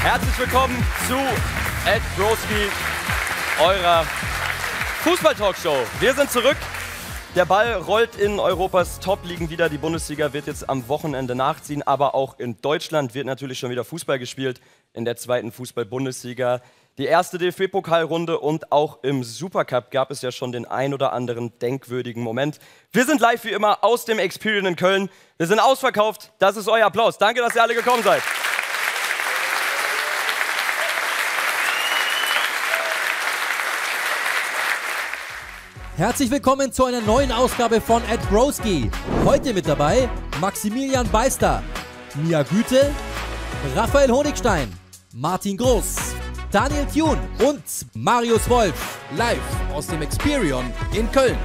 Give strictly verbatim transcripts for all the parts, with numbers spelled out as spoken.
Herzlich willkommen zu Ed Broski, eurer Fußball-Talkshow. Wir sind zurück. Der Ball rollt in Europas Top-Ligen wieder. Die Bundesliga wird jetzt am Wochenende nachziehen, aber auch in Deutschland wird natürlich schon wieder Fußball gespielt. In der zweiten Fußball-Bundesliga. Die erste D F B-Pokalrunde und auch im Supercup gab es ja schon den ein oder anderen denkwürdigen Moment. Wir sind live wie immer aus dem Experian in Köln. Wir sind ausverkauft. Das ist euer Applaus. Danke, dass ihr alle gekommen seid. Herzlich willkommen zu einer neuen Ausgabe von Ed Broski. Heute mit dabei Maximilian Beister, Mia Güte, Raphael Honigstein, Martin Groß, Daniel Thun und Marius Wolf. Live aus dem Experian in Köln.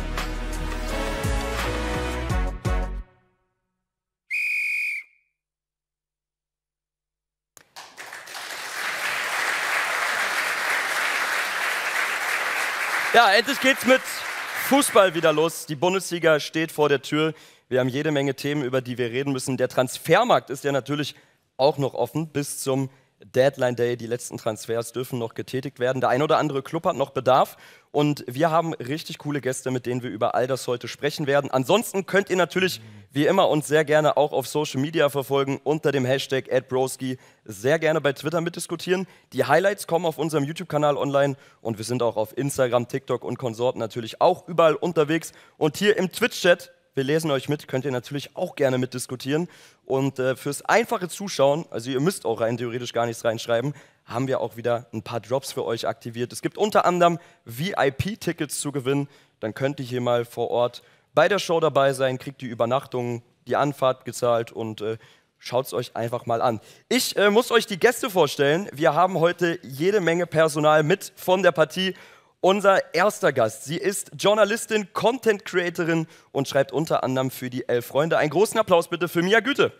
Ja, endlich geht's mit Fußball wieder los. Die Bundesliga steht vor der Tür. Wir haben jede Menge Themen, über die wir reden müssen. Der Transfermarkt ist ja natürlich auch noch offen bis zum Deadline Day. Die letzten Transfers dürfen noch getätigt werden. Der ein oder andere Club hat noch Bedarf. Und wir haben richtig coole Gäste, mit denen wir über all das heute sprechen werden. Ansonsten könnt ihr natürlich wie immer uns sehr gerne auch auf Social Media verfolgen unter dem Hashtag AdBroski. Sehr gerne bei Twitter mitdiskutieren. Die Highlights kommen auf unserem YouTube-Kanal online und wir sind auch auf Instagram, TikTok und Konsorten natürlich auch überall unterwegs. Und hier im Twitch-Chat, wir lesen euch mit, könnt ihr natürlich auch gerne mitdiskutieren. Und äh, fürs einfache Zuschauen, also ihr müsst auch rein theoretisch gar nichts reinschreiben, haben wir auch wieder ein paar Drops für euch aktiviert. Es gibt unter anderem V I P-Tickets zu gewinnen. Dann könnt ihr hier mal vor Ort bei der Show dabei sein, kriegt die Übernachtung, die Anfahrt gezahlt und äh, schaut es euch einfach mal an. Ich äh, muss euch die Gäste vorstellen. Wir haben heute jede Menge Personal mit von der Partie. Unser erster Gast, sie ist Journalistin, Content-Creatorin und schreibt unter anderem für die Elf Freunde. Einen großen Applaus bitte für Mia Güte.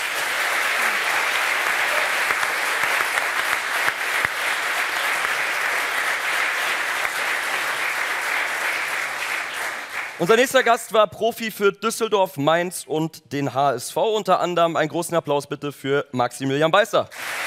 Unser nächster Gast war Profi für Düsseldorf, Mainz und den H S V unter anderem. Einen großen Applaus bitte für Maximilian Beister.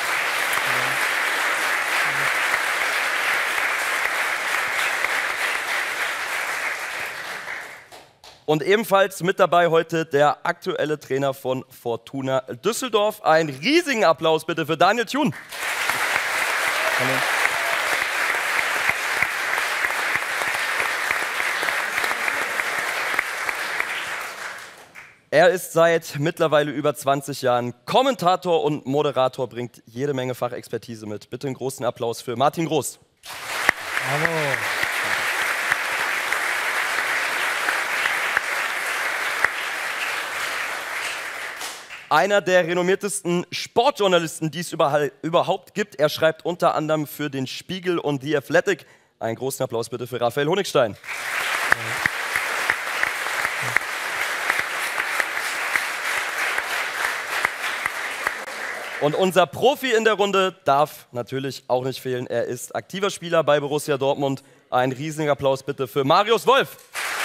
Und ebenfalls mit dabei heute der aktuelle Trainer von Fortuna Düsseldorf. Einen riesigen Applaus bitte für Daniel Thun. Hallo. Er ist seit mittlerweile über zwanzig Jahren Kommentator und Moderator, bringt jede Menge Fachexpertise mit. Bitte einen großen Applaus für Martin Groß. Hallo. Einer der renommiertesten Sportjournalisten, die es überhaupt gibt. Er schreibt unter anderem für den Spiegel und The Athletic. Einen großen Applaus bitte für Raphael Honigstein. Ja. Und unser Profi in der Runde darf natürlich auch nicht fehlen. Er ist aktiver Spieler bei Borussia Dortmund. Ein riesiger Applaus bitte für Marius Wolf.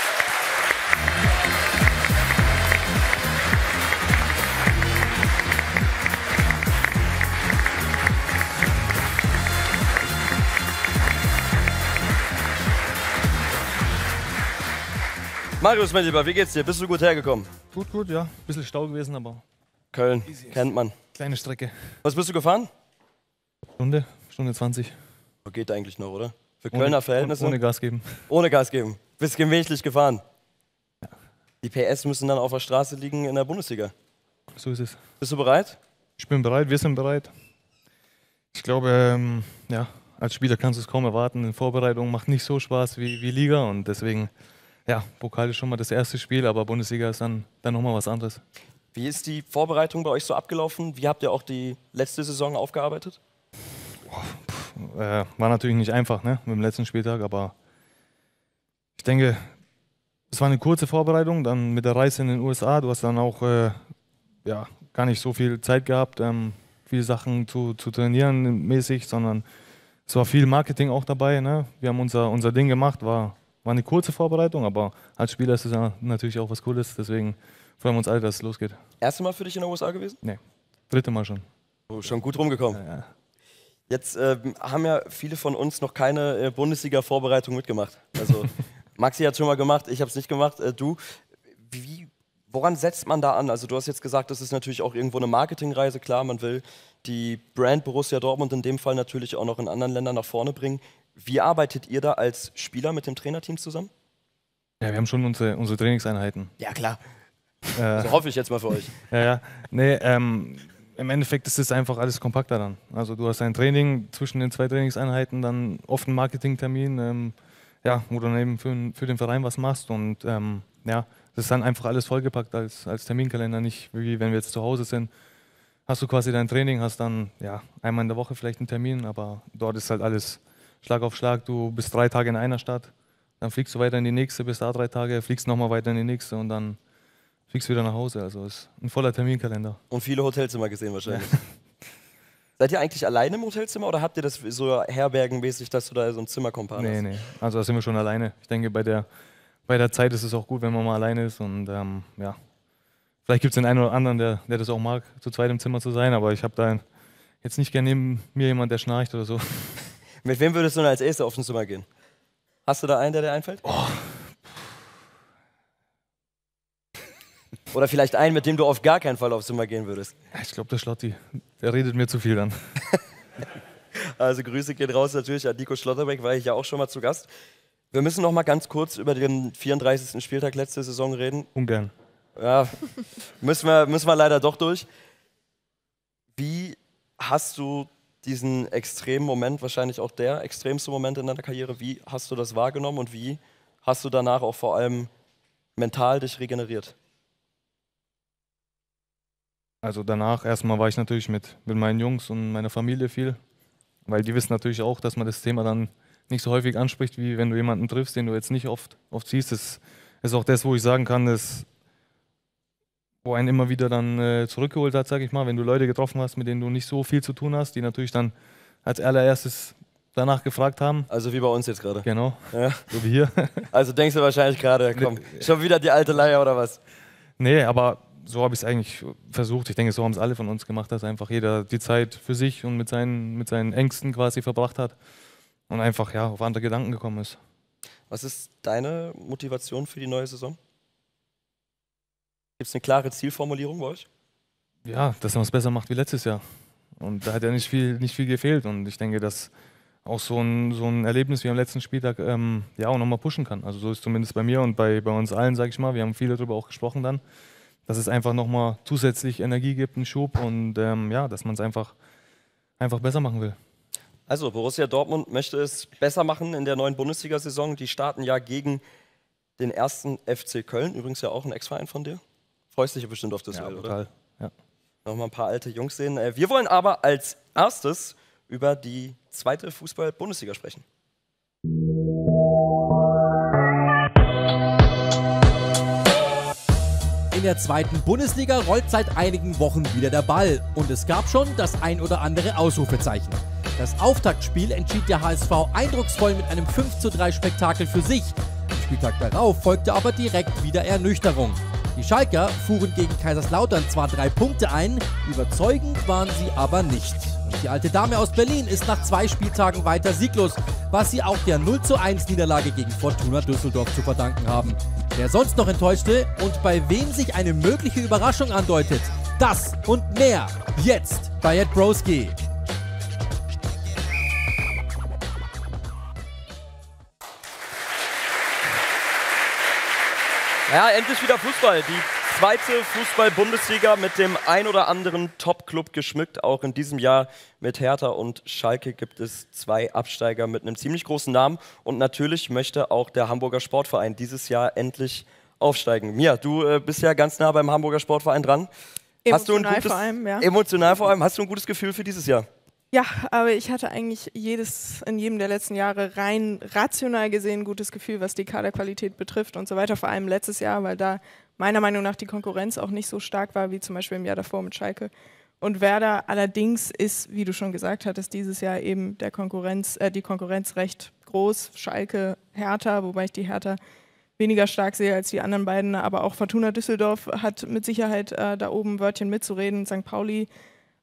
Marius, mein Lieber, wie geht's dir? Bist du gut hergekommen? Gut, gut, ja. Bisschen Stau gewesen, aber... Köln, kennt man. Kleine Strecke. Was bist du gefahren? Stunde, Stunde zwanzig. Geht eigentlich noch, oder? Für Kölner ohne, Verhältnisse? Ohne Gas geben. Ohne Gas geben. Bist gemächlich gefahren. Ja. Die P S müssen dann auf der Straße liegen in der Bundesliga. So ist es. Bist du bereit? Ich bin bereit, wir sind bereit. Ich glaube, ähm, ja, als Spieler kannst du es kaum erwarten. Die Vorbereitung macht nicht so Spaß wie, wie Liga und deswegen, ja, Pokal ist schon mal das erste Spiel, aber Bundesliga ist dann, dann nochmal was anderes. Wie ist die Vorbereitung bei euch so abgelaufen? Wie habt ihr auch die letzte Saison aufgearbeitet? Oh, pff, äh, war natürlich nicht einfach, ne, mit dem letzten Spieltag, aber ich denke, es war eine kurze Vorbereitung, dann mit der Reise in den U S A, du hast dann auch äh, ja, gar nicht so viel Zeit gehabt, ähm, viele Sachen zu, zu trainieren mäßig, sondern es war viel Marketing auch dabei, ne? Wir haben unser, unser Ding gemacht, war, war eine kurze Vorbereitung, aber als Spieler ist es ja natürlich auch was Cooles, deswegen freuen wir uns alle, dass es losgeht. Erste Mal für dich in den U S A gewesen? Nee, dritte Mal schon. Oh, schon gut rumgekommen. Ja, ja. Jetzt äh, haben ja viele von uns noch keine äh, Bundesliga-Vorbereitung mitgemacht. Also Maxi hat schon mal gemacht, ich habe es nicht gemacht. Äh, du, wie, woran setzt man da an? Also du hast jetzt gesagt, das ist natürlich auch irgendwo eine Marketingreise. Klar, man will die Brand Borussia Dortmund in dem Fall natürlich auch noch in anderen Ländern nach vorne bringen. Wie arbeitet ihr da als Spieler mit dem Trainerteam zusammen? Ja, wir haben schon unsere, unsere Trainingseinheiten. Ja, klar. Äh, Also hoffe ich jetzt mal für euch. Ja, ja. Nee, ähm, im Endeffekt ist es einfach alles kompakter dann. Also du hast ein Training zwischen den zwei Trainingseinheiten, dann oft einen Marketingtermin, ähm, ja, wo du dann eben für, für den Verein was machst. Und ähm, ja, das ist dann einfach alles vollgepackt als, als Terminkalender, nicht wie wenn wir jetzt zu Hause sind. Hast du quasi dein Training, hast dann ja, einmal in der Woche vielleicht einen Termin, aber dort ist halt alles Schlag auf Schlag. Du bist drei Tage in einer Stadt, dann fliegst du weiter in die nächste, bist da drei Tage, fliegst nochmal weiter in die nächste und dann fliegst wieder nach Hause, also ist ein voller Terminkalender. Und viele Hotelzimmer gesehen wahrscheinlich. Ja. Seid ihr eigentlich alleine im Hotelzimmer oder habt ihr das so herbergenmäßig, dass du da so ein Zimmerkompan Nee, hast? nee, also da sind wir schon alleine. Ich denke, bei der, bei der Zeit ist es auch gut, wenn man mal alleine ist und ähm, ja, vielleicht gibt es den einen oder anderen, der, der das auch mag, zu zweit im Zimmer zu sein, aber ich habe da jetzt nicht gerne neben mir jemand, der schnarcht oder so. Mit wem würdest du denn als Erster auf ein Zimmer gehen? Hast du da einen, der dir einfällt? Oh. Oder vielleicht einen, mit dem du auf gar keinen Fall aufs Zimmer gehen würdest? Ich glaube, der Schlotti, der redet mir zu viel dann. Also Grüße gehen raus natürlich an Nico Schlotterbeck, war ich ja auch schon mal zu Gast. Wir müssen noch mal ganz kurz über den vierunddreißigsten Spieltag letzte Saison reden. Ungern. Ja, müssen wir, müssen wir leider doch durch. Wie hast du diesen extremen Moment, wahrscheinlich auch der extremste Moment in deiner Karriere, wie hast du das wahrgenommen und wie hast du danach auch vor allem mental dich regeneriert? Also danach erstmal war ich natürlich mit, mit meinen Jungs und meiner Familie viel, weil die wissen natürlich auch, dass man das Thema dann nicht so häufig anspricht, wie wenn du jemanden triffst, den du jetzt nicht oft, oft siehst. Das ist auch das, wo ich sagen kann, dass, wo einen immer wieder dann äh, zurückgeholt hat, sag ich mal, wenn du Leute getroffen hast, mit denen du nicht so viel zu tun hast, die natürlich dann als allererstes danach gefragt haben. Also wie bei uns jetzt gerade. Genau, Ja. so wie hier. Also denkst du wahrscheinlich gerade, komm, schon wieder die alte Leier oder was? Nee, aber so habe ich es eigentlich versucht. Ich denke, so haben es alle von uns gemacht, dass einfach jeder die Zeit für sich und mit seinen, mit seinen Ängsten quasi verbracht hat und einfach ja, auf andere Gedanken gekommen ist. Was ist deine Motivation für die neue Saison? Gibt es eine klare Zielformulierung bei euch? Ja, dass man es besser macht wie letztes Jahr. Und da hat ja nicht viel, nicht viel gefehlt. Und ich denke, dass auch so ein, so ein Erlebnis wie am letzten Spieltag ähm, ja auch nochmal pushen kann. Also so ist zumindest bei mir und bei, bei uns allen, sage ich mal. Wir haben viel darüber auch gesprochen dann, dass es einfach nochmal zusätzlich Energie gibt, einen Schub und ähm, ja, dass man es einfach, einfach besser machen will. Also Borussia Dortmund möchte es besser machen in der neuen Bundesliga-Saison. Die starten ja gegen den ersten F C Köln, übrigens ja auch ein Ex-Verein von dir. Freust dich ja bestimmt auf das Ja, Duell, oder? total. Ja. Nochmal ein paar alte Jungs sehen. Äh, Wir wollen aber als erstes über die zweite Fußball-Bundesliga sprechen. In der zweiten Bundesliga rollt seit einigen Wochen wieder der Ball und es gab schon das ein oder andere Ausrufezeichen. Das Auftaktspiel entschied der H S V eindrucksvoll mit einem fünf zu drei Spektakel für sich. Am Spieltag darauf folgte aber direkt wieder Ernüchterung. Die Schalker fuhren gegen Kaiserslautern zwar drei Punkte ein, überzeugend waren sie aber nicht. Und die alte Dame aus Berlin ist nach zwei Spieltagen weiter sieglos, was sie auch der null zu eins Niederlage gegen Fortuna Düsseldorf zu verdanken haben. Wer sonst noch enttäuschte und bei wem sich eine mögliche Überraschung andeutet, das und mehr jetzt bei Ed Broski. Ja, endlich wieder Fußball. Die zweite Fußball-Bundesliga mit dem ein oder anderen Top-Club geschmückt. Auch in diesem Jahr mit Hertha und Schalke gibt es zwei Absteiger mit einem ziemlich großen Namen. Und natürlich möchte auch der Hamburger Sportverein dieses Jahr endlich aufsteigen. Mia, du äh, bist ja ganz nah beim Hamburger Sportverein dran. Emotional Hast du ein gutes, vor allem, ja. Emotional vor allem. Hast du ein gutes Gefühl für dieses Jahr? Ja, aber ich hatte eigentlich jedes, in jedem der letzten Jahre rein rational gesehen ein gutes Gefühl, was die Kaderqualität betrifft und so weiter. Vor allem letztes Jahr, weil da meiner Meinung nach die Konkurrenz auch nicht so stark war wie zum Beispiel im Jahr davor mit Schalke. Und Werder allerdings ist, wie du schon gesagt hattest, dieses Jahr eben der Konkurrenz, äh, die Konkurrenz recht groß. Schalke, Hertha, wobei ich die Hertha weniger stark sehe als die anderen beiden. Aber auch Fortuna Düsseldorf hat mit Sicherheit äh, da oben ein Wörtchen mitzureden. Sankt Pauli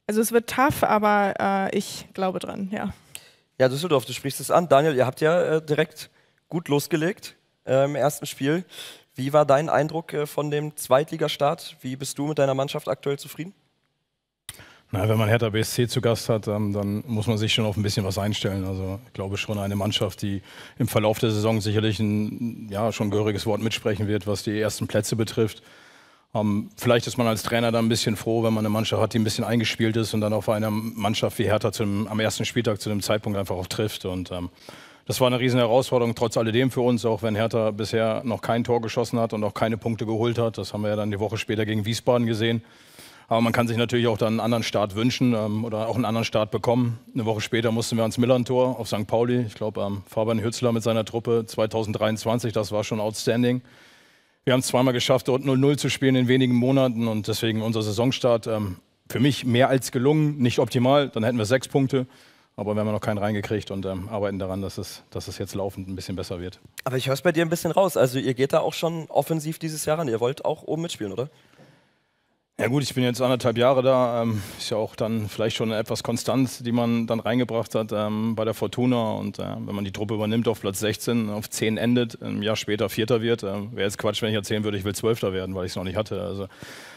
Also es wird tough, aber äh, ich glaube dran, ja. Ja, Düsseldorf, du sprichst es an. Daniel, ihr habt ja äh, direkt gut losgelegt äh, im ersten Spiel. Wie war dein Eindruck äh, von dem Zweitligastart? Wie bist du mit deiner Mannschaft aktuell zufrieden? Na, wenn man Hertha B S C zu Gast hat, ähm, dann muss man sich schon auf ein bisschen was einstellen. Also ich glaube schon eine Mannschaft, die im Verlauf der Saison sicherlich ein ja, schon gehöriges Wort mitsprechen wird, was die ersten Plätze betrifft. Ähm, vielleicht ist man als Trainer dann ein bisschen froh, wenn man eine Mannschaft hat, die ein bisschen eingespielt ist und dann auf einer Mannschaft wie Hertha zum, am ersten Spieltag zu dem Zeitpunkt einfach auch trifft. Und ähm, das war eine riesen Herausforderung, trotz alledem für uns, auch wenn Hertha bisher noch kein Tor geschossen hat und auch keine Punkte geholt hat. Das haben wir ja dann die Woche später gegen Wiesbaden gesehen. Aber man kann sich natürlich auch dann einen anderen Start wünschen ähm, oder auch einen anderen Start bekommen. Eine Woche später mussten wir ans Millern-Tor auf Sankt Pauli. Ich glaube, ähm, Fabian Hützler mit seiner Truppe zweitausenddreiundzwanzig, das war schon outstanding. Wir haben es zweimal geschafft, dort null null zu spielen in wenigen Monaten und deswegen unser Saisonstart ähm, für mich mehr als gelungen, nicht optimal. Dann hätten wir sechs Punkte, aber wir haben noch keinen reingekriegt und ähm, arbeiten daran, dass es, dass es jetzt laufend ein bisschen besser wird. Aber ich höre es bei dir ein bisschen raus. Also ihr geht da auch schon offensiv dieses Jahr ran. Ihr wollt auch oben mitspielen, oder? Ja gut, ich bin jetzt anderthalb Jahre da, ähm, ist ja auch dann vielleicht schon etwas Konstanz, die man dann reingebracht hat ähm, bei der Fortuna und äh, wenn man die Truppe übernimmt auf Platz sechzehn, auf zehn endet, ein Jahr später Vierter wird, äh, wäre jetzt Quatsch, wenn ich erzählen würde, ich will Zwölfter werden, weil ich es noch nicht hatte. Also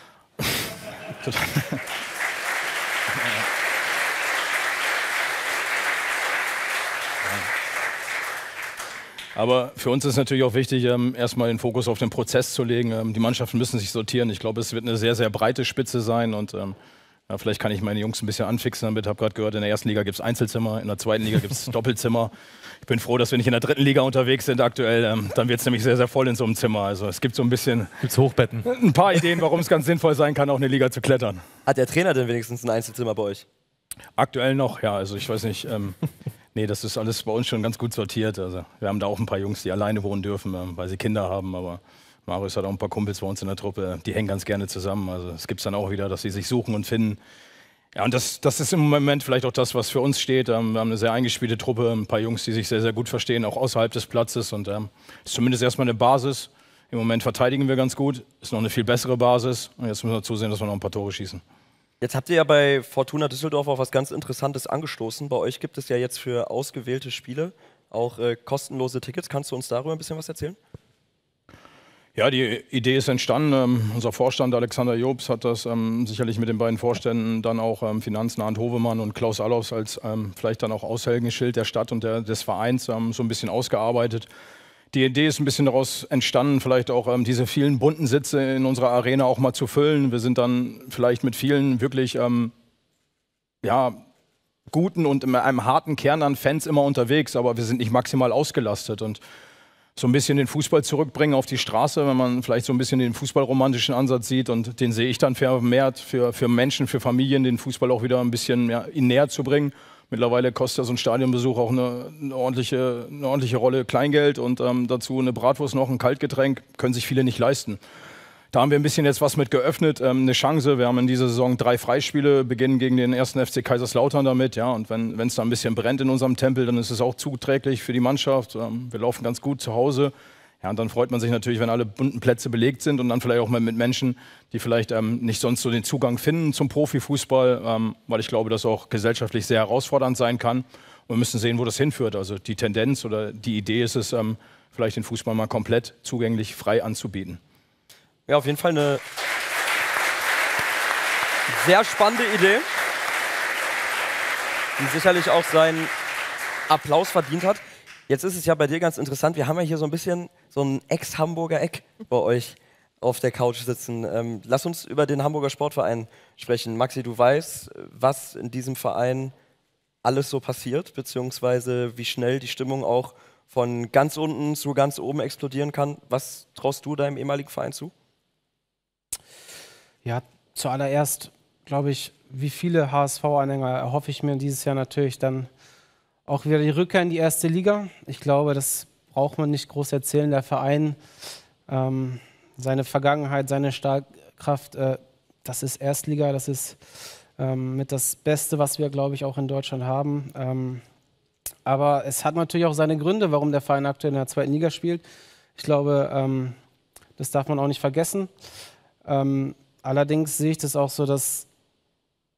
Aber für uns ist natürlich auch wichtig, ähm, erstmal den Fokus auf den Prozess zu legen. Ähm, die Mannschaften müssen sich sortieren. Ich glaube, es wird eine sehr, sehr breite Spitze sein. Und ähm, ja, vielleicht kann ich meine Jungs ein bisschen anfixen damit. Ich habe gerade gehört, in der ersten Liga gibt es Einzelzimmer, in der zweiten Liga gibt es Doppelzimmer. Ich bin froh, dass wir nicht in der dritten Liga unterwegs sind aktuell. Ähm, dann wird es nämlich sehr, sehr voll in so einem Zimmer. Also es gibt so ein bisschen Gibt's Hochbetten? ein paar Ideen, warum es ganz sinnvoll sein kann, auch eine Liga zu klettern. Hat der Trainer denn wenigstens ein Einzelzimmer bei euch? Aktuell noch, ja. Also ich weiß nicht... Ähm, Nee, das ist alles bei uns schon ganz gut sortiert. Also wir haben da auch ein paar Jungs, die alleine wohnen dürfen, weil sie Kinder haben. Aber Marius hat auch ein paar Kumpels bei uns in der Truppe, die hängen ganz gerne zusammen. Also es gibt es dann auch wieder, dass sie sich suchen und finden. Ja, und das, das ist im Moment vielleicht auch das, was für uns steht. Wir haben eine sehr eingespielte Truppe, ein paar Jungs, die sich sehr, sehr gut verstehen, auch außerhalb des Platzes. Und ähm, ist zumindest erstmal eine Basis. Im Moment verteidigen wir ganz gut, ist noch eine viel bessere Basis. Und jetzt müssen wir zusehen, dass wir noch ein paar Tore schießen. Jetzt habt ihr ja bei Fortuna Düsseldorf auch was ganz Interessantes angestoßen. Bei euch gibt es ja jetzt für ausgewählte Spiele auch äh, kostenlose Tickets. Kannst du uns darüber ein bisschen was erzählen? Ja, die Idee ist entstanden. Ähm, unser Vorstand Alexander Jobs hat das ähm, sicherlich mit den beiden Vorständen, dann auch ähm, Finanzen Arndt Hovemann und Klaus Allofs als ähm, vielleicht dann auch Aushängeschild der Stadt und der, des Vereins ähm, so ein bisschen ausgearbeitet. Die Idee ist ein bisschen daraus entstanden, vielleicht auch ähm, diese vielen bunten Sitze in unserer Arena auch mal zu füllen. Wir sind dann vielleicht mit vielen wirklich ähm, ja, guten und mit einem harten Kern an Fans immer unterwegs, aber wir sind nicht maximal ausgelastet. Und so ein bisschen den Fußball zurückbringen auf die Straße, wenn man vielleicht so ein bisschen den fußballromantischen Ansatz sieht, und den sehe ich dann vermehrt für, für Menschen, für Familien, den Fußball auch wieder ein bisschen ja, ihn näher zu bringen. Mittlerweile kostet ja so ein Stadionbesuch auch eine, eine, ordentliche, eine ordentliche Rolle Kleingeld und ähm, dazu eine Bratwurst noch, ein Kaltgetränk, können sich viele nicht leisten. Da haben wir ein bisschen jetzt was mit geöffnet, ähm, eine Chance. Wir haben in dieser Saison drei Freispiele, beginnen gegen den ersten F C Kaiserslautern damit. Ja, und wenn es da ein bisschen brennt in unserem Tempel, dann ist es auch zuträglich für die Mannschaft. Ähm, wir laufen ganz gut zu Hause. Ja, und dann freut man sich natürlich, wenn alle bunten Plätze belegt sind und dann vielleicht auch mal mit Menschen, die vielleicht ähm, nicht sonst so den Zugang finden zum Profifußball, ähm, weil ich glaube, dass auch gesellschaftlich sehr herausfordernd sein kann. Und wir müssen sehen, wo das hinführt. Also die Tendenz oder die Idee ist es, ähm, vielleicht den Fußball mal komplett zugänglich, frei anzubieten. Ja, auf jeden Fall eine sehr spannende Idee, die sicherlich auch seinen Applaus verdient hat. Jetzt ist es ja bei dir ganz interessant, wir haben ja hier so ein bisschen so ein Ex-Hamburger Eck bei euch auf der Couch sitzen. Ähm, lass uns über den Hamburger Sportverein sprechen. Maxi, du weißt, was in diesem Verein alles so passiert, beziehungsweise wie schnell die Stimmung auch von ganz unten zu ganz oben explodieren kann. Was traust du deinem ehemaligen Verein zu? Ja, zuallererst glaube ich, wie viele H S V-Anhänger erhoffe ich mir dieses Jahr natürlich dann auch wieder die Rückkehr in die erste Liga. Ich glaube, das braucht man nicht groß erzählen. Der Verein, ähm, seine Vergangenheit, seine Stahlkraft, äh, das ist Erstliga, das ist ähm, mit das Beste, was wir, glaube ich, auch in Deutschland haben. Ähm, aber es hat natürlich auch seine Gründe, warum der Verein aktuell in der zweiten Liga spielt. Ich glaube, ähm, das darf man auch nicht vergessen. Ähm, allerdings sehe ich das auch so, dass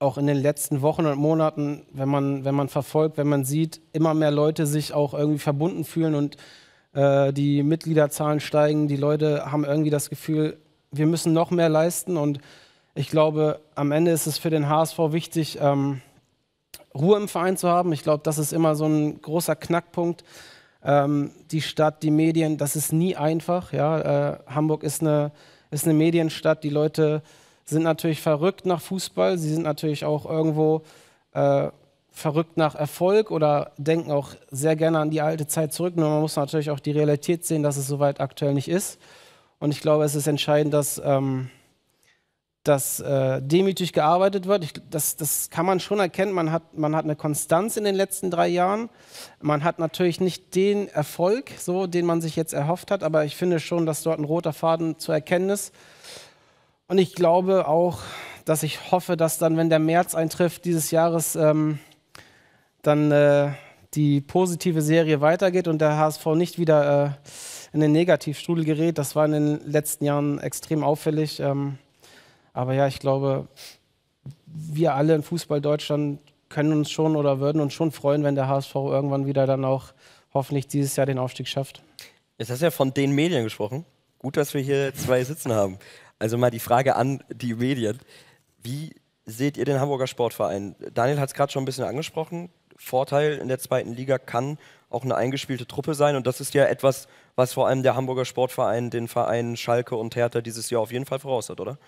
auch in den letzten Wochen und Monaten, wenn man, wenn man verfolgt, wenn man sieht, immer mehr Leute sich auch irgendwie verbunden fühlen und äh, die Mitgliederzahlen steigen. Die Leute haben irgendwie das Gefühl, wir müssen noch mehr leisten. Und ich glaube, am Ende ist es für den H S V wichtig, ähm, Ruhe im Verein zu haben. Ich glaube, das ist immer so ein großer Knackpunkt. Ähm, die Stadt, die Medien, das ist nie einfach. Ja? Äh, Hamburg ist eine, ist eine Medienstadt. Die Leute sind natürlich verrückt nach Fußball. Sie sind natürlich auch irgendwo äh, verrückt nach Erfolg oder denken auch sehr gerne an die alte Zeit zurück. Nur man muss natürlich auch die Realität sehen, dass es soweit aktuell nicht ist. Und ich glaube, es ist entscheidend, dass, ähm, dass äh, demütig gearbeitet wird. Ich, das, das kann man schon erkennen. Man hat, man hat eine Konstanz in den letzten drei Jahren. Man hat natürlich nicht den Erfolg, so, den man sich jetzt erhofft hat. Aber ich finde schon, dass dort ein roter Faden zu erkennen ist. Und ich glaube auch, dass ich hoffe, dass dann, wenn der März eintrifft dieses Jahres, ähm, dann äh, die positive Serie weitergeht und der H S V nicht wieder äh, in den Negativstrudel gerät. Das war in den letzten Jahren extrem auffällig. Ähm, aber ja, ich glaube, wir alle in Fußball Deutschland können uns schon oder würden uns schon freuen, wenn der H S V irgendwann wieder dann auch hoffentlich dieses Jahr den Aufstieg schafft. Jetzt hast du ja von den Medien gesprochen. Gut, dass wir hier zwei sitzen haben. Also mal die Frage an die Medien. Wie seht ihr den Hamburger Sportverein? Daniel hat es gerade schon ein bisschen angesprochen. Vorteil in der zweiten Liga kann auch eine eingespielte Truppe sein. Und das ist ja etwas, was vor allem der Hamburger Sportverein den Vereinen Schalke und Hertha dieses Jahr auf jeden Fall voraus hat, oder?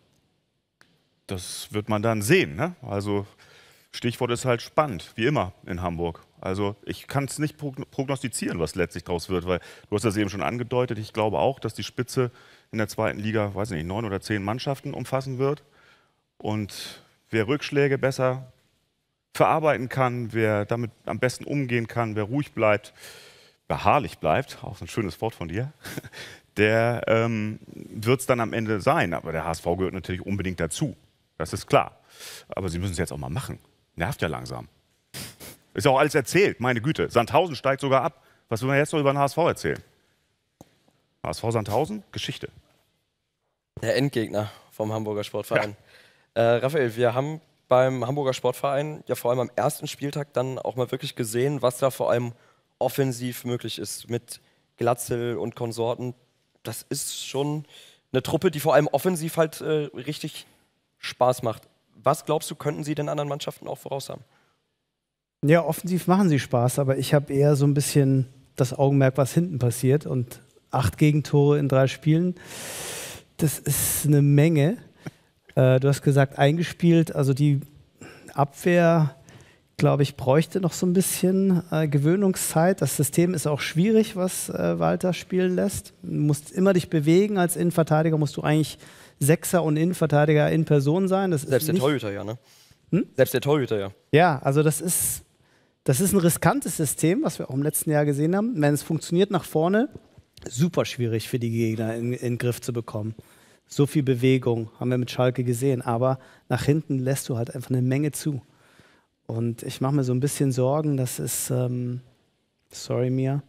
Das wird man dann sehen. Ne? Also Stichwort ist halt spannend, wie immer in Hamburg. Also ich kann es nicht prognostizieren, was letztlich daraus wird, weil du hast das eben schon angedeutet. Ich glaube auch, dass die Spitze in der zweiten Liga, weiß nicht, neun oder zehn Mannschaften umfassen wird. Und wer Rückschläge besser verarbeiten kann, wer damit am besten umgehen kann, wer ruhig bleibt, beharrlich bleibt, auch so ein schönes Wort von dir, der ähm, wird es dann am Ende sein. Aber der H S V gehört natürlich unbedingt dazu. Das ist klar. Aber sie müssen es jetzt auch mal machen. Nervt ja langsam. Ist ja auch alles erzählt, meine Güte. Sandhausen steigt sogar ab. Was will man jetzt noch über den H S V erzählen? H S V Sandhausen? Geschichte. Der Endgegner vom Hamburger Sportverein. Ja. Äh, Raphael, wir haben beim Hamburger Sportverein ja vor allem am ersten Spieltag dann auch mal wirklich gesehen, was da vor allem offensiv möglich ist mit Glatzel und Konsorten. Das ist schon eine Truppe, die vor allem offensiv halt äh, richtig Spaß macht. Was glaubst du, könnten sie den anderen Mannschaften auch voraus haben? Ja, offensiv machen sie Spaß, aber ich habe eher so ein bisschen das Augenmerk, was hinten passiert. Und acht Gegentore in drei Spielen, das ist eine Menge. Äh, du hast gesagt, eingespielt. Also die Abwehr, glaube ich, bräuchte noch so ein bisschen äh, Gewöhnungszeit. Das System ist auch schwierig, was äh, Walter spielen lässt. Du musst immer dich bewegen. Als Innenverteidiger musst du eigentlich Sechser und Innenverteidiger in Person sein. Das Selbst ist der nicht Torhüter, ja, ne? Hm? Selbst der Torhüter, ja. Ja, also das ist, das ist ein riskantes System, was wir auch im letzten Jahr gesehen haben. Wenn es funktioniert nach vorne, super schwierig für die Gegner in, in den Griff zu bekommen. So viel Bewegung haben wir mit Schalke gesehen, aber nach hinten lässt du halt einfach eine Menge zu. Und ich mache mir so ein bisschen Sorgen, dass es, ähm, sorry Mia,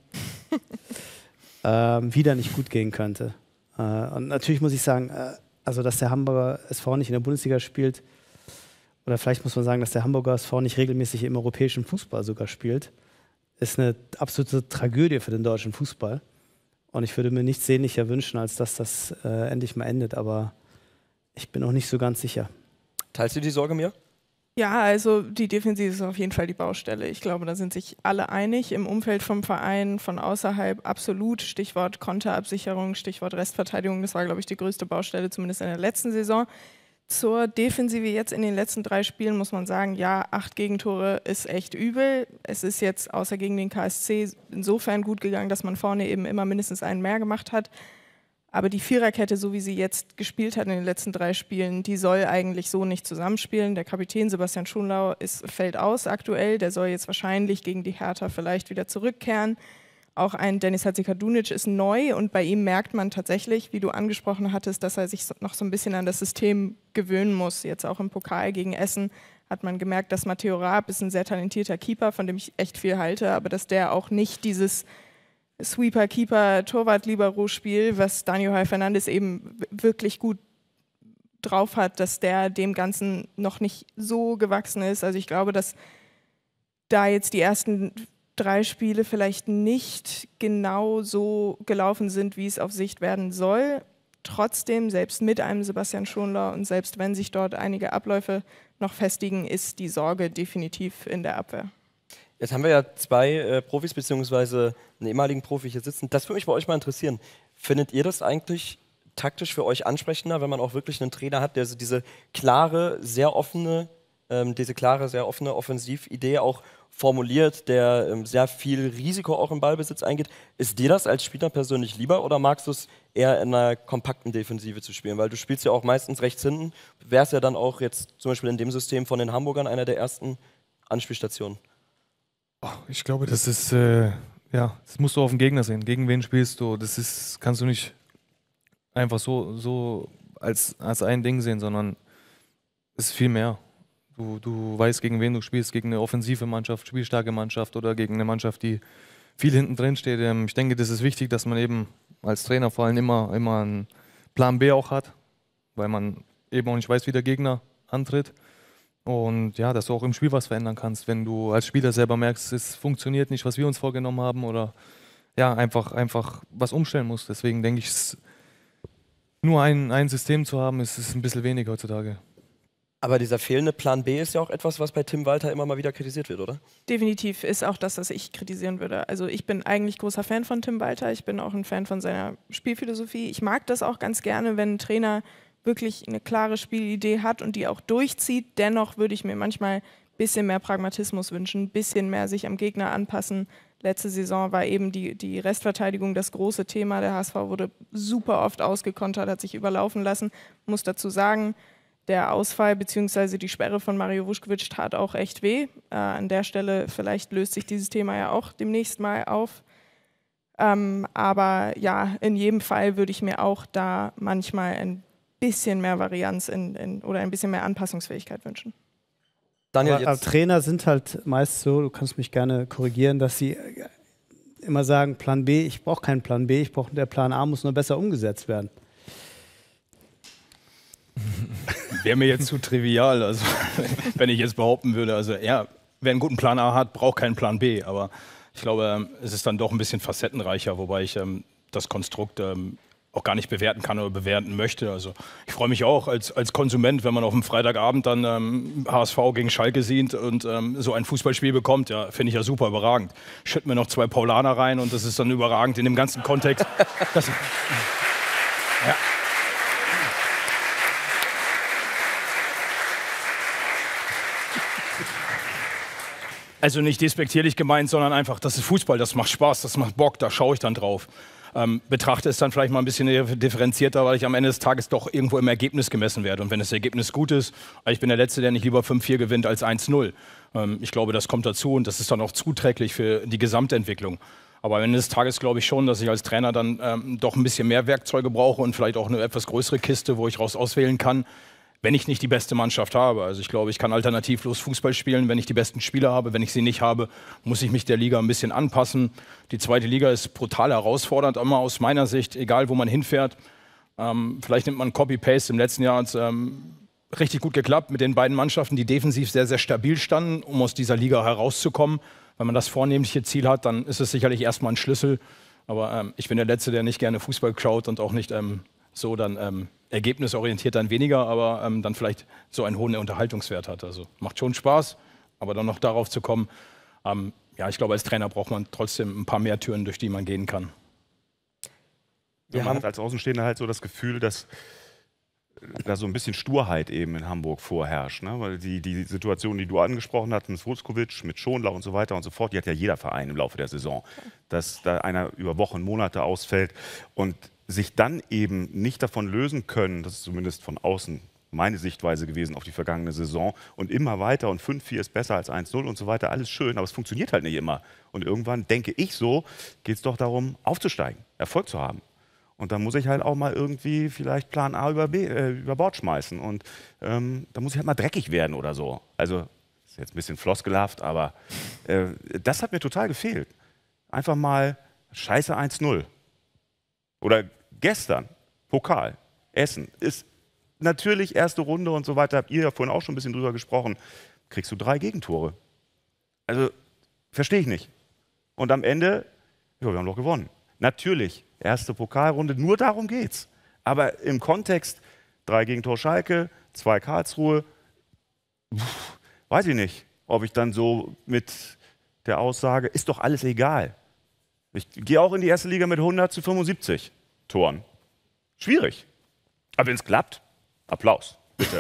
ähm, wieder nicht gut gehen könnte. Äh, und natürlich muss ich sagen, äh, also dass der Hamburger S V nicht in der Bundesliga spielt, oder vielleicht muss man sagen, dass der Hamburger S V nicht regelmäßig im europäischen Fußball sogar spielt, ist eine absolute Tragödie für den deutschen Fußball. Und ich würde mir nichts sehnlicher wünschen, als dass das äh, endlich mal endet. Aber ich bin auch nicht so ganz sicher. Teilst du die Sorge, Mia? Ja, also die Defensive ist auf jeden Fall die Baustelle. Ich glaube, da sind sich alle einig. Im Umfeld vom Verein, von außerhalb absolut. Stichwort Konterabsicherung, Stichwort Restverteidigung. Das war, glaube ich, die größte Baustelle, zumindest in der letzten Saison. Zur Defensive jetzt in den letzten drei Spielen muss man sagen, ja, acht Gegentore ist echt übel. Es ist jetzt außer gegen den K S C insofern gut gegangen, dass man vorne eben immer mindestens einen mehr gemacht hat. Aber die Viererkette, so wie sie jetzt gespielt hat in den letzten drei Spielen, die soll eigentlich so nicht zusammenspielen. Der Kapitän Sebastian Schonlau ist, fällt aus aktuell. Der soll jetzt wahrscheinlich gegen die Hertha vielleicht wieder zurückkehren. Auch ein Dennis Hadzikadunic ist neu und bei ihm merkt man tatsächlich, wie du angesprochen hattest, dass er sich noch so ein bisschen an das System gewöhnen muss. Jetzt auch im Pokal gegen Essen hat man gemerkt, dass Matteo Raab ist ein sehr talentierter Keeper, von dem ich echt viel halte, aber dass der auch nicht dieses Sweeper, Keeper, Torwart, Libero-Spiel, was Daniel Fernandes eben wirklich gut drauf hat, dass der dem Ganzen noch nicht so gewachsen ist. Also ich glaube, dass da jetzt die ersten drei Spiele vielleicht nicht genau so gelaufen sind, wie es auf Sicht werden soll. Trotzdem, selbst mit einem Sebastian Schonlau und selbst wenn sich dort einige Abläufe noch festigen, ist die Sorge definitiv in der Abwehr. Jetzt haben wir ja zwei äh, Profis beziehungsweise einen ehemaligen Profi hier sitzen. Das würde mich bei euch mal interessieren. Findet ihr das eigentlich taktisch für euch ansprechender, wenn man auch wirklich einen Trainer hat, der so diese klare, sehr offene, ähm, diese klare, sehr offene Offensividee auch formuliert, der ähm, sehr viel Risiko auch im Ballbesitz eingeht? Ist dir das als Spieler persönlich lieber oder magst du es eher in einer kompakten Defensive zu spielen? Weil du spielst ja auch meistens rechts hinten. Wärst ja dann auch jetzt zum Beispiel in dem System von den Hamburgern einer der ersten Anspielstationen. Oh, ich glaube, das ist, äh, ja, das musst du auf den Gegner sehen. Gegen wen spielst du? Das ist, kannst du nicht einfach so, so als, als ein Ding sehen, sondern es ist viel mehr. Du, du weißt, gegen wen du spielst, gegen eine offensive Mannschaft, spielstarke Mannschaft oder gegen eine Mannschaft, die viel hinten drin steht. Ich denke, das ist wichtig, dass man eben als Trainer vor allem immer, immer einen Plan B auch hat, weil man eben auch nicht weiß, wie der Gegner antritt. Und ja, dass du auch im Spiel was verändern kannst, wenn du als Spieler selber merkst, es funktioniert nicht, was wir uns vorgenommen haben oder ja, einfach, einfach was umstellen musst. Deswegen denke ich, es nur ein, ein System zu haben, ist, ist ein bisschen wenig heutzutage. Aber dieser fehlende Plan B ist ja auch etwas, was bei Tim Walter immer mal wieder kritisiert wird, oder? Definitiv ist auch das, was ich kritisieren würde. Also ich bin eigentlich großer Fan von Tim Walter. Ich bin auch ein Fan von seiner Spielphilosophie. Ich mag das auch ganz gerne, wenn ein Trainer wirklich eine klare Spielidee hat und die auch durchzieht. Dennoch würde ich mir manchmal ein bisschen mehr Pragmatismus wünschen, ein bisschen mehr sich am Gegner anpassen. Letzte Saison war eben die, die Restverteidigung das große Thema. Der H S V wurde super oft ausgekontert, hat sich überlaufen lassen. Ich muss dazu sagen, der Ausfall bzw. die Sperre von Mario Vuskovic tat auch echt weh. Äh, an der Stelle, vielleicht löst sich dieses Thema ja auch demnächst mal auf. Ähm, aber ja, in jedem Fall würde ich mir auch da manchmal ein bisschen mehr Varianz in, in, oder ein bisschen mehr Anpassungsfähigkeit wünschen. Daniel, aber, aber Trainer sind halt meist so, du kannst mich gerne korrigieren, dass sie immer sagen, Plan B, ich brauche keinen Plan B, ich brauche, der Plan A muss nur besser umgesetzt werden. Wäre mir jetzt zu trivial, also wenn ich jetzt behaupten würde, also ja, wer einen guten Plan A hat, braucht keinen Plan B, aber ich glaube, es ist dann doch ein bisschen facettenreicher, wobei ich ähm, das Konstrukt ähm, auch gar nicht bewerten kann oder bewerten möchte. Also ich freue mich auch als, als Konsument, wenn man auf dem Freitagabend dann ähm, H S V gegen Schalke sieht und ähm, so ein Fußballspiel bekommt, ja, finde ich ja super überragend. Schütten wir noch zwei Paulaner rein und das ist dann überragend in dem ganzen Kontext. Das, ja. Also nicht despektierlich gemeint, sondern einfach, das ist Fußball, das macht Spaß, das macht Bock, da schaue ich dann drauf. Ähm, betrachte es dann vielleicht mal ein bisschen differenzierter, weil ich am Ende des Tages doch irgendwo im Ergebnis gemessen werde. Und wenn das Ergebnis gut ist, ich bin der Letzte, der nicht lieber fünf vier gewinnt als eins null. Ähm, ich glaube, das kommt dazu und das ist dann auch zuträglich für die Gesamtentwicklung. Aber am Ende des Tages glaube ich schon, dass ich als Trainer dann ähm, doch ein bisschen mehr Werkzeuge brauche und vielleicht auch eine etwas größere Kiste, wo ich raus auswählen kann, wenn ich nicht die beste Mannschaft habe. Also ich glaube, ich kann alternativlos Fußball spielen, wenn ich die besten Spieler habe. Wenn ich sie nicht habe, muss ich mich der Liga ein bisschen anpassen. Die zweite Liga ist brutal herausfordernd, immer aus meiner Sicht, egal wo man hinfährt. Ähm, vielleicht nimmt man Copy-Paste. Im letzten Jahr hat es ähm, richtig gut geklappt mit den beiden Mannschaften, die defensiv sehr, sehr stabil standen, um aus dieser Liga herauszukommen. Wenn man das vornehmliche Ziel hat, dann ist es sicherlich erstmal ein Schlüssel. Aber ähm, ich bin der Letzte, der nicht gerne Fußball schaut und auch nicht ähm, so dann ähm, ergebnisorientiert dann weniger, aber ähm, dann vielleicht so einen hohen Unterhaltungswert hat. Also macht schon Spaß, aber dann noch darauf zu kommen, ähm, ja, ich glaube, als Trainer braucht man trotzdem ein paar mehr Türen, durch die man gehen kann. Ja, man hat als Außenstehender halt so das Gefühl, dass da so ein bisschen Sturheit eben in Hamburg vorherrscht. Ne? Weil die, die Situation, die du angesprochen hast, mit Vuskovic, mit Schonlau und so weiter und so fort, die hat ja jeder Verein im Laufe der Saison. Dass da einer über Wochen, Monate ausfällt und sich dann eben nicht davon lösen können, das ist zumindest von außen meine Sichtweise gewesen auf die vergangene Saison, und immer weiter und fünf vier ist besser als eins null und so weiter, alles schön, aber es funktioniert halt nicht immer. Und irgendwann, denke ich so, geht es doch darum, aufzusteigen, Erfolg zu haben. Und dann muss ich halt auch mal irgendwie vielleicht Plan A über, B, äh, über Bord schmeißen und ähm, da muss ich halt mal dreckig werden oder so. Also, ist jetzt ein bisschen floskelhaft, aber äh, das hat mir total gefehlt. Einfach mal scheiße eins null. Oder gestern, Pokal, Essen, ist natürlich erste Runde und so weiter, habt ihr ja vorhin auch schon ein bisschen drüber gesprochen, kriegst du drei Gegentore. Also, verstehe ich nicht. Und am Ende, ja, wir haben doch gewonnen. Natürlich, erste Pokalrunde, nur darum geht's. Aber im Kontext, drei Gegentor Schalke, zwei Karlsruhe, pff, weiß ich nicht, ob ich dann so mit der Aussage, ist doch alles egal. Ich gehe auch in die erste Liga mit hundert zu fünfundsiebzig Toren. Schwierig. Aber wenn es klappt, Applaus, bitte.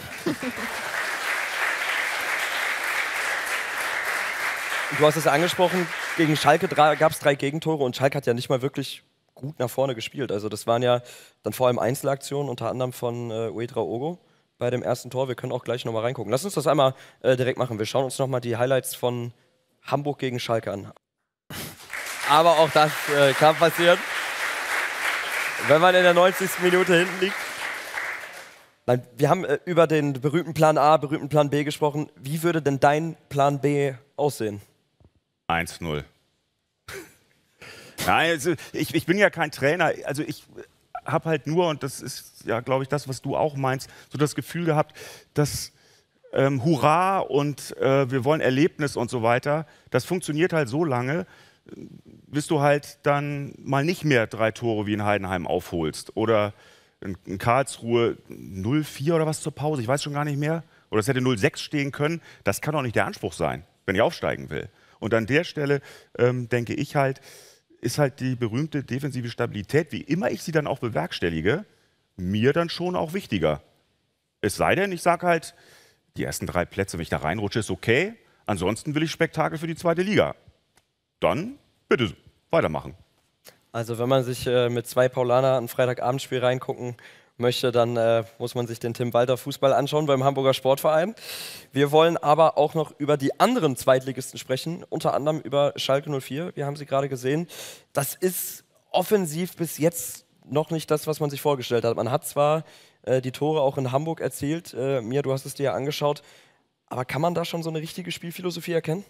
Du hast es angesprochen, gegen Schalke gab es drei Gegentore und Schalke hat ja nicht mal wirklich gut nach vorne gespielt. Also das waren ja dann vor allem Einzelaktionen, unter anderem von äh, Ouedraogo bei dem ersten Tor. Wir können auch gleich nochmal reingucken. Lass uns das einmal äh, direkt machen. Wir schauen uns nochmal die Highlights von Hamburg gegen Schalke an. Aber auch das äh, kann passieren, wenn man in der neunzigsten Minute hinten liegt. Nein, wir haben äh, über den berühmten Plan A, berühmten Plan B gesprochen. Wie würde denn dein Plan B aussehen? eins null. Nein, also ich, ich bin ja kein Trainer. Also ich habe halt nur, und das ist ja, glaube ich, das, was du auch meinst, so das Gefühl gehabt, dass ähm, Hurra und äh, wir wollen Erlebnis und so weiter, das funktioniert halt so lange, bis du halt dann mal nicht mehr drei Tore wie in Heidenheim aufholst. Oder in, in Karlsruhe null vier oder was zur Pause, ich weiß schon gar nicht mehr. Oder es hätte null sechs stehen können. Das kann doch nicht der Anspruch sein, wenn ich aufsteigen will. Und an der Stelle ähm, denke ich halt, ist halt die berühmte defensive Stabilität, wie immer ich sie dann auch bewerkstellige, mir dann schon auch wichtiger. Es sei denn, ich sage halt, die ersten drei Plätze, wenn ich da reinrutsche, ist okay. Ansonsten will ich Spektakel für die zweite Liga. Dann bitte weitermachen. Also wenn man sich äh, mit zwei Paulaner ein Freitagabendspiel reingucken möchte, dann äh, muss man sich den Tim Walter Fußball anschauen beim Hamburger Sportverein. Wir wollen aber auch noch über die anderen Zweitligisten sprechen, unter anderem über Schalke null vier. Wir haben sie gerade gesehen. Das ist offensiv bis jetzt noch nicht das, was man sich vorgestellt hat. Man hat zwar äh, die Tore auch in Hamburg erzielt. Äh, Mia, du hast es dir ja angeschaut. Aber kann man da schon so eine richtige Spielphilosophie erkennen?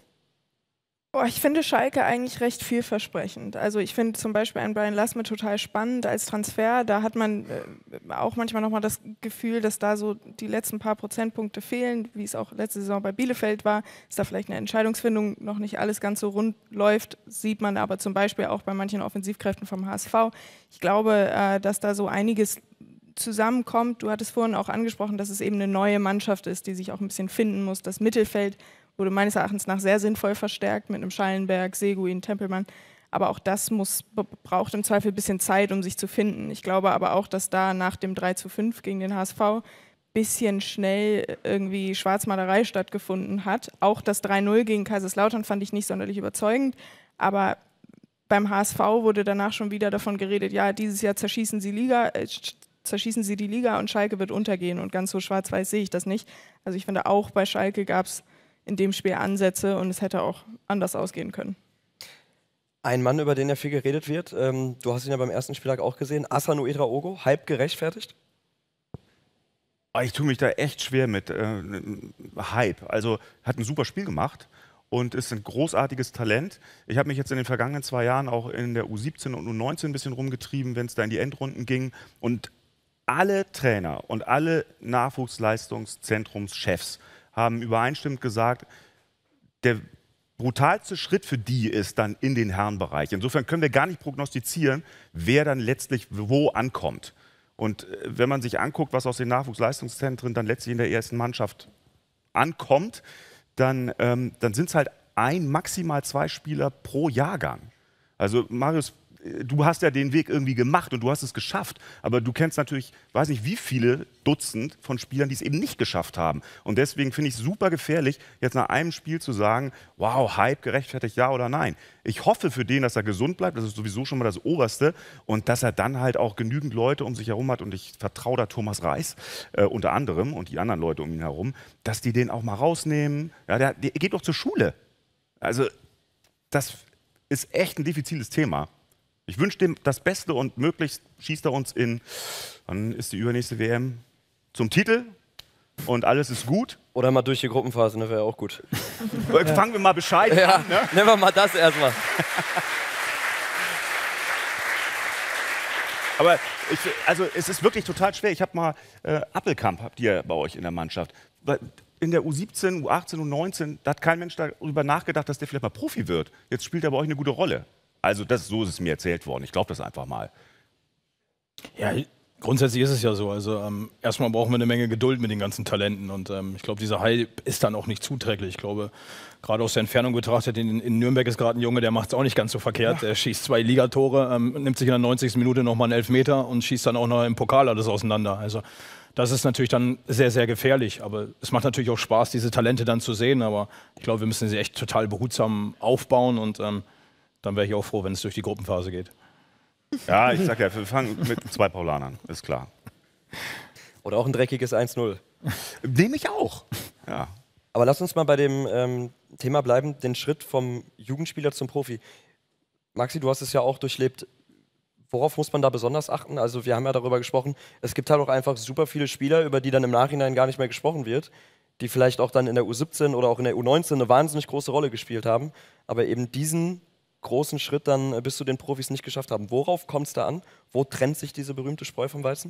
Oh, ich finde Schalke eigentlich recht vielversprechend. Also ich finde zum Beispiel einen Brian Lasme total spannend als Transfer. Da hat man äh, auch manchmal nochmal das Gefühl, dass da so die letzten paar Prozentpunkte fehlen, wie es auch letzte Saison bei Bielefeld war. Ist da vielleicht eine Entscheidungsfindung noch nicht alles ganz so rund läuft, sieht man aber zum Beispiel auch bei manchen Offensivkräften vom H S V. Ich glaube, äh, dass da so einiges zusammenkommt. Du hattest vorhin auch angesprochen, dass es eben eine neue Mannschaft ist, die sich auch ein bisschen finden muss. Das Mittelfeld wurde meines Erachtens nach sehr sinnvoll verstärkt mit einem Schallenberg, Seguin, Tempelmann. Aber auch das muss, braucht im Zweifel ein bisschen Zeit, um sich zu finden. Ich glaube aber auch, dass da nach dem drei zu fünf gegen den H S V ein bisschen schnell irgendwie Schwarzmalerei stattgefunden hat. Auch das drei null gegen Kaiserslautern fand ich nicht sonderlich überzeugend. Aber beim H S V wurde danach schon wieder davon geredet, ja, dieses Jahr zerschießen sie Liga, äh, zerschießen sie die Liga und Schalke wird untergehen. Und ganz so schwarz-weiß sehe ich das nicht. Also ich finde, auch bei Schalke gab es in dem Spiel Ansätze und es hätte auch anders ausgehen können. Ein Mann, über den ja viel geredet wird, ähm, du hast ihn ja beim ersten Spieltag auch gesehen, Hassan Ouedraogo, halb gerechtfertigt? Ich tue mich da echt schwer mit äh, Hype. Also hat ein super Spiel gemacht und ist ein großartiges Talent. Ich habe mich jetzt in den vergangenen zwei Jahren auch in der U siebzehn und U neunzehn ein bisschen rumgetrieben, wenn es da in die Endrunden ging. Und alle Trainer und alle Nachwuchsleistungszentrumschefs haben übereinstimmend gesagt, der brutalste Schritt für die ist dann in den Herrenbereich. Insofern können wir gar nicht prognostizieren, wer dann letztlich wo ankommt. Und wenn man sich anguckt, was aus den Nachwuchsleistungszentren dann letztlich in der ersten Mannschaft ankommt, dann, ähm, dann sind es halt ein, maximal zwei Spieler pro Jahrgang. Also Marius, du hast ja den Weg irgendwie gemacht und du hast es geschafft, aber du kennst natürlich, weiß nicht wie viele Dutzend von Spielern, die es eben nicht geschafft haben. Und deswegen finde ich es super gefährlich, jetzt nach einem Spiel zu sagen, wow, Hype gerechtfertigt, ja oder nein. Ich hoffe für den, dass er gesund bleibt, das ist sowieso schon mal das Oberste, und dass er dann halt auch genügend Leute um sich herum hat, und ich vertraue da Thomas Reis äh, unter anderem und die anderen Leute um ihn herum, dass die den auch mal rausnehmen. Ja, der, der geht doch zur Schule. Also das ist echt ein diffiziles Thema. Ich wünsche dem das Beste und möglichst schießt er uns in, dann ist die übernächste W M zum Titel und alles ist gut. Oder mal durch die Gruppenphase, ne, wäre auch gut. Ja. Fangen wir mal bescheiden ja, an. Ne? Nehmen wir mal das erstmal. Aber Ich, also es ist wirklich total schwer. Ich habe mal äh, Appelkamp, habt ihr bei euch in der Mannschaft. In der U siebzehn, U achtzehn, U neunzehn, da hat kein Mensch darüber nachgedacht, dass der vielleicht mal Profi wird. Jetzt spielt er bei euch eine gute Rolle. Also das, so ist es mir erzählt worden. Ich glaube das einfach mal. Ja, grundsätzlich ist es ja so. Also ähm, erstmal brauchen wir eine Menge Geduld mit den ganzen Talenten. Und ähm, ich glaube, dieser Hype ist dann auch nicht zuträglich. Ich glaube, gerade aus der Entfernung betrachtet, in, in Nürnberg ist gerade ein Junge, der macht es auch nicht ganz so verkehrt. Ja. Er schießt zwei Ligatore, ähm, nimmt sich in der neunzigsten Minute nochmal einen Elfmeter und schießt dann auch noch im Pokal alles auseinander. Also das ist natürlich dann sehr, sehr gefährlich. Aber es macht natürlich auch Spaß, diese Talente dann zu sehen. Aber ich glaube, wir müssen sie echt total behutsam aufbauen. Und ähm, dann wäre ich auch froh, wenn es durch die Gruppenphase geht. Ja, ich sag ja, wir fangen mit zwei Paulanern, ist klar. Oder auch ein dreckiges eins null. Nehme ich auch. Ja. Aber lass uns mal bei dem ähm, Thema bleiben, den Schritt vom Jugendspieler zum Profi. Maxi, du hast es ja auch durchlebt. Worauf muss man da besonders achten? Also wir haben ja darüber gesprochen, es gibt halt auch einfach super viele Spieler, über die dann im Nachhinein gar nicht mehr gesprochen wird, die vielleicht auch dann in der U siebzehn oder auch in der U neunzehn eine wahnsinnig große Rolle gespielt haben, aber eben diesen großen Schritt dann bis zu den Profis nicht geschafft haben. Worauf kommt es da an? Wo trennt sich diese berühmte Spreu vom Weizen?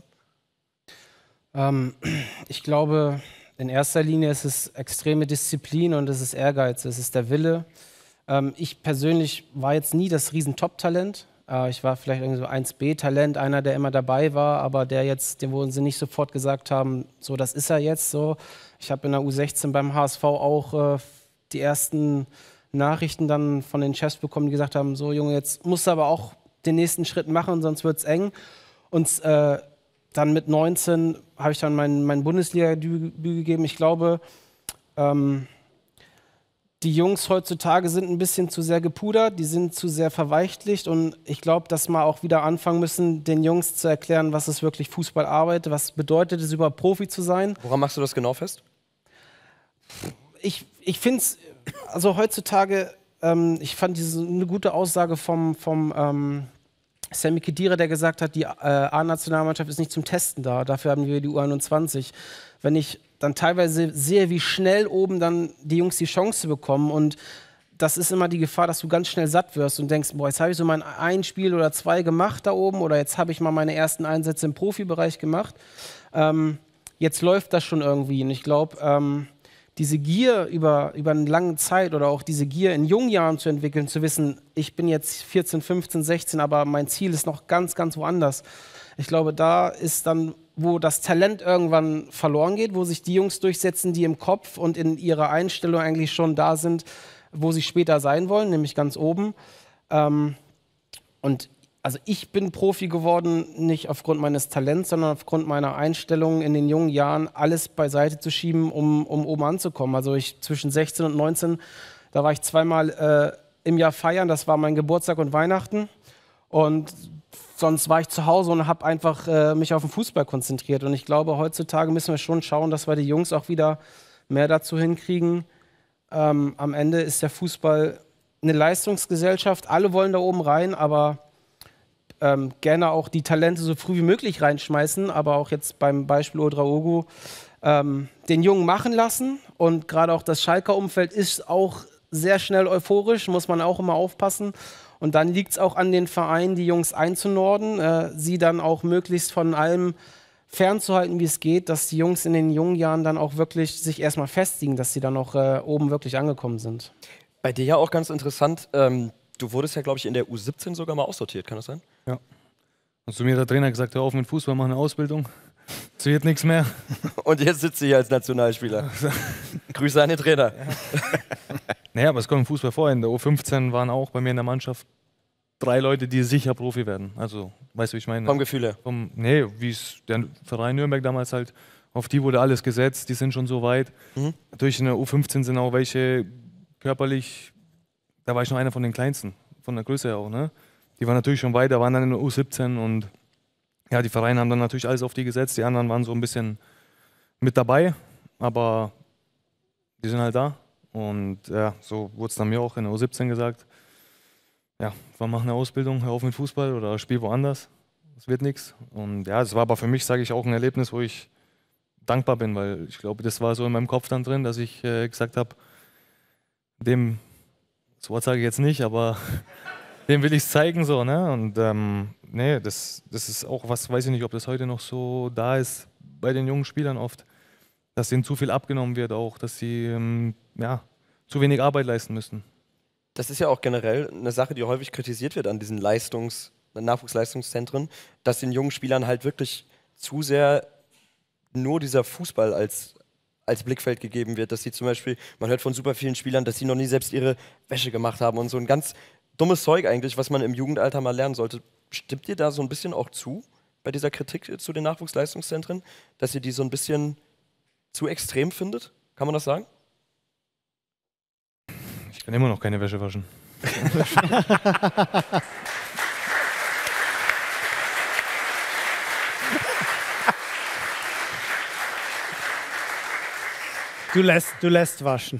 Ähm, ich glaube, in erster Linie ist es extreme Disziplin und es ist Ehrgeiz, es ist der Wille. Ähm, ich persönlich war jetzt nie das Riesen-Top-Talent. Äh, ich war vielleicht irgendwie so eins B-Talent, einer, der immer dabei war, aber der jetzt, dem wo sie nicht sofort gesagt haben, so, das ist er jetzt so. Ich habe in der U sechzehn beim H S V auch äh, die ersten Nachrichten dann von den Chefs bekommen, die gesagt haben, so Junge, jetzt musst du aber auch den nächsten Schritt machen, sonst wird es eng. Und äh, dann mit neunzehn habe ich dann mein, mein Bundesliga-Debüt gegeben. Ich glaube, ähm, die Jungs heutzutage sind ein bisschen zu sehr gepudert, die sind zu sehr verweichlicht und ich glaube, dass wir auch wieder anfangen müssen, den Jungs zu erklären, was ist wirklich Fußballarbeit, was bedeutet es, überhaupt Profi zu sein. Woran machst du das genau fest? Ich, ich finde es, also heutzutage, ähm, ich fand diese eine gute Aussage vom, vom ähm, Sami Khedira, der gesagt hat, die äh, A-Nationalmannschaft ist nicht zum Testen da, dafür haben wir die U einundzwanzig. Wenn ich dann teilweise sehe, wie schnell oben dann die Jungs die Chance bekommen und das ist immer die Gefahr, dass du ganz schnell satt wirst und denkst, boah, jetzt habe ich so mein ein Spiel oder zwei gemacht da oben oder jetzt habe ich mal meine ersten Einsätze im Profibereich gemacht. Ähm, jetzt läuft das schon irgendwie und ich glaube, ähm, diese Gier über, über eine lange Zeit oder auch diese Gier in jungen Jahren zu entwickeln, zu wissen, ich bin jetzt vierzehn, fünfzehn, sechzehn, aber mein Ziel ist noch ganz, ganz woanders. Ich glaube, da ist dann, wo das Talent irgendwann verloren geht, wo sich die Jungs durchsetzen, die im Kopf und in ihrer Einstellung eigentlich schon da sind, wo sie später sein wollen, nämlich ganz oben. Ähm, und also ich bin Profi geworden, nicht aufgrund meines Talents, sondern aufgrund meiner Einstellung in den jungen Jahren, alles beiseite zu schieben, um, um oben anzukommen. Also ich zwischen sechzehn und neunzehn, da war ich zweimal äh, im Jahr feiern, das war mein Geburtstag und Weihnachten. Und sonst war ich zu Hause und habe einfach äh, mich auf den Fußball konzentriert. Und ich glaube, heutzutage müssen wir schon schauen, dass wir die Jungs auch wieder mehr dazu hinkriegen. Ähm, am Ende ist der Fußball eine Leistungsgesellschaft. Alle wollen da oben rein, aber ähm, gerne auch die Talente so früh wie möglich reinschmeißen. Aber auch jetzt beim Beispiel Ouedraogo ähm, den Jungen machen lassen. Und gerade auch das Schalker Umfeld ist auch sehr schnell euphorisch, muss man auch immer aufpassen. Und dann liegt es auch an den Vereinen, die Jungs einzunorden, äh, sie dann auch möglichst von allem fernzuhalten, wie es geht, dass die Jungs in den jungen Jahren dann auch wirklich sich erstmal festigen, dass sie dann auch äh, oben wirklich angekommen sind. Bei dir ja auch ganz interessant, ähm, du wurdest ja, glaube ich, in der U siebzehn sogar mal aussortiert, kann das sein? Ja. Hast du mir der Trainer gesagt, hör auf mit Fußball, mach eine Ausbildung. Es wird nichts mehr. Und jetzt sitzt du hier als Nationalspieler. Grüße an den Trainer. Naja, aber es kommt im Fußball vor. In der U fünfzehn waren auch bei mir in der Mannschaft drei Leute, die sicher Profi werden. Also, weißt du, wie ich meine? Vom Gefühl her? Vom, nee, wie es der Verein Nürnberg damals halt, auf die wurde alles gesetzt, die sind schon so weit. Mhm. Durch eine U fünfzehn sind auch welche körperlich, da war ich noch einer von den Kleinsten, von der Größe her auch, ne? Die waren natürlich schon weiter, waren dann in der U siebzehn und ja, die Vereine haben dann natürlich alles auf die gesetzt, die anderen waren so ein bisschen mit dabei, aber die sind halt da. Und ja, so wurde es dann mir auch in der U siebzehn gesagt, ja, wir machen eine Ausbildung, hör auf mit Fußball oder spiel woanders, es wird nichts. Und ja, es war aber für mich, sage ich, auch ein Erlebnis, wo ich dankbar bin, weil ich glaube, das war so in meinem Kopf dann drin, dass ich äh, gesagt habe, dem, das Wort sage ich jetzt nicht, aber dem will ich es zeigen, so, ne? Und ähm, Nee, das, das ist auch was, weiß ich nicht, ob das heute noch so da ist bei den jungen Spielern oft, dass denen zu viel abgenommen wird auch, dass sie ähm, ja, zu wenig Arbeit leisten müssen. Das ist ja auch generell eine Sache, die häufig kritisiert wird an diesen Leistungs-, Nachwuchsleistungszentren, dass den jungen Spielern halt wirklich zu sehr nur dieser Fußball als, als Blickfeld gegeben wird, dass sie zum Beispiel, man hört von super vielen Spielern, dass sie noch nie selbst ihre Wäsche gemacht haben und so ein ganz dummes Zeug eigentlich, was man im Jugendalter mal lernen sollte. Stimmt ihr da so ein bisschen auch zu, bei dieser Kritik zu den Nachwuchsleistungszentren, dass ihr die so ein bisschen zu extrem findet? Kann man das sagen? Ich kann immer noch keine Wäsche waschen. Du lässt, du lässt waschen.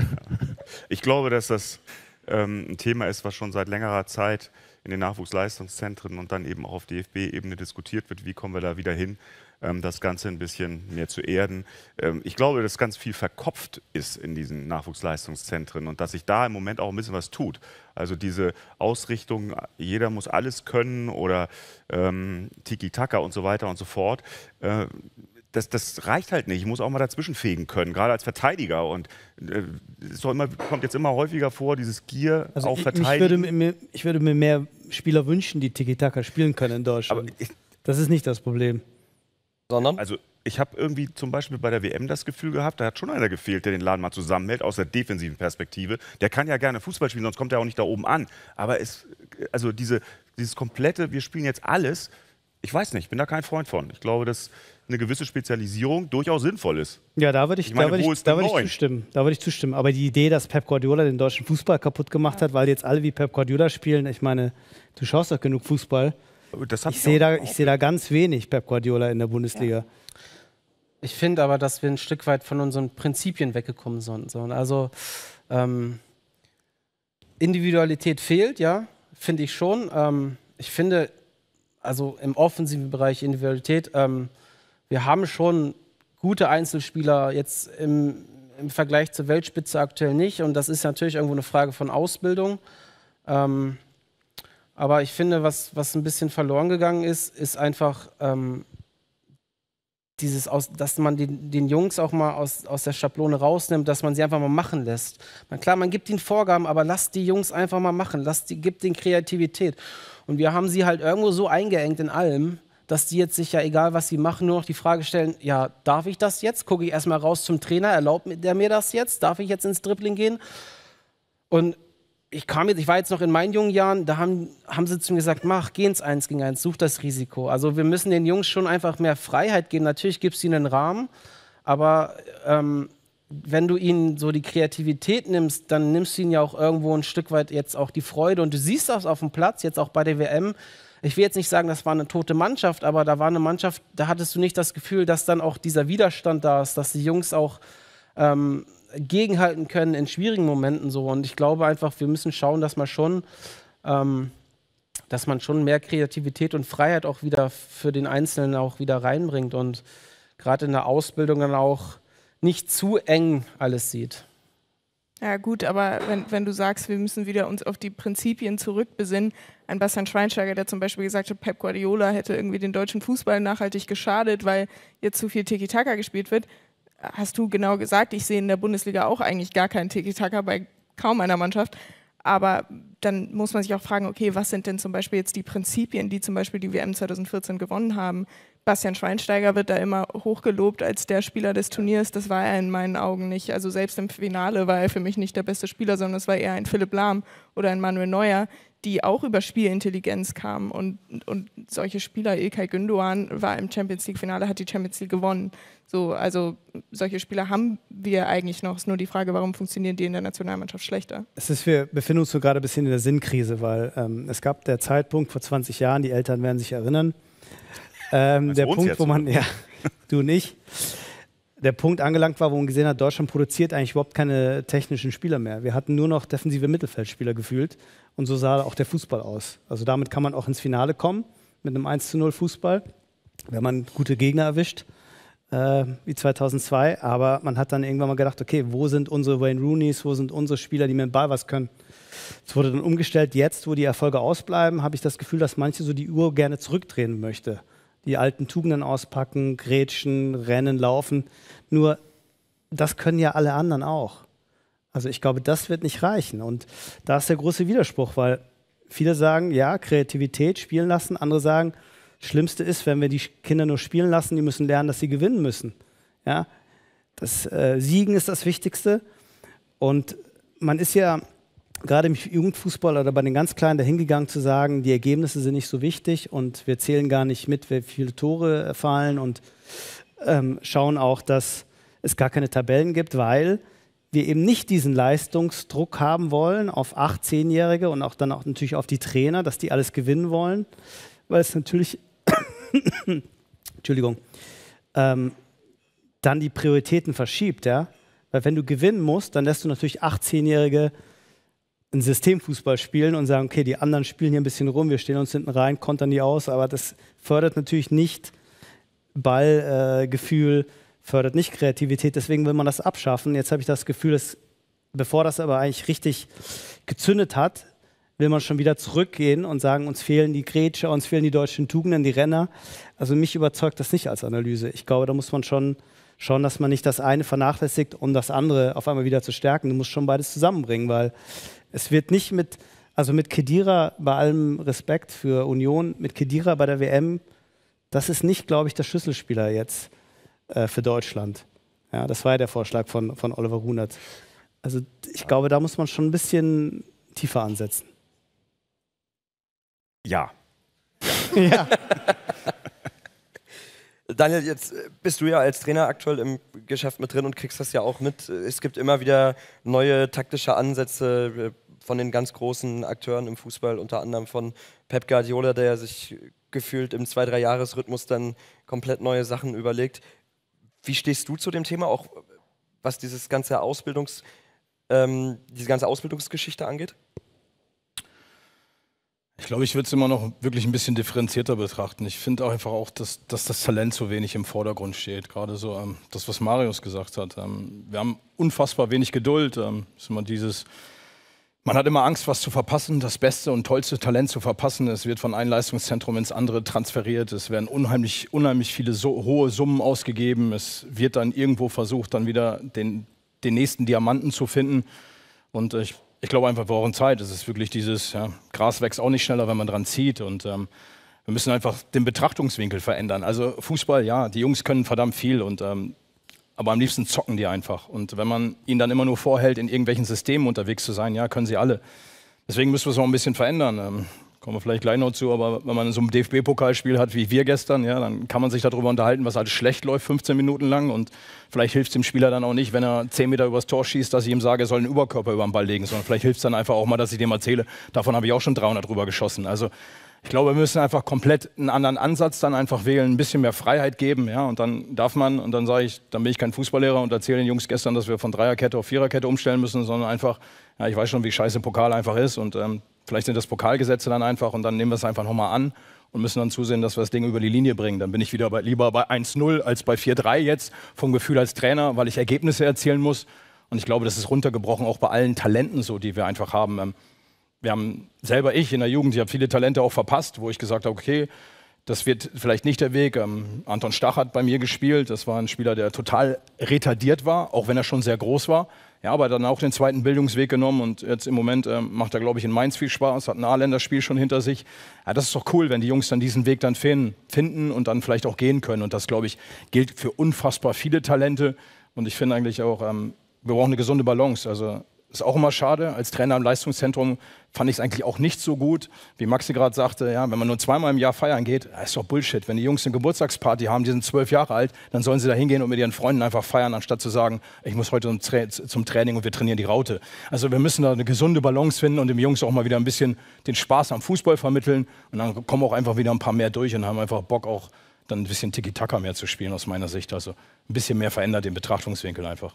Ich glaube, dass das ähm, ein Thema ist, was schon seit längerer Zeit in den Nachwuchsleistungszentren und dann eben auch auf D F B-Ebene diskutiert wird. Wie kommen wir da wieder hin, ähm, das Ganze ein bisschen mehr zu erden? Ähm, ich glaube, dass ganz viel verkopft ist in diesen Nachwuchsleistungszentren und dass sich da im Moment auch ein bisschen was tut. Also diese Ausrichtung, jeder muss alles können oder ähm, Tiki-Taka und so weiter und so fort. Äh, Das, das reicht halt nicht. Ich muss auch mal dazwischen fegen können, gerade als Verteidiger. Und äh, es immer, kommt jetzt immer häufiger vor, dieses Gier also auf ich, Verteidigen. Ich würde, mir, ich würde mir mehr Spieler wünschen, die Tiki-Taka spielen können in Deutschland. Aber ich, das ist nicht das Problem. Sondern? Also ich habe irgendwie zum Beispiel bei der W M das Gefühl gehabt, da hat schon einer gefehlt, der den Laden mal zusammenhält, aus der defensiven Perspektive. Der kann ja gerne Fußball spielen, sonst kommt er auch nicht da oben an. Aber es, also diese, dieses komplette, wir spielen jetzt alles, ich weiß nicht, ich bin da kein Freund von. Ich glaube, dass eine gewisse Spezialisierung durchaus sinnvoll ist. Ja, da würde ich, Ich meine, da würde wo ich, ist da denn würde ich neun? zustimmen. Da würde ich zustimmen. Aber die Idee, dass Pep Guardiola den deutschen Fußball kaputt gemacht hat, weil jetzt alle wie Pep Guardiola spielen, ich meine, du schaust doch genug Fußball. Das hab Ich sehe da, auch ich sehe da ganz wenig Pep Guardiola in der Bundesliga. Ich finde aber, dass wir ein Stück weit von unseren Prinzipien weggekommen sind. Also ähm, Individualität fehlt, ja, finde ich schon. Ähm, ich finde, also im offensiven Bereich Individualität, ähm, wir haben schon gute Einzelspieler jetzt im, im Vergleich zur Weltspitze aktuell nicht. Und das ist natürlich irgendwo eine Frage von Ausbildung. Ähm, aber ich finde, was, was ein bisschen verloren gegangen ist, ist einfach ähm, dieses, aus, dass man den, den Jungs auch mal aus, aus der Schablone rausnimmt, dass man sie einfach mal machen lässt. Man, klar, man gibt ihnen Vorgaben, aber lasst die Jungs einfach mal machen. Lasst die, gibt ihnen Kreativität. Und wir haben sie halt irgendwo so eingeengt in allem, dass die jetzt sich ja, egal was sie machen, nur noch die Frage stellen, ja, darf ich das jetzt? Gucke ich erstmal raus zum Trainer, erlaubt der mir das jetzt? Darf ich jetzt ins Dribbling gehen? Und ich kam jetzt, ich war jetzt noch in meinen jungen Jahren, da haben, haben sie zu mir gesagt, mach, geh ins Eins gegen Eins, such das Risiko. Also wir müssen den Jungs schon einfach mehr Freiheit geben. Natürlich gibt es ihnen einen Rahmen, aber ähm, wenn du ihnen so die Kreativität nimmst, dann nimmst du ihnen ja auch irgendwo ein Stück weit jetzt auch die Freude. Und du siehst das auf dem Platz, jetzt auch bei der W M. Ich will jetzt nicht sagen, das war eine tote Mannschaft, aber da war eine Mannschaft, da hattest du nicht das Gefühl, dass dann auch dieser Widerstand da ist, dass die Jungs auch ähm, gegenhalten können in schwierigen Momenten so. Und ich glaube einfach, wir müssen schauen, dass man schon, ähm, dass man schon mehr Kreativität und Freiheit auch wieder für den Einzelnen auch wieder reinbringt und gerade in der Ausbildung dann auch nicht zu eng alles sieht. Ja gut, aber wenn, wenn du sagst, wir müssen wieder uns auf die Prinzipien zurückbesinnen, ein Bastian Schweinsteiger, der zum Beispiel gesagt hat, Pep Guardiola hätte irgendwie den deutschen Fußball nachhaltig geschadet, weil jetzt zu viel Tiki-Taka gespielt wird, hast du genau gesagt, ich sehe in der Bundesliga auch eigentlich gar keinen Tiki-Taka bei kaum einer Mannschaft, aber dann muss man sich auch fragen, okay, was sind denn zum Beispiel jetzt die Prinzipien, die zum Beispiel die W M zwanzig vierzehn gewonnen haben? Bastian Schweinsteiger wird da immer hochgelobt als der Spieler des Turniers. Das war er in meinen Augen nicht. Also selbst im Finale war er für mich nicht der beste Spieler, sondern es war eher ein Philipp Lahm oder ein Manuel Neuer, die auch über Spielintelligenz kamen. Und, und solche Spieler, İlkay Gündoğan war im Champions-League-Finale, hat die Champions League gewonnen. So, also solche Spieler haben wir eigentlich noch. Es ist nur die Frage, warum funktionieren die in der Nationalmannschaft schlechter? Es ist, wir befinden uns so gerade ein bisschen in der Sinnkrise, weil ähm, es gab der Zeitpunkt vor zwanzig Jahren, die Eltern werden sich erinnern, ähm, der Punkt, wo man, ja, du nicht, der Punkt angelangt war, wo man gesehen hat, Deutschland produziert eigentlich überhaupt keine technischen Spieler mehr. Wir hatten nur noch defensive Mittelfeldspieler gefühlt und so sah auch der Fußball aus. Also damit kann man auch ins Finale kommen, mit einem eins zu null Fußball, wenn man gute Gegner erwischt, äh, wie zweitausendzwei, aber man hat dann irgendwann mal gedacht, okay, wo sind unsere Wayne Rooneys, wo sind unsere Spieler, die mit dem Ball was können? Es wurde dann umgestellt. Jetzt, wo die Erfolge ausbleiben, habe ich das Gefühl, dass manche so die Uhr gerne zurückdrehen möchte. Die alten Tugenden auspacken, grätschen, rennen, laufen. Nur, das können ja alle anderen auch. Also ich glaube, das wird nicht reichen. Und da ist der große Widerspruch, weil viele sagen, ja, Kreativität spielen lassen. Andere sagen, das Schlimmste ist, wenn wir die Kinder nur spielen lassen, die müssen lernen, dass sie gewinnen müssen. Ja? Das äh, Siegen ist das Wichtigste. Und man ist ja gerade im Jugendfußball oder bei den ganz Kleinen dahingegangen zu sagen, die Ergebnisse sind nicht so wichtig und wir zählen gar nicht mit, wie viele Tore fallen und ähm, schauen auch, dass es gar keine Tabellen gibt, weil wir eben nicht diesen Leistungsdruck haben wollen auf acht-, zehnjährige und auch dann auch natürlich auf die Trainer, dass die alles gewinnen wollen, weil es natürlich Entschuldigung, ähm, dann die Prioritäten verschiebt, ja? Weil wenn du gewinnen musst, dann lässt du natürlich acht-, zehnjährige einen Systemfußball spielen und sagen, okay, die anderen spielen hier ein bisschen rum, wir stehen uns hinten rein, kontern die aus, aber das fördert natürlich nicht Ballgefühl, äh, fördert nicht Kreativität, deswegen will man das abschaffen. Jetzt habe ich das Gefühl, dass, bevor das aber eigentlich richtig gezündet hat, will man schon wieder zurückgehen und sagen, uns fehlen die Grätscher, uns fehlen die deutschen Tugenden, die Renner. Also mich überzeugt das nicht als Analyse. Ich glaube, da muss man schon schauen, dass man nicht das eine vernachlässigt, um das andere auf einmal wieder zu stärken. Du musst schon beides zusammenbringen, weil es wird nicht mit, also mit Khedira, bei allem Respekt für Union, mit Khedira bei der W M, das ist nicht, glaube ich, der Schlüsselspieler jetzt äh, für Deutschland. Ja, das war ja der Vorschlag von, von Oliver Runert. Also ich glaube, da muss man schon ein bisschen tiefer ansetzen. Ja. Ja. Daniel, jetzt bist du ja als Trainer aktuell im Geschäft mit drin und kriegst das ja auch mit. Es gibt immer wieder neue taktische Ansätze von den ganz großen Akteuren im Fußball, unter anderem von Pep Guardiola, der sich gefühlt im zwei-, drei-Jahres-Rhythmus dann komplett neue Sachen überlegt. Wie stehst du zu dem Thema, auch was dieses ganze Ausbildungs, ähm, diese ganze Ausbildungsgeschichte angeht? Ich glaube, ich würde es immer noch wirklich ein bisschen differenzierter betrachten. Ich finde auch einfach auch, dass, dass das Talent so wenig im Vordergrund steht. Gerade so ähm, das, was Marius gesagt hat. Ähm, wir haben unfassbar wenig Geduld. Ähm, ist immer dieses, man hat immer Angst, was zu verpassen, das beste und tollste Talent zu verpassen. Es wird von einem Leistungszentrum ins andere transferiert. Es werden unheimlich, unheimlich viele so hohe Summen ausgegeben. Es wird dann irgendwo versucht, dann wieder den, den nächsten Diamanten zu finden. Und ich Ich glaube einfach, wir brauchen Zeit. Es ist wirklich dieses, ja, Gras wächst auch nicht schneller, wenn man dran zieht. Und ähm, wir müssen einfach den Betrachtungswinkel verändern. Also Fußball, ja, die Jungs können verdammt viel, und, ähm, aber am liebsten zocken die einfach. Und wenn man ihnen dann immer nur vorhält, in irgendwelchen Systemen unterwegs zu sein, ja, können sie alle. Deswegen müssen wir es auch ein bisschen verändern. Ähm, kommen wir vielleicht gleich noch zu, aber wenn man so ein D F B-Pokalspiel hat wie wir gestern, ja, dann kann man sich darüber unterhalten, was alles schlecht läuft, fünfzehn Minuten lang. Und vielleicht hilft es dem Spieler dann auch nicht, wenn er zehn Meter übers Tor schießt, dass ich ihm sage, er soll einen Überkörper über den Ball legen, sondern vielleicht hilft es dann einfach auch mal, dass ich dem erzähle, davon habe ich auch schon dreihundert drüber geschossen. Also ich glaube, wir müssen einfach komplett einen anderen Ansatz dann einfach wählen, ein bisschen mehr Freiheit geben, ja, und dann darf man, und dann sage ich, dann bin ich kein Fußballlehrer und erzähle den Jungs gestern, dass wir von Dreierkette auf Viererkette umstellen müssen, sondern einfach, ja, ich weiß schon, wie scheiße Pokal einfach ist, und ähm, vielleicht sind das Pokalgesetze dann einfach, und dann nehmen wir es einfach nochmal an und müssen dann zusehen, dass wir das Ding über die Linie bringen. Dann bin ich wieder bei, lieber bei eins null als bei vier drei jetzt, vom Gefühl als Trainer, weil ich Ergebnisse erzielen muss. Und ich glaube, das ist runtergebrochen, auch bei allen Talenten so, die wir einfach haben. Wir haben selber, ich in der Jugend, ich habe viele Talente auch verpasst, wo ich gesagt habe, okay, das wird vielleicht nicht der Weg. Ähm, Anton Stach hat bei mir gespielt. Das war ein Spieler, der total retardiert war, auch wenn er schon sehr groß war. Ja, aber dann auch den zweiten Bildungsweg genommen, und jetzt im Moment ähm, macht er, glaube ich, in Mainz viel Spaß, hat ein A-Länderspiel schon hinter sich. Ja, das ist doch cool, wenn die Jungs dann diesen Weg dann finden, finden und dann vielleicht auch gehen können. Und das, glaube ich, gilt für unfassbar viele Talente. Und ich finde eigentlich auch, ähm, wir brauchen eine gesunde Balance. Also ist auch immer schade. Als Trainer im Leistungszentrum fand ich es eigentlich auch nicht so gut. Wie Maxi gerade sagte, ja, wenn man nur zweimal im Jahr feiern geht, ist doch Bullshit. Wenn die Jungs eine Geburtstagsparty haben, die sind zwölf Jahre alt, dann sollen sie da hingehen und mit ihren Freunden einfach feiern, anstatt zu sagen, ich muss heute zum, Tra zum Training und wir trainieren die Raute. Also wir müssen da eine gesunde Balance finden und den Jungs auch mal wieder ein bisschen den Spaß am Fußball vermitteln. Und dann kommen auch einfach wieder ein paar mehr durch und haben einfach Bock, auch dann ein bisschen Tiki-Taka mehr zu spielen, aus meiner Sicht. Also ein bisschen mehr verändert den Betrachtungswinkel einfach.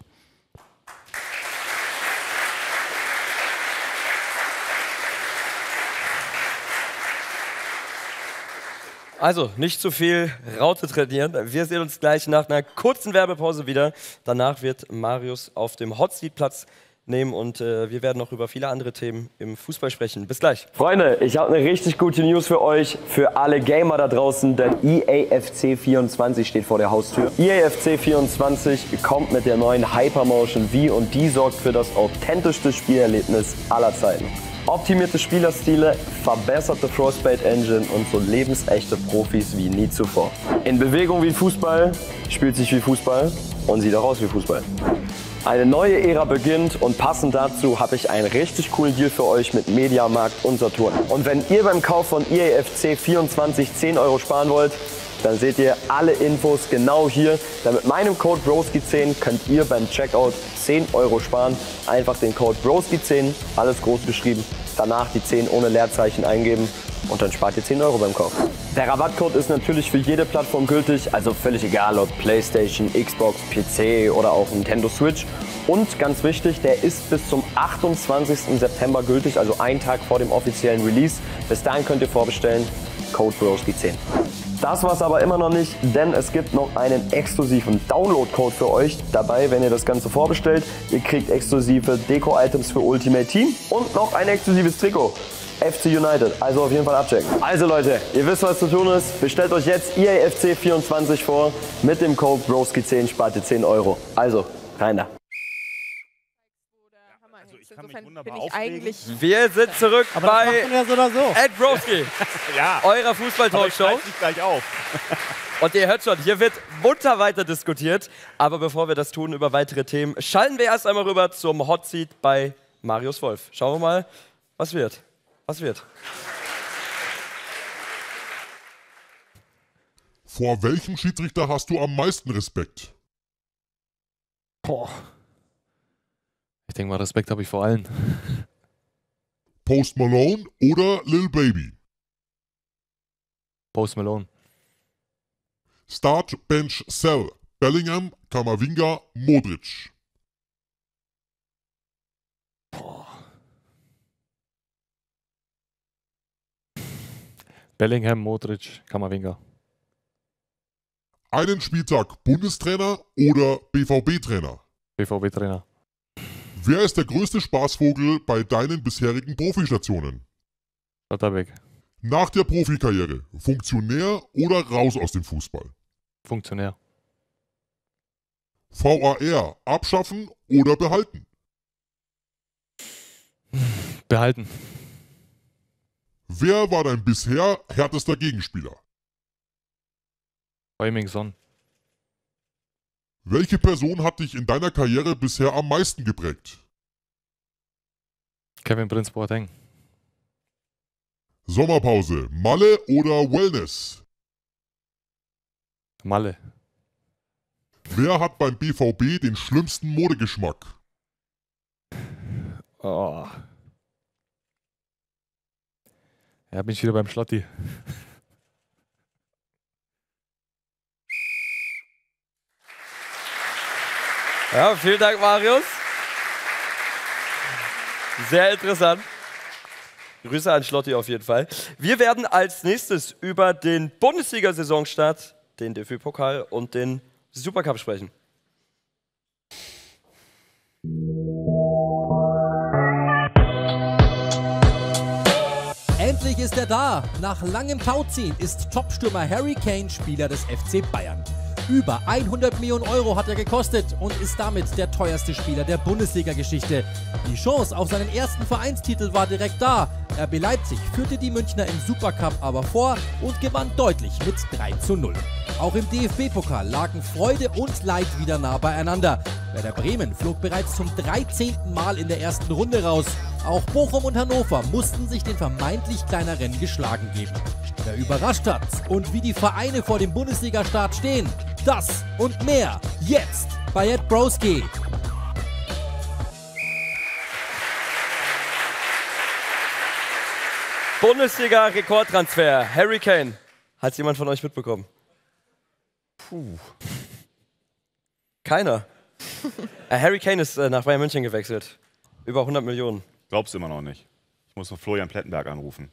Also, nicht zu viel Raute trainieren. Wir sehen uns gleich nach einer kurzen Werbepause wieder. Danach wird Marius auf dem Hotseat Platz nehmen und äh, wir werden noch über viele andere Themen im Fußball sprechen. Bis gleich. Freunde, ich habe eine richtig gute News für euch, für alle Gamer da draußen, denn E A F C vierundzwanzig steht vor der Haustür. E A F C vierundzwanzig kommt mit der neuen Hypermotion V und die sorgt für das authentischste Spielerlebnis aller Zeiten. Optimierte Spielerstile, verbesserte Frostbite Engine und so lebensechte Profis wie nie zuvor. In Bewegung wie Fußball, spielt sich wie Fußball und sieht auch aus wie Fußball. Eine neue Ära beginnt und passend dazu habe ich einen richtig coolen Deal für euch mit Mediamarkt und Saturn. Und wenn ihr beim Kauf von E A F C vierundzwanzig zehn Euro sparen wollt, dann seht ihr alle Infos genau hier. Denn mit meinem Code Broski zehn könnt ihr beim Checkout zehn Euro sparen. Einfach den Code Broski zehn, alles groß geschrieben, danach die zehn ohne Leerzeichen eingeben und dann spart ihr zehn Euro beim Kauf. Der Rabattcode ist natürlich für jede Plattform gültig, also völlig egal ob PlayStation, Xbox, P C oder auch Nintendo Switch. Und ganz wichtig, der ist bis zum achtundzwanzigsten September gültig, also einen Tag vor dem offiziellen Release. Bis dahin könnt ihr vorbestellen, Code Broski zehn. Das war's aber immer noch nicht, denn es gibt noch einen exklusiven Download-Code für euch dabei, wenn ihr das Ganze vorbestellt. Ihr kriegt exklusive Deko-Items für Ultimate Team und noch ein exklusives Trikot. F C United, also auf jeden Fall abchecken. Also Leute, ihr wisst, was zu tun ist. Bestellt euch jetzt E A F C vierundzwanzig vor. Mit dem Code Broski zehn spart ihr zehn Euro. Also, rein da. Also ich kann mich wunderbar bin ich aufregen. eigentlich Wir sind zurück Aber das bei macht man ja so oder so. Ed Broski, Ja, eurer aber ich Fußball-Talkshow. reiß mich gleich auf. Und ihr hört schon, hier wird munter weiter diskutiert. Aber bevor wir das tun über weitere Themen, schalten wir erst einmal rüber zum Hot Seat bei Marius Wolf. Schauen wir mal, was wird. Was wird? Vor welchem Schiedsrichter hast du am meisten Respekt? Boah. Ich denke mal, Respekt habe ich vor allen. Post Malone oder Lil Baby? Post Malone. Start, Bench, Sell. Bellingham, Kamavinga, Modric. Boah. Bellingham, Modric, Kamavinga. Einen Spieltag Bundestrainer oder B V B-Trainer? B V B-Trainer. Wer ist der größte Spaßvogel bei deinen bisherigen Profistationen? Schlotterbeck. Nach der Profikarriere, Funktionär oder raus aus dem Fußball? Funktionär. V A R, abschaffen oder behalten? Behalten. Wer war dein bisher härtester Gegenspieler? Heuming-Son. Welche Person hat dich in deiner Karriere bisher am meisten geprägt? Kevin Prince Boateng. Sommerpause, Malle oder Wellness? Malle. Wer hat beim B V B den schlimmsten Modegeschmack? Oh. Ja, bin ich wieder beim Schlotti. Ja, vielen Dank, Marius. Sehr interessant. Grüße an Schlotti auf jeden Fall. Wir werden als nächstes über den Bundesliga-Saisonstart, den D F B-Pokal und den Supercup sprechen. Endlich ist er da. Nach langem Tauziehen ist Topstürmer Harry Kane Spieler des F C Bayern. Über hundert Millionen Euro hat er gekostet und ist damit der teuerste Spieler der Bundesliga-Geschichte. Die Chance auf seinen ersten Vereinstitel war direkt da. R B Leipzig führte die Münchner im Supercup aber vor und gewann deutlich mit drei zu null. Auch im D F B-Pokal lagen Freude und Leid wieder nah beieinander. Werder Bremen flog bereits zum dreizehnten Mal in der ersten Runde raus. Auch Bochum und Hannover mussten sich den vermeintlich kleineren geschlagen geben. Wer überrascht hat und wie die Vereine vor dem Bundesliga-Start stehen, das und mehr jetzt bei Ed Broski. Bundesliga-Rekordtransfer, Harry Kane. Hat es jemand von euch mitbekommen? Puh. Keiner. äh, Harry Kane ist äh, nach Bayern München gewechselt. Über hundert Millionen. Glaubst du immer noch nicht. Ich muss noch Florian Plettenberg anrufen.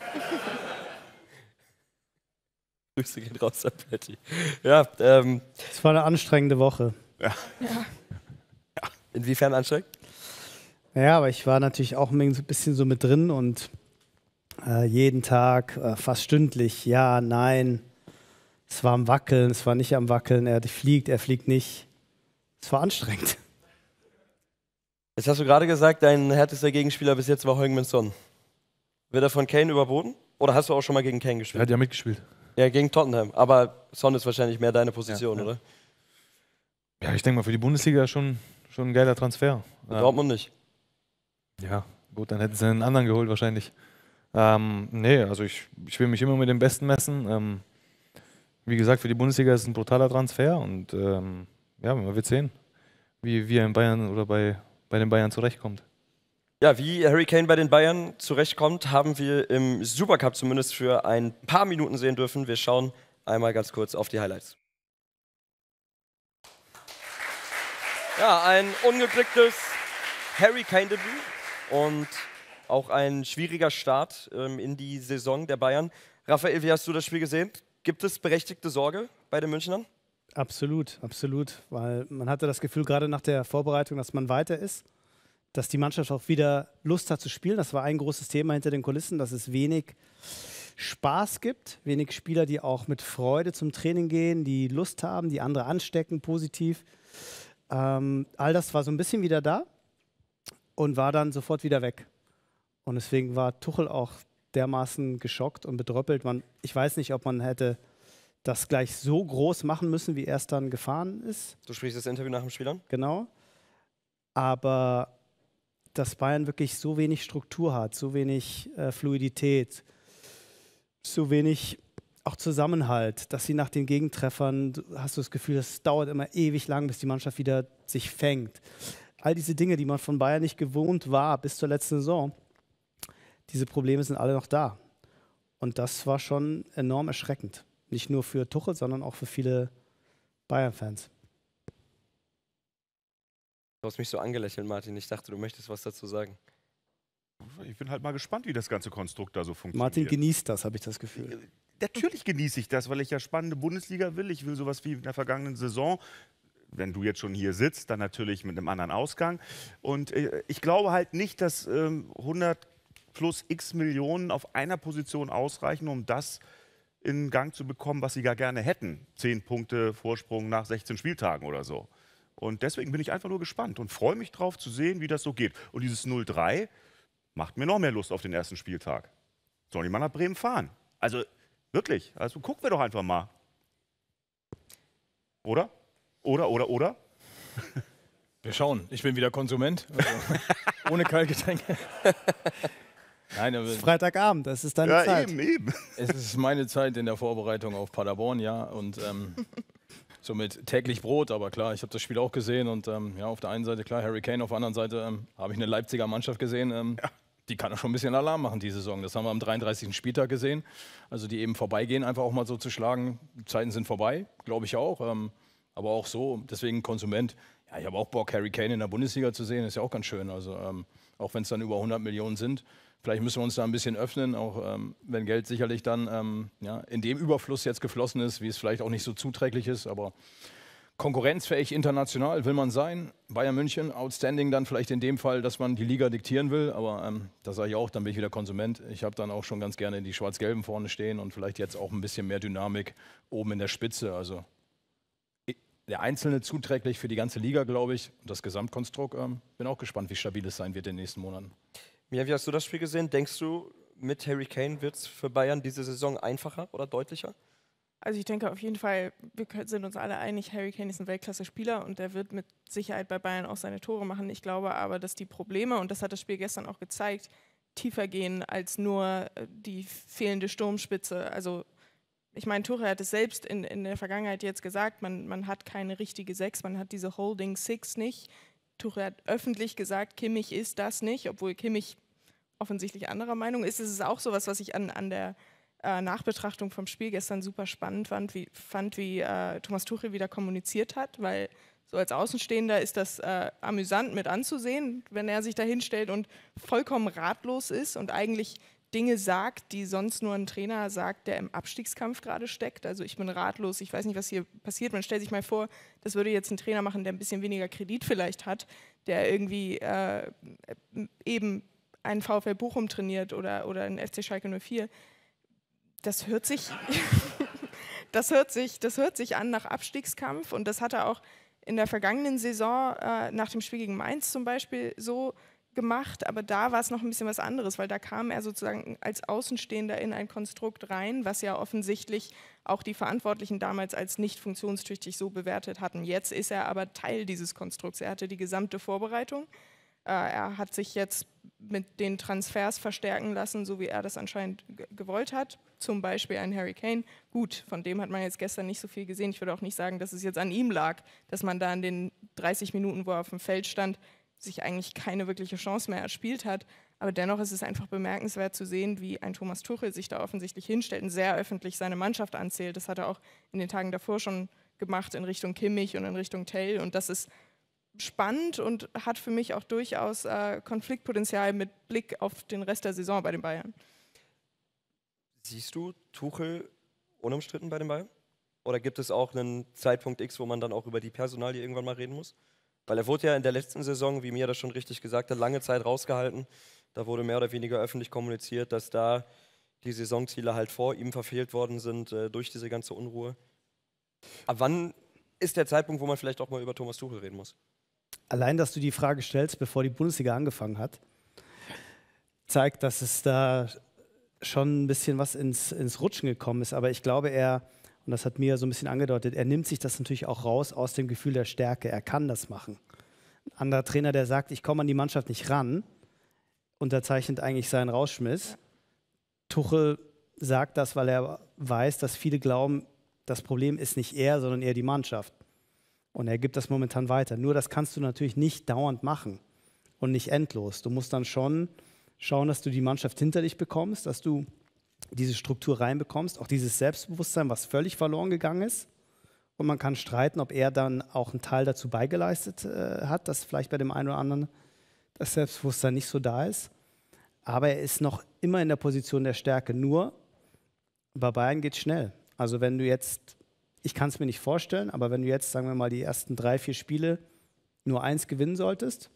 Grüße gehen raus an Pletti. Ja, ähm. Es war eine anstrengende Woche. Ja. Ja. Inwiefern anstrengend? Ja, aber ich war natürlich auch ein bisschen so mit drin und äh, jeden Tag, äh, fast stündlich, ja, nein. Es war am Wackeln, es war nicht am Wackeln, er fliegt, er fliegt nicht. Es war anstrengend. Jetzt hast du gerade gesagt, dein härtester Gegenspieler bis jetzt war Heung-min Son. Wird er von Kane überboten? Oder hast du auch schon mal gegen Kane gespielt? Er hat ja mitgespielt. Ja, gegen Tottenham. Aber Son ist wahrscheinlich mehr deine Position, ja, ja. oder? Ja, ich denke mal, für die Bundesliga schon, schon ein geiler Transfer. Für Dortmund nicht. Ja, gut, dann hätten sie einen anderen geholt wahrscheinlich. Ähm, nee, also ich, ich will mich immer mit dem Besten messen. Ähm, wie gesagt, für die Bundesliga ist es ein brutaler Transfer und ähm, ja, man wird sehen, wie, wie er in Bayern oder bei, bei den Bayern zurechtkommt. Ja, wie Harry Kane bei den Bayern zurechtkommt, haben wir im Supercup zumindest für ein paar Minuten sehen dürfen. Wir schauen einmal ganz kurz auf die Highlights. Ja, ein ungeglücktes Harry Kane-Debüt und auch ein schwieriger Start ähm, in die Saison der Bayern. Raphael, wie hast du das Spiel gesehen? Gibt es berechtigte Sorge bei den Münchnern? Absolut, absolut, weil man hatte das Gefühl, gerade nach der Vorbereitung, dass man weiter ist, dass die Mannschaft auch wieder Lust hat zu spielen. Das war ein großes Thema hinter den Kulissen, dass es wenig Spaß gibt, wenig Spieler, die auch mit Freude zum Training gehen, die Lust haben, die andere anstecken, positiv. Ähm, all das war so ein bisschen wieder da und war dann sofort wieder weg. Und deswegen war Tuchel auch dermaßen geschockt und bedröppelt. Man, ich weiß nicht, ob man hätte das gleich so groß machen müssen, wie er es dann gefahren ist. Du sprichst das Interview nach dem Spiel an? Genau. Aber dass Bayern wirklich so wenig Struktur hat, so wenig äh, Fluidität, so wenig auch Zusammenhalt, dass sie nach den Gegentreffern, hast du das Gefühl, das dauert immer ewig lang, bis die Mannschaft wieder sich fängt. All diese Dinge, die man von Bayern nicht gewohnt war bis zur letzten Saison, diese Probleme sind alle noch da. Und das war schon enorm erschreckend. Nicht nur für Tuchel, sondern auch für viele Bayern-Fans. Du hast mich so angelächelt, Martin. Ich dachte, du möchtest was dazu sagen. Ich bin halt mal gespannt, wie das ganze Konstrukt da so funktioniert. Martin genießt das, habe ich das Gefühl. Natürlich genieße ich das, weil ich ja spannende Bundesliga will. Ich will sowas wie in der vergangenen Saison. Wenn du jetzt schon hier sitzt, dann natürlich mit einem anderen Ausgang. Und äh, ich glaube halt nicht, dass ähm, hundert plus x Millionen auf einer Position ausreichen, um das in Gang zu bekommen, was sie gar gerne hätten. Zehn Punkte Vorsprung nach sechzehn Spieltagen oder so. Und deswegen bin ich einfach nur gespannt und freue mich drauf zu sehen, wie das so geht. Und dieses null drei macht mir noch mehr Lust auf den ersten Spieltag. Sollen die mal nach Bremen fahren? Also wirklich, also gucken wir doch einfach mal. Oder? Oder, oder, oder? Wir schauen. Ich bin wieder Konsument. Also ohne Kaltgetränke. Nein, aber es ist Freitagabend, das ist deine ja, Zeit. Eben, eben. Es ist meine Zeit in der Vorbereitung auf Paderborn, ja. Und ähm, somit täglich Brot, aber klar, ich habe das Spiel auch gesehen. Und ähm, ja, auf der einen Seite klar, Harry Kane, auf der anderen Seite ähm, habe ich eine Leipziger Mannschaft gesehen. Ähm, ja. Die kann auch schon ein bisschen Alarm machen, die Saison. Das haben wir am dreiunddreißigsten Spieltag gesehen. Also die eben vorbeigehen, einfach auch mal so zu schlagen. Die Zeiten sind vorbei, glaube ich auch. Ähm, aber auch so, deswegen Konsument. Ja, ich habe auch Bock, Harry Kane in der Bundesliga zu sehen, ist ja auch ganz schön. Also ähm, auch wenn es dann über hundert Millionen sind. Vielleicht müssen wir uns da ein bisschen öffnen, auch ähm, wenn Geld sicherlich dann ähm, ja, in dem Überfluss jetzt geflossen ist, wie es vielleicht auch nicht so zuträglich ist. Aber konkurrenzfähig international will man sein. Bayern München, outstanding dann vielleicht in dem Fall, dass man die Liga diktieren will. Aber ähm, da sage ich auch, dann bin ich wieder Konsument. Ich habe dann auch schon ganz gerne die Schwarz-Gelben vorne stehen und vielleicht jetzt auch ein bisschen mehr Dynamik oben in der Spitze. Also der Einzelne zuträglich für die ganze Liga, glaube ich. Das Gesamtkonstrukt, ähm, bin auch gespannt, wie stabil es sein wird in den nächsten Monaten. Mia, wie hast du das Spiel gesehen? Denkst du, mit Harry Kane wird es für Bayern diese Saison einfacher oder deutlicher? Also ich denke auf jeden Fall, wir sind uns alle einig, Harry Kane ist ein Weltklasse-Spieler und der wird mit Sicherheit bei Bayern auch seine Tore machen. Ich glaube aber, dass die Probleme, und das hat das Spiel gestern auch gezeigt, tiefer gehen als nur die fehlende Sturmspitze. Also ich meine, Tuchel hat es selbst in, in der Vergangenheit jetzt gesagt, man, man hat keine richtige Sechs, man hat diese Holding Six nicht. Tuchel hat öffentlich gesagt, Kimmich ist das nicht, obwohl Kimmich offensichtlich anderer Meinung ist. Es ist auch sowas, was ich an, an der äh, Nachbetrachtung vom Spiel gestern super spannend fand, wie, fand, wie äh, Thomas Tuchel wieder kommuniziert hat, weil so als Außenstehender ist das äh, amüsant mit anzusehen, wenn er sich da hinstellt und vollkommen ratlos ist und eigentlich Dinge sagt, die sonst nur ein Trainer sagt, der im Abstiegskampf gerade steckt. Also ich bin ratlos, ich weiß nicht, was hier passiert. Man stellt sich mal vor, das würde jetzt ein Trainer machen, der ein bisschen weniger Kredit vielleicht hat, der irgendwie äh, eben einen VfL Bochum trainiert oder, oder einen F C Schalke null vier. Das hört sich, das hört sich, das hört sich an nach Abstiegskampf, und das hat er auch in der vergangenen Saison äh, nach dem Spiel gegen Mainz zum Beispiel so gemacht, aber da war es noch ein bisschen was anderes, weil da kam er sozusagen als Außenstehender in ein Konstrukt rein, was ja offensichtlich auch die Verantwortlichen damals als nicht funktionstüchtig so bewertet hatten. Jetzt ist er aber Teil dieses Konstrukts. Er hatte die gesamte Vorbereitung. Äh, er hat sich jetzt mit den Transfers verstärken lassen, so wie er das anscheinend gewollt hat. Zum Beispiel ein Harry Kane. Gut, von dem hat man jetzt gestern nicht so viel gesehen. Ich würde auch nicht sagen, dass es jetzt an ihm lag, dass man da in den dreißig Minuten, wo er auf dem Feld stand, sich eigentlich keine wirkliche Chance mehr erspielt hat. Aber dennoch ist es einfach bemerkenswert zu sehen, wie ein Thomas Tuchel sich da offensichtlich hinstellt und sehr öffentlich seine Mannschaft anzählt. Das hat er auch in den Tagen davor schon gemacht in Richtung Kimmich und in Richtung Tell. Und das ist spannend und hat für mich auch durchaus äh, Konfliktpotenzial mit Blick auf den Rest der Saison bei den Bayern. Siehst du Tuchel unumstritten bei den Bayern? Oder gibt es auch einen Zeitpunkt X, wo man dann auch über die Personalie irgendwann mal reden muss? Weil er wurde ja in der letzten Saison, wie mir das schon richtig gesagt hat, lange Zeit rausgehalten. Da wurde mehr oder weniger öffentlich kommuniziert, dass da die Saisonziele halt vor ihm verfehlt worden sind äh, durch diese ganze Unruhe. Ab wann ist der Zeitpunkt, wo man vielleicht auch mal über Thomas Tuchel reden muss? Allein, dass du die Frage stellst, bevor die Bundesliga angefangen hat, zeigt, dass es da schon ein bisschen was ins, ins Rutschen gekommen ist. Aber ich glaube, er, und das hat Mia so ein bisschen angedeutet, er nimmt sich das natürlich auch raus aus dem Gefühl der Stärke. Er kann das machen. Ein anderer Trainer, der sagt, ich komme an die Mannschaft nicht ran, unterzeichnet eigentlich seinen Rausschmiss. Tuchel sagt das, weil er weiß, dass viele glauben, das Problem ist nicht er, sondern eher die Mannschaft. Und er gibt das momentan weiter. Nur das kannst du natürlich nicht dauernd machen und nicht endlos. Du musst dann schon schauen, dass du die Mannschaft hinter dich bekommst, dass du diese Struktur reinbekommst, auch dieses Selbstbewusstsein, was völlig verloren gegangen ist. Und man kann streiten, ob er dann auch einen Teil dazu beigeleistet äh, hat, dass vielleicht bei dem einen oder anderen das Selbstbewusstsein nicht so da ist. Aber er ist noch immer in der Position der Stärke. Nur bei Bayern geht es schnell. Also wenn du jetzt, ich kann es mir nicht vorstellen, aber wenn du jetzt, sagen wir mal, die ersten drei, vier Spiele nur eins gewinnen solltest,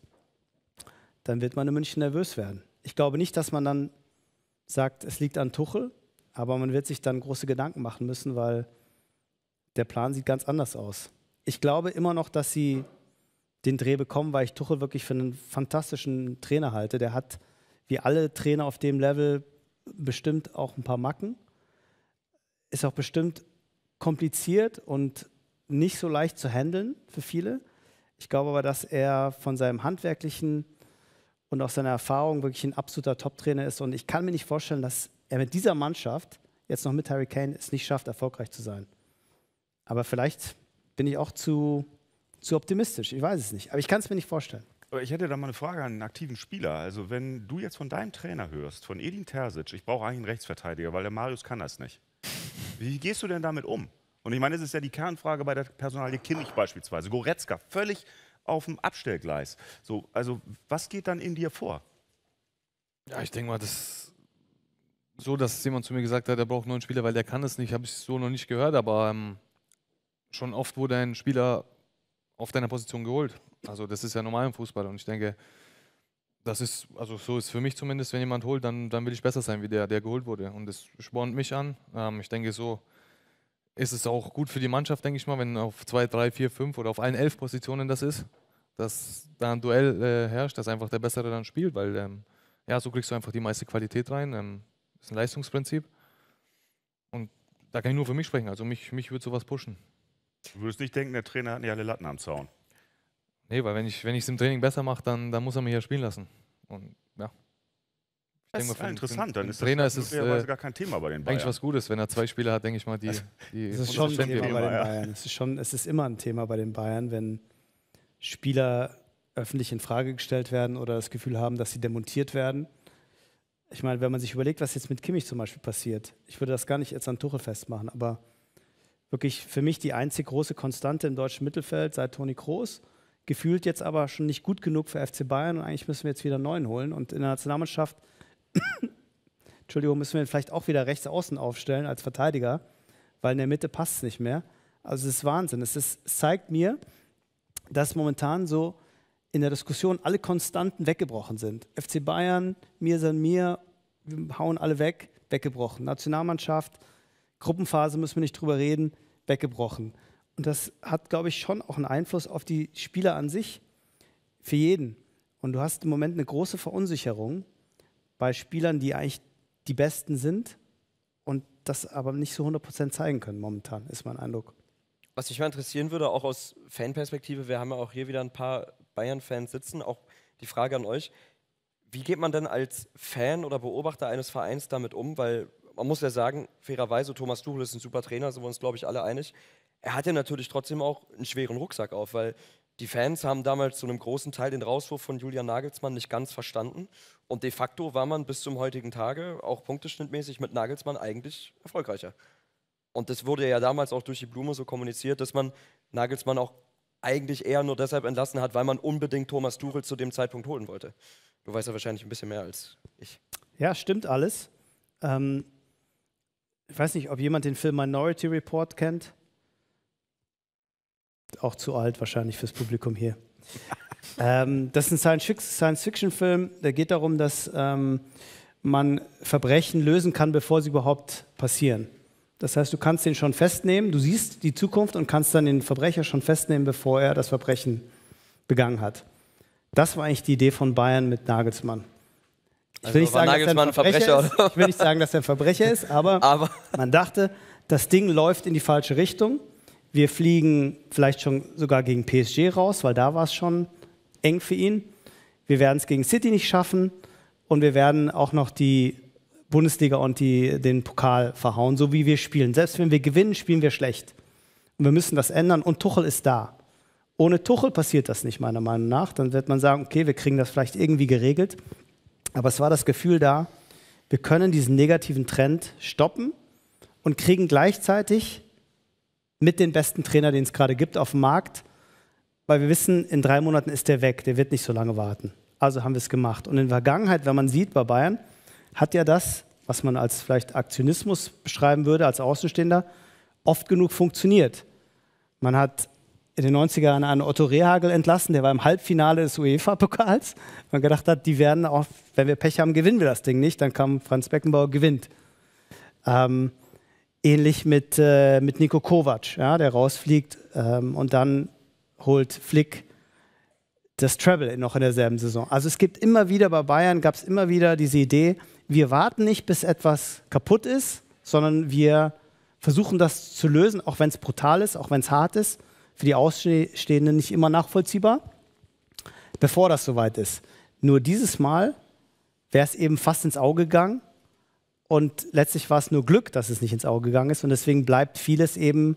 dann wird man in München nervös werden. Ich glaube nicht, dass man dann sagt, es liegt an Tuchel, aber man wird sich dann große Gedanken machen müssen, weil der Plan sieht ganz anders aus. Ich glaube immer noch, dass sie den Dreh bekommen, weil ich Tuchel wirklich für einen fantastischen Trainer halte. Der hat, wie alle Trainer auf dem Level, bestimmt auch ein paar Macken. Ist auch bestimmt kompliziert und nicht so leicht zu handeln für viele. Ich glaube aber, dass er von seinem handwerklichen und auch seiner Erfahrung wirklich ein absoluter Top-Trainer ist. Und ich kann mir nicht vorstellen, dass er mit dieser Mannschaft, jetzt noch mit Harry Kane, es nicht schafft, erfolgreich zu sein. Aber vielleicht bin ich auch zu, zu optimistisch. Ich weiß es nicht. Aber ich kann es mir nicht vorstellen. Aber ich hätte da mal eine Frage an einen aktiven Spieler. Also wenn du jetzt von deinem Trainer hörst, von Edin Terzic, ich brauche eigentlich einen Rechtsverteidiger, weil der Marius kann das nicht. Wie gehst du denn damit um? Und ich meine, es ist ja die Kernfrage bei der Personalie Kimmich beispielsweise. Goretzka, völlig auf dem Abstellgleis. So, also was geht dann in dir vor? Ja, ich denke mal, das ist so, dass jemand zu mir gesagt hat, er braucht nur einen Spieler, weil der kann es nicht. Habe ich so noch nicht gehört, aber ähm, schon oft wurde ein Spieler auf deiner Position geholt. Also das ist ja normal im Fußball und ich denke, das ist, also so ist für mich zumindest, wenn jemand holt, dann, dann will ich besser sein wie der, der geholt wurde. Und das spornt mich an. Ähm, ich denke, so ist es auch gut für die Mannschaft, denke ich mal, wenn auf zwei, drei, vier, fünf oder auf allen elf Positionen das ist, dass da ein Duell äh, herrscht, dass einfach der Bessere dann spielt, weil ähm, ja, so kriegst du einfach die meiste Qualität rein. Ähm, das ist ein Leistungsprinzip. Und da kann ich nur für mich sprechen. Also mich, mich würde sowas pushen. Du würdest nicht denken, der Trainer hat nicht alle Latten am Zaun. Nee, weil wenn ich wenn ich es im Training besser mache, dann, dann muss er mich ja spielen lassen. Und ja. Das ist für interessant, den, dann ist Trainer das ist es äh, gar kein Thema bei den Bayern. Eigentlich was Gutes, wenn er zwei Spieler hat, denke ich mal, die. die Es ist schon ein Thema bei den Bayern. Es ist, schon, es ist immer ein Thema bei den Bayern, wenn Spieler öffentlich in Frage gestellt werden oder das Gefühl haben, dass sie demontiert werden. Ich meine, wenn man sich überlegt, was jetzt mit Kimmich zum Beispiel passiert, ich würde das gar nicht jetzt an Tuchel festmachen, aber wirklich für mich die einzig große Konstante im deutschen Mittelfeld seit Toni Kroos. Gefühlt jetzt aber schon nicht gut genug für F C Bayern und eigentlich müssen wir jetzt wieder einen neuen holen. Und in der Nationalmannschaft Entschuldigung, müssen wir ihn vielleicht auch wieder rechts außen aufstellen als Verteidiger, weil in der Mitte passt es nicht mehr. Also es ist Wahnsinn. Es, ist, es zeigt mir, dass momentan so in der Diskussion alle Konstanten weggebrochen sind. F C Bayern, mir san mir, wir hauen alle weg, weggebrochen. Nationalmannschaft, Gruppenphase müssen wir nicht drüber reden, weggebrochen. Und das hat, glaube ich, schon auch einen Einfluss auf die Spieler an sich, für jeden. Und du hast im Moment eine große Verunsicherung bei Spielern, die eigentlich die Besten sind und das aber nicht so hundert Prozent zeigen können momentan, ist mein Eindruck. Was mich mal interessieren würde, auch aus Fanperspektive, wir haben ja auch hier wieder ein paar Bayern-Fans sitzen, auch die Frage an euch, wie geht man denn als Fan oder Beobachter eines Vereins damit um? Weil man muss ja sagen, fairerweise, Thomas Tuchel ist ein super Trainer, sind wir uns, glaube ich, alle einig. Er hat ja natürlich trotzdem auch einen schweren Rucksack auf, weil die Fans haben damals zu einem großen Teil den Rauswurf von Julian Nagelsmann nicht ganz verstanden. Und de facto war man bis zum heutigen Tage, auch punkteschnittmäßig, mit Nagelsmann eigentlich erfolgreicher. Und das wurde ja damals auch durch die Blume so kommuniziert, dass man Nagelsmann auch eigentlich eher nur deshalb entlassen hat, weil man unbedingt Thomas Tuchel zu dem Zeitpunkt holen wollte. Du weißt ja wahrscheinlich ein bisschen mehr als ich. Ja, stimmt alles. Ähm, ich weiß nicht, ob jemand den Film Minority Report kennt. Auch zu alt wahrscheinlich fürs Publikum hier. ähm, das ist ein Science-Fiction-Film, der geht darum, dass ähm, man Verbrechen lösen kann, bevor sie überhaupt passieren. Das heißt, du kannst den schon festnehmen, du siehst die Zukunft und kannst dann den Verbrecher schon festnehmen, bevor er das Verbrechen begangen hat. Das war eigentlich die Idee von Bayern mit Nagelsmann. Ich will, also nicht, sagen, Nagelsmann dass er ein Verbrecher Verbrecher ist. Ich will nicht sagen, dass er ein Verbrecher ist, aber, aber man dachte, das Ding läuft in die falsche Richtung. Wir fliegen vielleicht schon sogar gegen P S G raus, weil da war es schon eng für ihn. Wir werden es gegen City nicht schaffen und wir werden auch noch die Bundesliga und die, den Pokal verhauen, so wie wir spielen. Selbst wenn wir gewinnen, spielen wir schlecht. Und wir müssen das ändern und Tuchel ist da. Ohne Tuchel passiert das nicht, meiner Meinung nach. Dann wird man sagen, okay, wir kriegen das vielleicht irgendwie geregelt. Aber es war das Gefühl da, wir können diesen negativen Trend stoppen und kriegen gleichzeitig mit den besten Trainer, den es gerade gibt auf dem Markt, weil wir wissen, in drei Monaten ist der weg, der wird nicht so lange warten. Also haben wir es gemacht. Und in der Vergangenheit, wenn man sieht, bei Bayern, hat ja das, was man als vielleicht Aktionismus beschreiben würde, als Außenstehender, oft genug funktioniert. Man hat in den neunziger Jahren einen Otto Rehhagel entlassen, der war im Halbfinale des UEFA-Pokals. Man gedacht hat, die werden auch, wenn wir Pech haben, gewinnen wir das Ding nicht. Dann kam Franz Beckenbauer, gewinnt. Ähm, ähnlich mit, äh, mit Niko Kovac, ja, der rausfliegt ähm, und dann holt Flick das Treble noch in derselben Saison. Also es gibt immer wieder, bei Bayern gab es immer wieder diese Idee, wir warten nicht, bis etwas kaputt ist, sondern wir versuchen das zu lösen, auch wenn es brutal ist, auch wenn es hart ist, für die Außenstehenden nicht immer nachvollziehbar, bevor das soweit ist. Nur dieses Mal wäre es eben fast ins Auge gegangen und letztlich war es nur Glück, dass es nicht ins Auge gegangen ist und deswegen bleibt vieles eben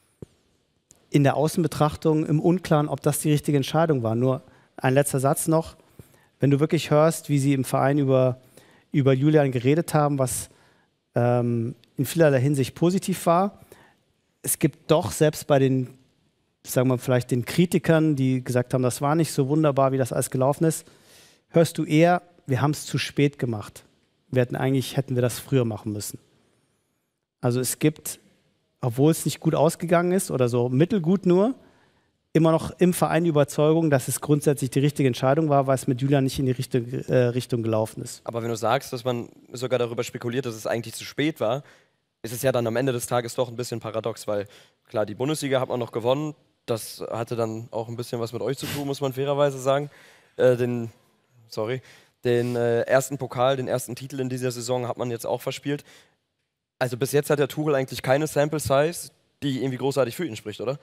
in der Außenbetrachtung im Unklaren, ob das die richtige Entscheidung war. Nur ein letzter Satz noch, wenn du wirklich hörst, wie sie im Verein über, über Julian geredet haben, was ähm, in vielerlei Hinsicht positiv war, es gibt doch selbst bei den, sagen wir vielleicht den Kritikern, die gesagt haben, das war nicht so wunderbar, wie das alles gelaufen ist, hörst du eher, wir haben es zu spät gemacht. Wir hätten eigentlich, hätten wir das früher machen müssen. Also es gibt, obwohl es nicht gut ausgegangen ist oder so mittelgut nur, immer noch im Verein die Überzeugung, dass es grundsätzlich die richtige Entscheidung war, weil es mit Julian nicht in die Richtung, äh, Richtung gelaufen ist. Aber wenn du sagst, dass man sogar darüber spekuliert, dass es eigentlich zu spät war, ist es ja dann am Ende des Tages doch ein bisschen paradox, weil klar, die Bundesliga hat man noch gewonnen, das hatte dann auch ein bisschen was mit euch zu tun, muss man fairerweise sagen. Äh, den, sorry, den äh, ersten Pokal, den ersten Titel in dieser Saison hat man jetzt auch verspielt. Also bis jetzt hat der Tuchel eigentlich keine Sample Size, die irgendwie großartig für ihn spricht, oder?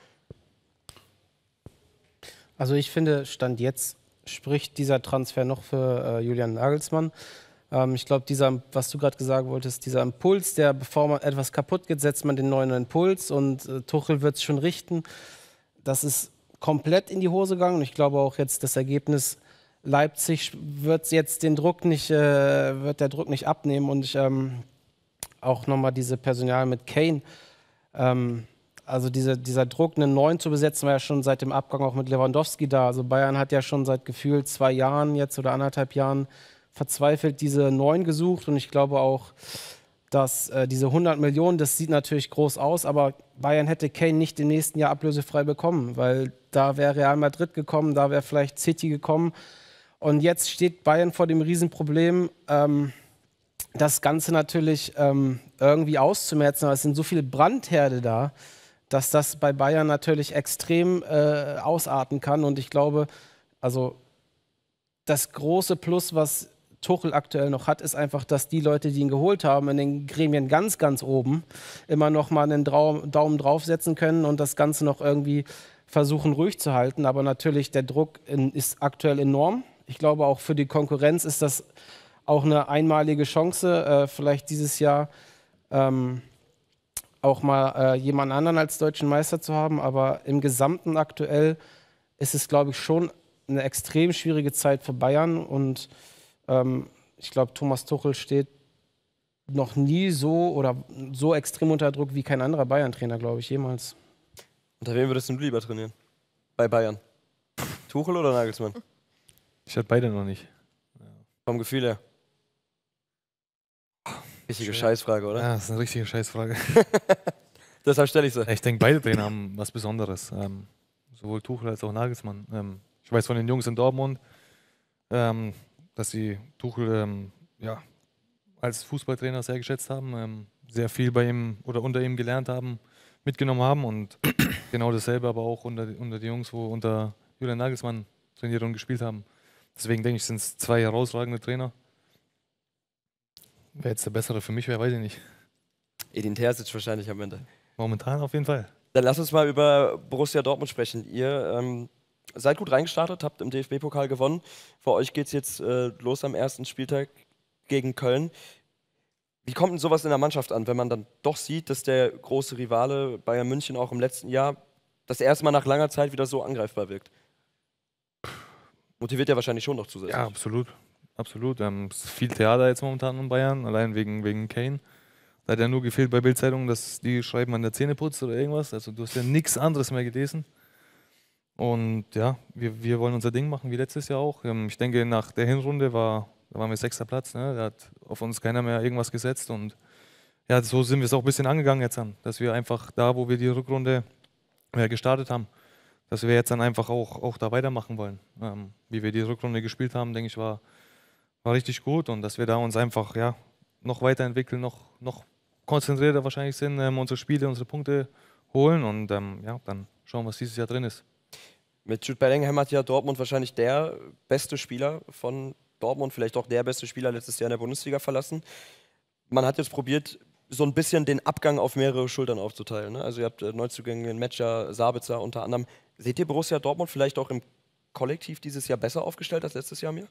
Also ich finde, Stand jetzt spricht dieser Transfer noch für äh, Julian Nagelsmann. Ähm, ich glaube, dieser, was du gerade gesagt wolltest, dieser Impuls, der, bevor man etwas kaputt geht, setzt man den neuen Impuls und äh, Tuchel wird es schon richten. Das ist komplett in die Hose gegangen und ich glaube auch jetzt das Ergebnis Leipzig wird jetzt den Druck nicht, äh, wird der Druck nicht abnehmen und ich, ähm, auch nochmal diese Personal mit Kane, ähm, also diese, dieser Druck, einen neuen zu besetzen, war ja schon seit dem Abgang auch mit Lewandowski da. Also Bayern hat ja schon seit gefühlt zwei Jahren jetzt oder anderthalb Jahren verzweifelt diese neun gesucht und ich glaube auch, dass äh, diese hundert Millionen, das sieht natürlich groß aus, aber Bayern hätte Kane nicht im nächsten Jahr ablösefrei bekommen, weil da wäre Real Madrid gekommen, da wäre vielleicht City gekommen. Und jetzt steht Bayern vor dem Riesenproblem, ähm, das Ganze natürlich ähm, irgendwie auszumerzen, aber es sind so viele Brandherde da, dass das bei Bayern natürlich extrem äh, ausarten kann. Und ich glaube, also das große Plus, was Tuchel aktuell noch hat, ist einfach, dass die Leute, die ihn geholt haben, in den Gremien ganz, ganz oben immer noch mal einen Daumen draufsetzen können und das Ganze noch irgendwie versuchen ruhig zu halten. Aber natürlich, der Druck in, ist aktuell enorm. Ich glaube, auch für die Konkurrenz ist das auch eine einmalige Chance, äh, vielleicht dieses Jahr ähm, auch mal äh, jemand anderen als deutschen Meister zu haben. Aber im Gesamten aktuell ist es, glaube ich, schon eine extrem schwierige Zeit für Bayern und ich glaube, Thomas Tuchel steht noch nie so oder so extrem unter Druck wie kein anderer Bayern-Trainer, glaube ich, jemals. Unter wem würdest du lieber trainieren? Bei Bayern? Tuchel oder Nagelsmann? Ich hatte beide noch nicht. Vom Gefühl her. Richtige Scheißfrage, oder? Ja, das ist eine richtige Scheißfrage. Deshalb stelle ich sie. Ich denke, beide Trainer haben was Besonderes. Ähm, sowohl Tuchel als auch Nagelsmann. Ähm, ich weiß von den Jungs in Dortmund, ähm, dass sie Tuchel ähm, ja, als Fußballtrainer sehr geschätzt haben, ähm, sehr viel bei ihm oder unter ihm gelernt haben, mitgenommen haben und genau dasselbe aber auch unter, unter die Jungs, wo unter Julian Nagelsmann trainiert und gespielt haben. Deswegen denke ich, sind es zwei herausragende Trainer. Wer jetzt der Bessere für mich wäre, weiß ich nicht. Edin Terzic wahrscheinlich am Ende. Momentan auf jeden Fall. Dann lass uns mal über Borussia Dortmund sprechen. Ihr ähm, seid gut reingestartet, habt im D F B-Pokal gewonnen. Für euch geht es jetzt äh, los am ersten Spieltag gegen Köln. Wie kommt denn sowas in der Mannschaft an, wenn man dann doch sieht, dass der große Rivale Bayern München auch im letzten Jahr das erste Mal nach langer Zeit wieder so angreifbar wirkt? Motiviert ja wahrscheinlich schon noch zusätzlich. Ja, absolut. Absolut. Ähm, es ist viel Theater jetzt momentan in Bayern, allein wegen, wegen Kane. Da hat ja nur gefehlt bei Bild-Zeitung, dass die schreiben an der Zähne putzt oder irgendwas. Also du hast ja nichts anderes mehr gelesen. Und ja, wir, wir wollen unser Ding machen, wie letztes Jahr auch. Ich denke, nach der Hinrunde war, da waren wir sechster Platz. Ne? Da hat auf uns keiner mehr irgendwas gesetzt. Und ja, so sind wir es auch ein bisschen angegangen jetzt an. Dass wir einfach da, wo wir die Rückrunde ja, gestartet haben, dass wir jetzt dann einfach auch, auch da weitermachen wollen. Ähm, wie wir die Rückrunde gespielt haben, denke ich, war, war richtig gut. Und dass wir da uns einfach ja, noch weiterentwickeln, noch, noch konzentrierter wahrscheinlich sind, ähm, unsere Spiele, unsere Punkte holen. Und ähm, ja, dann schauen, was dieses Jahr drin ist. Mit Jude Bellingham hat ja Dortmund wahrscheinlich der beste Spieler von Dortmund, vielleicht auch der beste Spieler letztes Jahr in der Bundesliga verlassen. Man hat jetzt probiert, so ein bisschen den Abgang auf mehrere Schultern aufzuteilen. Ne? Also ihr habt äh, Neuzugänge in Metscher, Sabitzer unter anderem. Seht ihr Borussia Dortmund vielleicht auch im Kollektiv dieses Jahr besser aufgestellt als letztes Jahr mehr?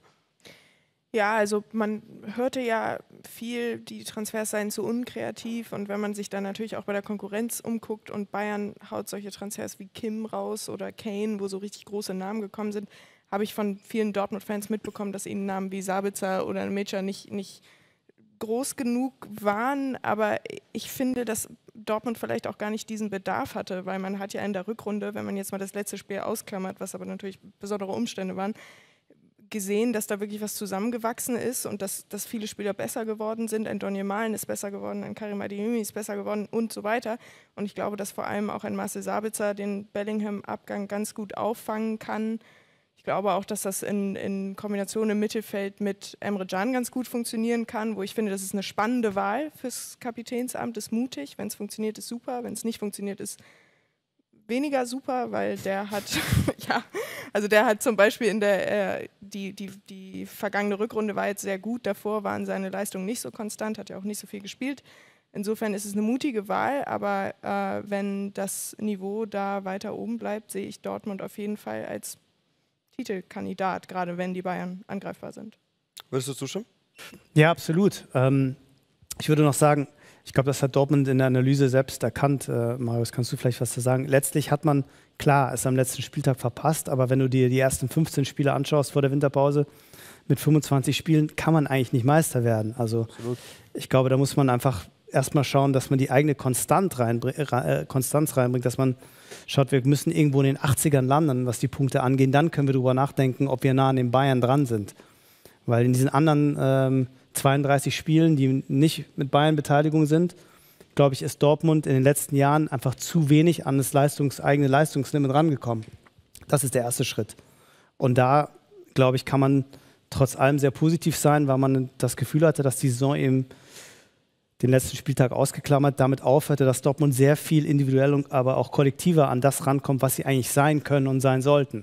Ja, also man hörte ja viel, die Transfers seien zu unkreativ und wenn man sich dann natürlich auch bei der Konkurrenz umguckt und Bayern haut solche Transfers wie Kim raus oder Kane, wo so richtig große Namen gekommen sind, habe ich von vielen Dortmund-Fans mitbekommen, dass ihnen Namen wie Sabitzer oder Metscher nicht, nicht groß genug waren, aber ich finde, dass Dortmund vielleicht auch gar nicht diesen Bedarf hatte, weil man hat ja in der Rückrunde, wenn man jetzt mal das letzte Spiel ausklammert, was aber natürlich besondere Umstände waren, gesehen, dass da wirklich was zusammengewachsen ist und dass, dass viele Spieler besser geworden sind. Ein Donny Malen ist besser geworden, ein Karim Adeyemi ist besser geworden und so weiter. Und ich glaube, dass vor allem auch ein Marcel Sabitzer den Bellingham-Abgang ganz gut auffangen kann. Ich glaube auch, dass das in, in Kombination im Mittelfeld mit Emre Can ganz gut funktionieren kann, wo ich finde, das ist eine spannende Wahl fürs Kapitänsamt, ist mutig. Wenn es funktioniert, ist super. Wenn es nicht funktioniert, ist weniger super, weil der hat, ja, also der hat zum Beispiel in der, äh, die, die, die vergangene Rückrunde war jetzt sehr gut, davor waren seine Leistungen nicht so konstant, hat ja auch nicht so viel gespielt. Insofern ist es eine mutige Wahl, aber äh, wenn das Niveau da weiter oben bleibt, sehe ich Dortmund auf jeden Fall als Titelkandidat, gerade wenn die Bayern angreifbar sind. Würdest du zustimmen? Ja, absolut. Ähm, ich würde noch sagen, ich glaube, das hat Dortmund in der Analyse selbst erkannt. Äh, Marius, kannst du vielleicht was zu sagen? Letztlich hat man, klar, es am letzten Spieltag verpasst, aber wenn du dir die ersten fünfzehn Spiele anschaust vor der Winterpause, mit fünfundzwanzig Spielen kann man eigentlich nicht Meister werden. Also absolut. Ich glaube, da muss man einfach erstmal schauen, dass man die eigene Konstant reinbring, äh, Konstanz reinbringt, dass man schaut, wir müssen irgendwo in den achtzigern landen, was die Punkte angeht. Dann können wir darüber nachdenken, ob wir nah an den Bayern dran sind. Weil in diesen anderen ähm, zweiunddreißig Spielen, die nicht mit Bayern-Beteiligung sind, glaube ich, ist Dortmund in den letzten Jahren einfach zu wenig an das Leistungs-, eigene Leistungslimit rangekommen. Das ist der erste Schritt. Und da, glaube ich, kann man trotz allem sehr positiv sein, weil man das Gefühl hatte, dass die Saison eben den letzten Spieltag ausgeklammert damit aufhörte, dass Dortmund sehr viel individuell, und aber auch kollektiver an das rankommt, was sie eigentlich sein können und sein sollten.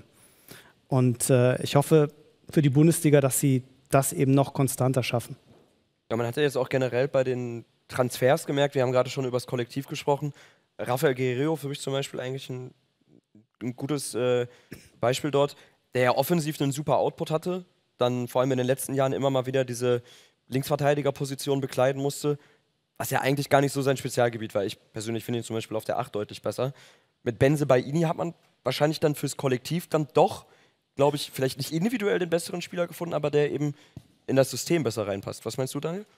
Und äh, ich hoffe für die Bundesliga, dass sie das eben noch konstanter schaffen. Ja, man hat ja jetzt auch generell bei den Transfers gemerkt, wir haben gerade schon über das Kollektiv gesprochen. Rafael Guerreiro für mich zum Beispiel eigentlich ein, ein gutes äh, Beispiel dort, der ja offensiv einen super Output hatte, dann vor allem in den letzten Jahren immer mal wieder diese Linksverteidigerposition bekleiden musste, was ja eigentlich gar nicht so sein Spezialgebiet war. Ich persönlich finde ihn zum Beispiel auf der acht deutlich besser. Mit Bensebaini hat man wahrscheinlich dann fürs Kollektiv dann doch, glaube ich, vielleicht nicht individuell den besseren Spieler gefunden, aber der eben in das System besser reinpasst. Was meinst du, Daniel?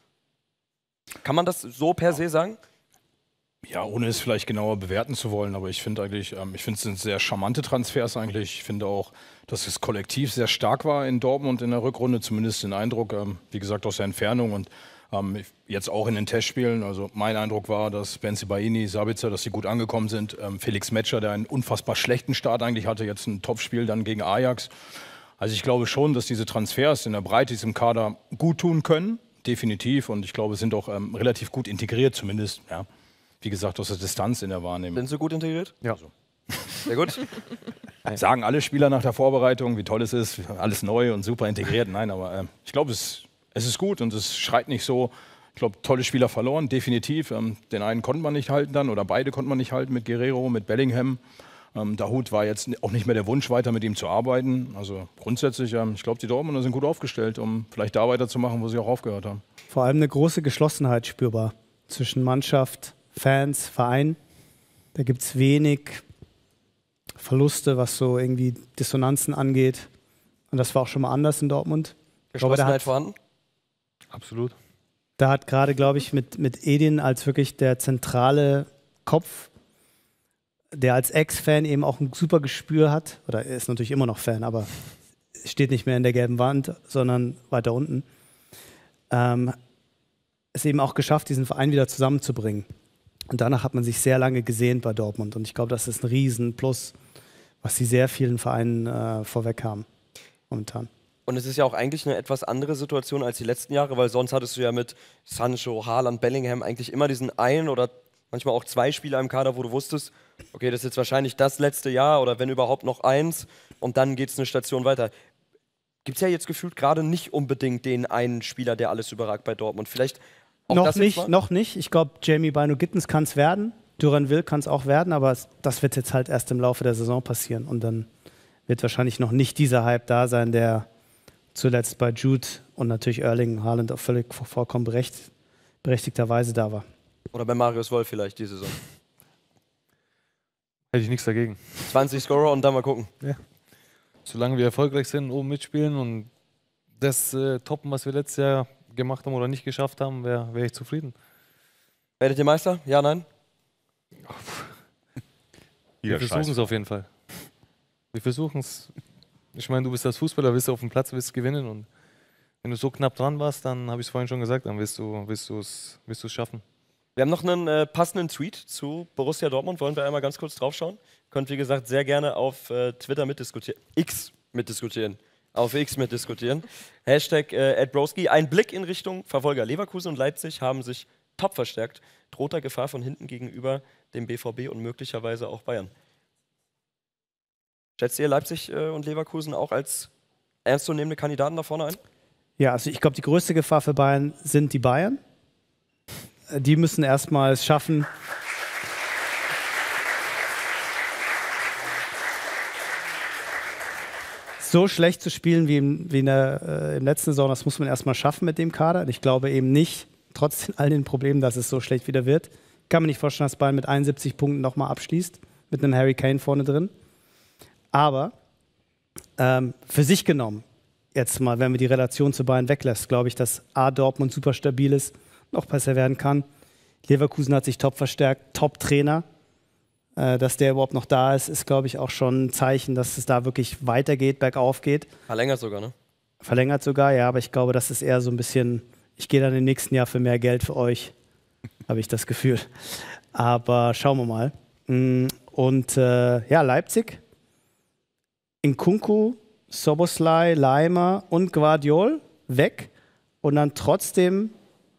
Kann man das so per se sagen? Ja, ohne es vielleicht genauer bewerten zu wollen, aber ich finde eigentlich, ähm, ich finde es sind sehr charmante Transfers eigentlich. Ich finde auch, dass das Kollektiv sehr stark war in Dortmund in der Rückrunde, zumindest den Eindruck, ähm, wie gesagt, aus der Entfernung und ähm, jetzt auch in den Testspielen. Also mein Eindruck war, dass Bensebaini, Sabitzer, dass sie gut angekommen sind. Ähm, Felix Metscher, der einen unfassbar schlechten Start eigentlich hatte, jetzt ein Topspiel dann gegen Ajax. Also ich glaube schon, dass diese Transfers in der Breite diesem Kader gut tun können, definitiv. Und ich glaube, sind auch ähm, relativ gut integriert zumindest, ja. Wie gesagt, aus der Distanz in der Wahrnehmung. Sind sie gut integriert? Ja. Also. Sehr gut. Sagen alle Spieler nach der Vorbereitung, wie toll es ist, alles neu und super integriert. Nein, aber äh, ich glaube, es, es ist gut und es schreit nicht so. Ich glaube, tolle Spieler verloren, definitiv. Ähm, den einen konnte man nicht halten dann oder beide konnte man nicht halten mit Guerreiro, mit Bellingham. Ähm, Dahoud war jetzt auch nicht mehr der Wunsch, weiter mit ihm zu arbeiten. Also grundsätzlich, ähm, ich glaube, die Dortmunder sind gut aufgestellt, um vielleicht da weiterzumachen, wo sie auch aufgehört haben. Vor allem eine große Geschlossenheit spürbar zwischen Mannschaft, Fans, Verein. Da gibt es wenig Verluste, was so irgendwie Dissonanzen angeht. Und das war auch schon mal anders in Dortmund. Geschlossenheit vorhanden? Absolut. Da hat gerade, glaube ich, mit, mit Edin als wirklich der zentrale Kopf, der als Ex-Fan eben auch ein super Gespür hat, oder er ist natürlich immer noch Fan, aber steht nicht mehr in der gelben Wand, sondern weiter unten, ähm, es eben auch geschafft, diesen Verein wieder zusammenzubringen. Und danach hat man sich sehr lange gesehnt bei Dortmund. Und ich glaube, das ist ein Riesenplus, was sie sehr vielen Vereinen äh, vorweg haben momentan. Und es ist ja auch eigentlich eine etwas andere Situation als die letzten Jahre, weil sonst hattest du ja mit Sancho, Haaland, Bellingham eigentlich immer diesen einen oder manchmal auch zwei Spieler im Kader, wo du wusstest, okay, das ist jetzt wahrscheinlich das letzte Jahr oder wenn überhaupt noch eins und dann geht es eine Station weiter. Gibt es ja jetzt gefühlt gerade nicht unbedingt den einen Spieler, der alles überragt bei Dortmund. Vielleicht auch noch das nicht, noch nicht. Ich glaube, Jamie Bino-Gittens kann es werden. Duran-Will kann es auch werden, aber es, das wird jetzt halt erst im Laufe der Saison passieren. Und dann wird wahrscheinlich noch nicht dieser Hype da sein, der zuletzt bei Jude und natürlich Erling Haaland auch völlig vollkommen berecht, berechtigterweise da war. Oder bei Marius Wolf vielleicht diese Saison. Hätte ich nichts dagegen. zwanzig Scorer und dann mal gucken. Ja. Solange wir erfolgreich sind, oben mitspielen und das äh, toppen, was wir letztes Jahr gemacht haben oder nicht geschafft haben, wäre wär ich zufrieden. Werdet ihr Meister? Ja, nein? Wir versuchen es auf jeden Fall. Wir versuchen es. Ich meine, du bist als Fußballer, willst du auf dem Platz, willst gewinnen und wenn du so knapp dran warst, dann habe ich es vorhin schon gesagt, dann wirst du wirst es wirst du's schaffen. Wir haben noch einen äh, passenden Tweet zu Borussia Dortmund, wollen wir einmal ganz kurz draufschauen. Könnt, wie gesagt, sehr gerne auf äh, Twitter mitdiskutieren. X mitdiskutieren. Auf X mitdiskutieren. Hashtag äh, @broski. Ein Blick in Richtung Verfolger. Leverkusen und Leipzig haben sich top verstärkt. Drohter Gefahr von hinten gegenüber dem B V B und möglicherweise auch Bayern. Schätzt ihr Leipzig äh, und Leverkusen auch als ernstzunehmende Kandidaten da vorne ein? Ja, also ich glaube, die größte Gefahr für Bayern sind die Bayern. Die müssen erstmal es schaffen, so schlecht zu spielen wie im, wie in der äh, im letzten Saison. Das muss man erstmal schaffen mit dem Kader. Und ich glaube eben nicht, trotz all den Problemen, dass es so schlecht wieder wird. Kann man nicht vorstellen, dass Bayern mit einundsiebzig Punkten nochmal abschließt, mit einem Harry Kane vorne drin. Aber ähm, für sich genommen, jetzt mal, wenn wir die Relation zu Bayern weglässt, glaube ich, dass A, Dortmund super stabil ist, noch besser werden kann. Leverkusen hat sich top verstärkt, Top-Trainer. Äh, dass der überhaupt noch da ist, ist, glaube ich, auch schon ein Zeichen, dass es da wirklich weitergeht, bergauf geht. Verlängert sogar, ne? Verlängert sogar, ja, aber ich glaube, das ist eher so ein bisschen, ich gehe dann im nächsten Jahr für mehr Geld für euch, habe ich das Gefühl. Aber schauen wir mal. Und äh, ja, Leipzig, Nkunku, Szoboszlai, Leimer und Guardiol weg und dann trotzdem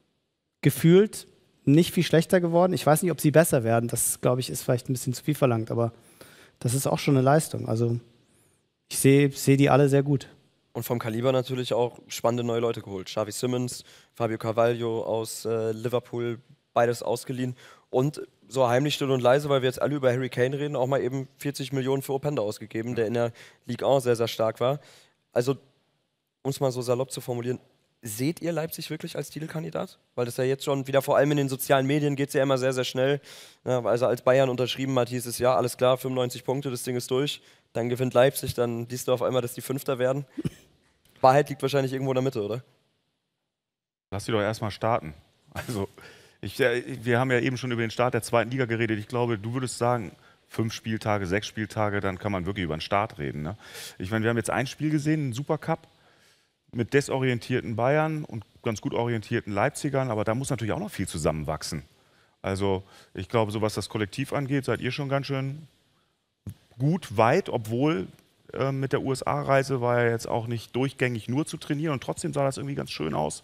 gefühlt nicht viel schlechter geworden. Ich weiß nicht, ob sie besser werden. Das, glaube ich, ist vielleicht ein bisschen zu viel verlangt, aber das ist auch schon eine Leistung. Also ich sehe seh die alle sehr gut. Und vom Kaliber natürlich auch spannende neue Leute geholt. Xavi Simons, Fabio Carvalho aus äh, Liverpool, beides ausgeliehen. Und so heimlich, still und leise, weil wir jetzt alle über Harry Kane reden, auch mal eben vierzig Millionen für Openda ausgegeben, der in der Ligue eins sehr, sehr stark war. Also, um es mal so salopp zu formulieren, seht ihr Leipzig wirklich als Titelkandidat? Weil das ja jetzt schon wieder, vor allem in den sozialen Medien, geht es ja immer sehr, sehr schnell. Ja, also als Bayern unterschrieben hat, hieß es ja, alles klar, fünfundneunzig Punkte, das Ding ist durch. Dann gewinnt Leipzig, dann liest du auf einmal, dass die Fünfter werden. Wahrheit liegt wahrscheinlich irgendwo in der Mitte, oder? Lass sie doch erstmal starten. Also, ich, wir haben ja eben schon über den Start der zweiten Liga geredet. Ich glaube, du würdest sagen, fünf Spieltage, sechs Spieltage, dann kann man wirklich über den Start reden. Ne? Ich meine, wir haben jetzt ein Spiel gesehen, einen Supercup mit desorientierten Bayern und ganz gut orientierten Leipzigern, aber da muss natürlich auch noch viel zusammenwachsen. Also ich glaube, so was das Kollektiv angeht, seid ihr schon ganz schön gut weit, obwohl äh, mit der U S A-Reise war ja jetzt auch nicht durchgängig nur zu trainieren und trotzdem sah das irgendwie ganz schön aus.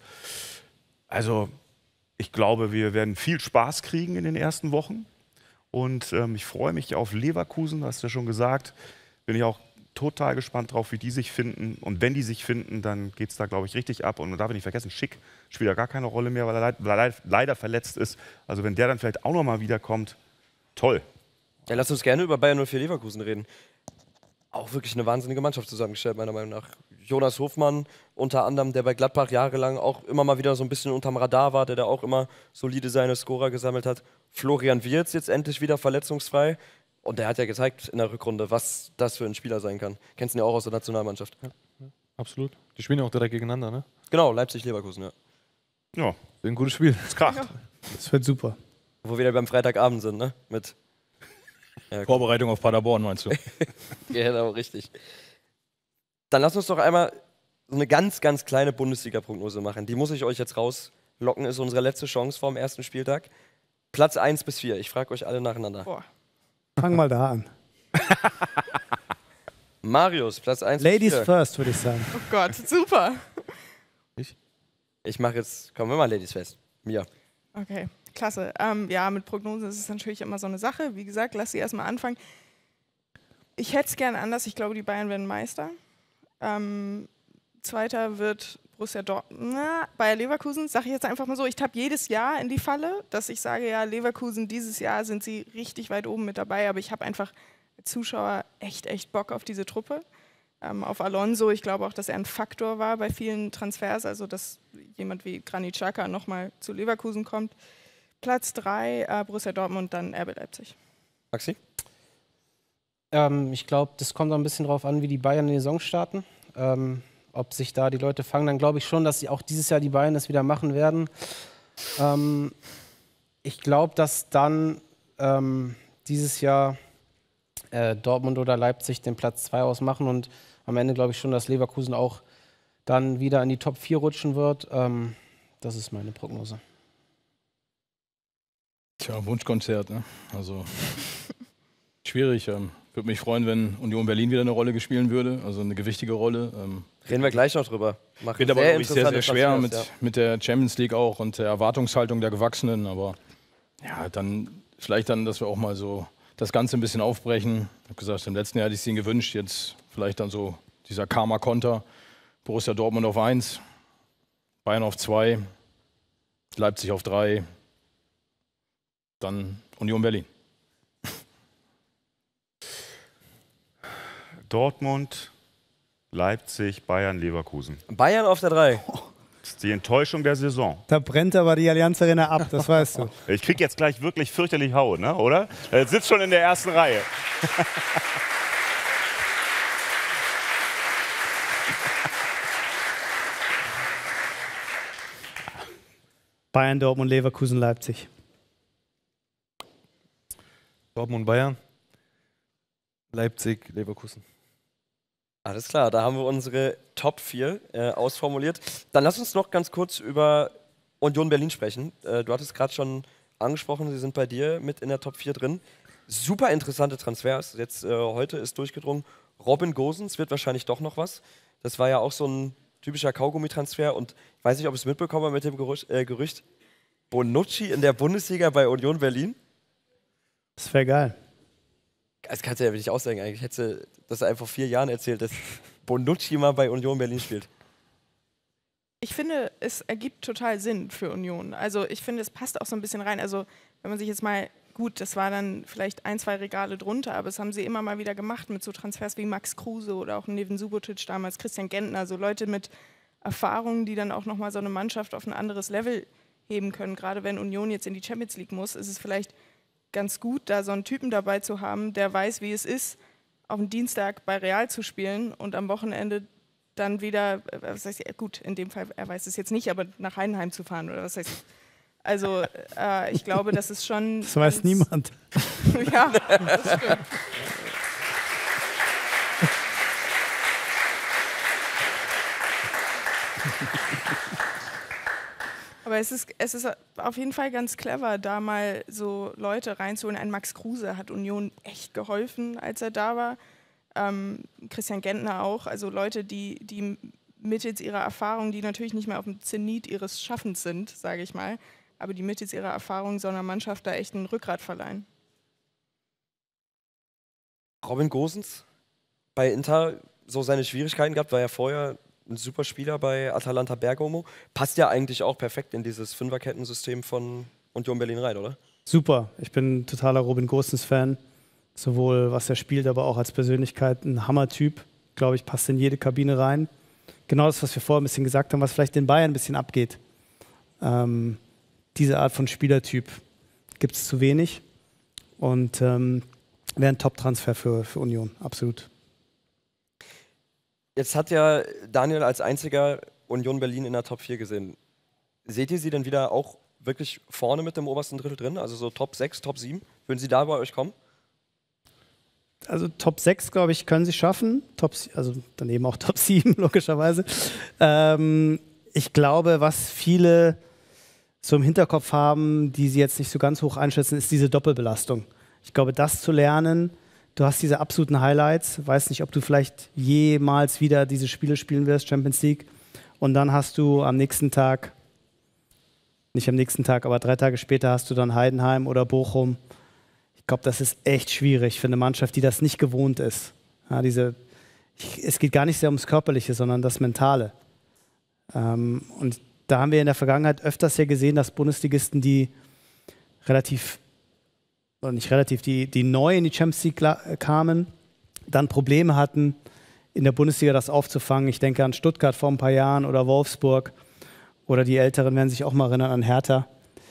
Also ich glaube, wir werden viel Spaß kriegen in den ersten Wochen und ähm, ich freue mich auf Leverkusen, hast du ja schon gesagt, bin ich auch total gespannt drauf, wie die sich finden. Und wenn die sich finden, dann geht es da, glaube ich, richtig ab. Und man darf nicht vergessen, Schick spielt ja gar keine Rolle mehr, weil er leid, leid, leider verletzt ist. Also wenn der dann vielleicht auch noch mal wiederkommt, toll. Ja, lass uns gerne über Bayern null vier Leverkusen reden. Auch wirklich eine wahnsinnige Mannschaft zusammengestellt, meiner Meinung nach. Jonas Hofmann unter anderem, der bei Gladbach jahrelang auch immer mal wieder so ein bisschen unterm Radar war, der da auch immer solide seine Scorer gesammelt hat. Florian Wirtz jetzt endlich wieder verletzungsfrei. Und der hat ja gezeigt in der Rückrunde, was das für ein Spieler sein kann. Kennst du ihn ja auch aus der Nationalmannschaft. Ja, ja, absolut. Die spielen ja auch direkt gegeneinander, ne? Genau, Leipzig-Leverkusen, ja. Ja, ein gutes Spiel. Das kracht. Ja. Das wird super. Wo wir wieder beim Freitagabend sind, ne? Mit ja, Vorbereitung auf Paderborn, meinst du? Genau, richtig. Dann lass uns doch einmal so eine ganz, ganz kleine Bundesliga-Prognose machen. Die muss ich euch jetzt rauslocken, ist unsere letzte Chance vor dem ersten Spieltag. Platz eins bis vier. Ich frage euch alle nacheinander. Boah. Fang mal da an. Marius, Platz eins Ladies bis vier. first, würde ich sagen. Oh Gott, super. Ich? Ich mache jetzt, kommen wir mal Ladies fest. Mia. Okay, klasse. Ähm, ja, mit Prognosen ist es natürlich immer so eine Sache. Wie gesagt, lass sie erstmal anfangen. Ich hätte es gerne anders. Ich glaube, die Bayern werden Meister. Ähm, Zweiter wird Borussia Dortmund. Na, Bayer Leverkusen, sage ich jetzt einfach mal so. Ich tappe jedes Jahr in die Falle, dass ich sage, ja, Leverkusen, dieses Jahr sind sie richtig weit oben mit dabei. Aber ich habe einfach als Zuschauer echt, echt Bock auf diese Truppe. Ähm, auf Alonso, ich glaube auch, dass er ein Faktor war bei vielen Transfers. Also, dass jemand wie Granit Xhaka nochmal zu Leverkusen kommt. Platz drei, äh, Borussia Dortmund, dann R B Leipzig. Maxi? Ähm, ich glaube, das kommt auch ein bisschen drauf an, wie die Bayern in die Saison starten. Ähm, ob sich da die Leute fangen, dann glaube ich schon, dass sie auch dieses Jahr die Bayern das wieder machen werden. Ähm, ich glaube, dass dann ähm, dieses Jahr äh, Dortmund oder Leipzig den Platz zwei ausmachen und am Ende glaube ich schon, dass Leverkusen auch dann wieder in die Top vier rutschen wird. Ähm, das ist meine Prognose. Tja, Wunschkonzert, ne? Also schwierig. Ähm, würde mich freuen, wenn Union Berlin wieder eine Rolle spielen würde, also eine gewichtige Rolle. Ähm, Reden wir gleich noch drüber. Machen wird aber, glaube ich, sehr, sehr schwer mit, ja. mit der Champions League auch und der Erwartungshaltung der Gewachsenen. Aber ja, dann vielleicht dann, dass wir auch mal so das Ganze ein bisschen aufbrechen. Ich habe gesagt, im letzten Jahr hätte ich es ihnen gewünscht. Jetzt vielleicht dann so dieser Karma-Konter. Borussia Dortmund auf eins, Bayern auf zwei, Leipzig auf drei, dann Union Berlin. Dortmund, Leipzig, Bayern, Leverkusen. Bayern auf der drei. Das ist die Enttäuschung der Saison. Da brennt aber die Allianz Arena ab, das weißt du. Ich krieg jetzt gleich wirklich fürchterlich Hau, ne? Oder? Er sitzt schon in der ersten Reihe. Bayern, Dortmund, Leverkusen, Leipzig. Dortmund, Bayern. Leipzig, Leverkusen. Alles klar, da haben wir unsere Top vier äh, ausformuliert. Dann lass uns noch ganz kurz über Union Berlin sprechen. Äh, du hattest gerade schon angesprochen, sie sind bei dir mit in der Top vier drin. Super interessante Transfers. Jetzt äh, heute ist durchgedrungen, Robin Gosens wird wahrscheinlich doch noch was. Das war ja auch so ein typischer Kaugummi-Transfer und ich weiß nicht, ob ich es mitbekommen habe mit dem Gerücht, äh, Gerücht Bonucci in der Bundesliga bei Union Berlin. Das wäre geil. Das kannst du ja nicht aussagen eigentlich. Hättest du das einfach vor vier Jahren erzählt, dass Bonucci mal bei Union Berlin spielt. Ich finde, es ergibt total Sinn für Union. Also ich finde, es passt auch so ein bisschen rein. Also wenn man sich jetzt mal, gut, das war dann vielleicht ein, zwei Regale drunter, aber das haben sie immer mal wieder gemacht mit so Transfers wie Max Kruse oder auch Neven Subotic damals, Christian Gentner, so Leute mit Erfahrungen, die dann auch nochmal so eine Mannschaft auf ein anderes Level heben können. Gerade wenn Union jetzt in die Champions League muss, ist es vielleicht ganz gut, da so einen Typen dabei zu haben, der weiß, wie es ist, auf den Dienstag bei Real zu spielen und am Wochenende dann wieder, was heißt, gut, in dem Fall, er weiß es jetzt nicht, aber nach Heidenheim zu fahren oder was heißt. Also äh, ich glaube, das ist schon... Das weiß niemand. Ja, das stimmt. Aber es ist, es ist auf jeden Fall ganz clever, da mal so Leute reinzuholen. Ein Max Kruse hat Union echt geholfen, als er da war. Ähm, Christian Gentner auch. Also Leute, die, die mittels ihrer Erfahrung, die natürlich nicht mehr auf dem Zenit ihres Schaffens sind, sage ich mal, aber die mittels ihrer Erfahrung so einer Mannschaft da echt ein Rückgrat verleihen. Robin Gosens bei Inter so seine Schwierigkeiten gehabt, war ja vorher ein super Spieler bei Atalanta Bergamo. Passt ja eigentlich auch perfekt in dieses Fünferkettensystem von Union Berlin rein, oder? Super. Ich bin totaler Robin Gosens-Fan. Sowohl was er spielt, aber auch als Persönlichkeit ein Hammertyp. Glaube ich, passt in jede Kabine rein. Genau das, was wir vorher ein bisschen gesagt haben, was vielleicht in Bayern ein bisschen abgeht. Ähm, diese Art von Spielertyp gibt es zu wenig. Und ähm, wäre ein Top-Transfer für, für Union, absolut. Jetzt hat ja Daniel als einziger Union Berlin in der Top vier gesehen. Seht ihr sie denn wieder auch wirklich vorne mit dem obersten Drittel drin? Also so Top sechs, Top sieben? Würden sie da bei euch kommen? Also Top sechs, glaube ich, können sie schaffen. Top, also daneben auch Top sieben, logischerweise. Ähm, ich glaube, was viele so im Hinterkopf haben, die sie jetzt nicht so ganz hoch einschätzen, ist diese Doppelbelastung. Ich glaube, das zu lernen, du hast diese absoluten Highlights, weiß nicht, ob du vielleicht jemals wieder diese Spiele spielen wirst, Champions League, und dann hast du am nächsten Tag, nicht am nächsten Tag, aber drei Tage später hast du dann Heidenheim oder Bochum. Ich glaube, das ist echt schwierig für eine Mannschaft, die das nicht gewohnt ist. Ja, diese, ich, es geht gar nicht sehr ums Körperliche, sondern das Mentale. Ähm, und da haben wir in der Vergangenheit öfters ja gesehen, dass Bundesligisten, die relativ oder nicht relativ, die, die neu in die Champions League kamen, dann Probleme hatten, in der Bundesliga das aufzufangen. Ich denke an Stuttgart vor ein paar Jahren oder Wolfsburg. Oder die Älteren werden sich auch mal erinnern an Hertha.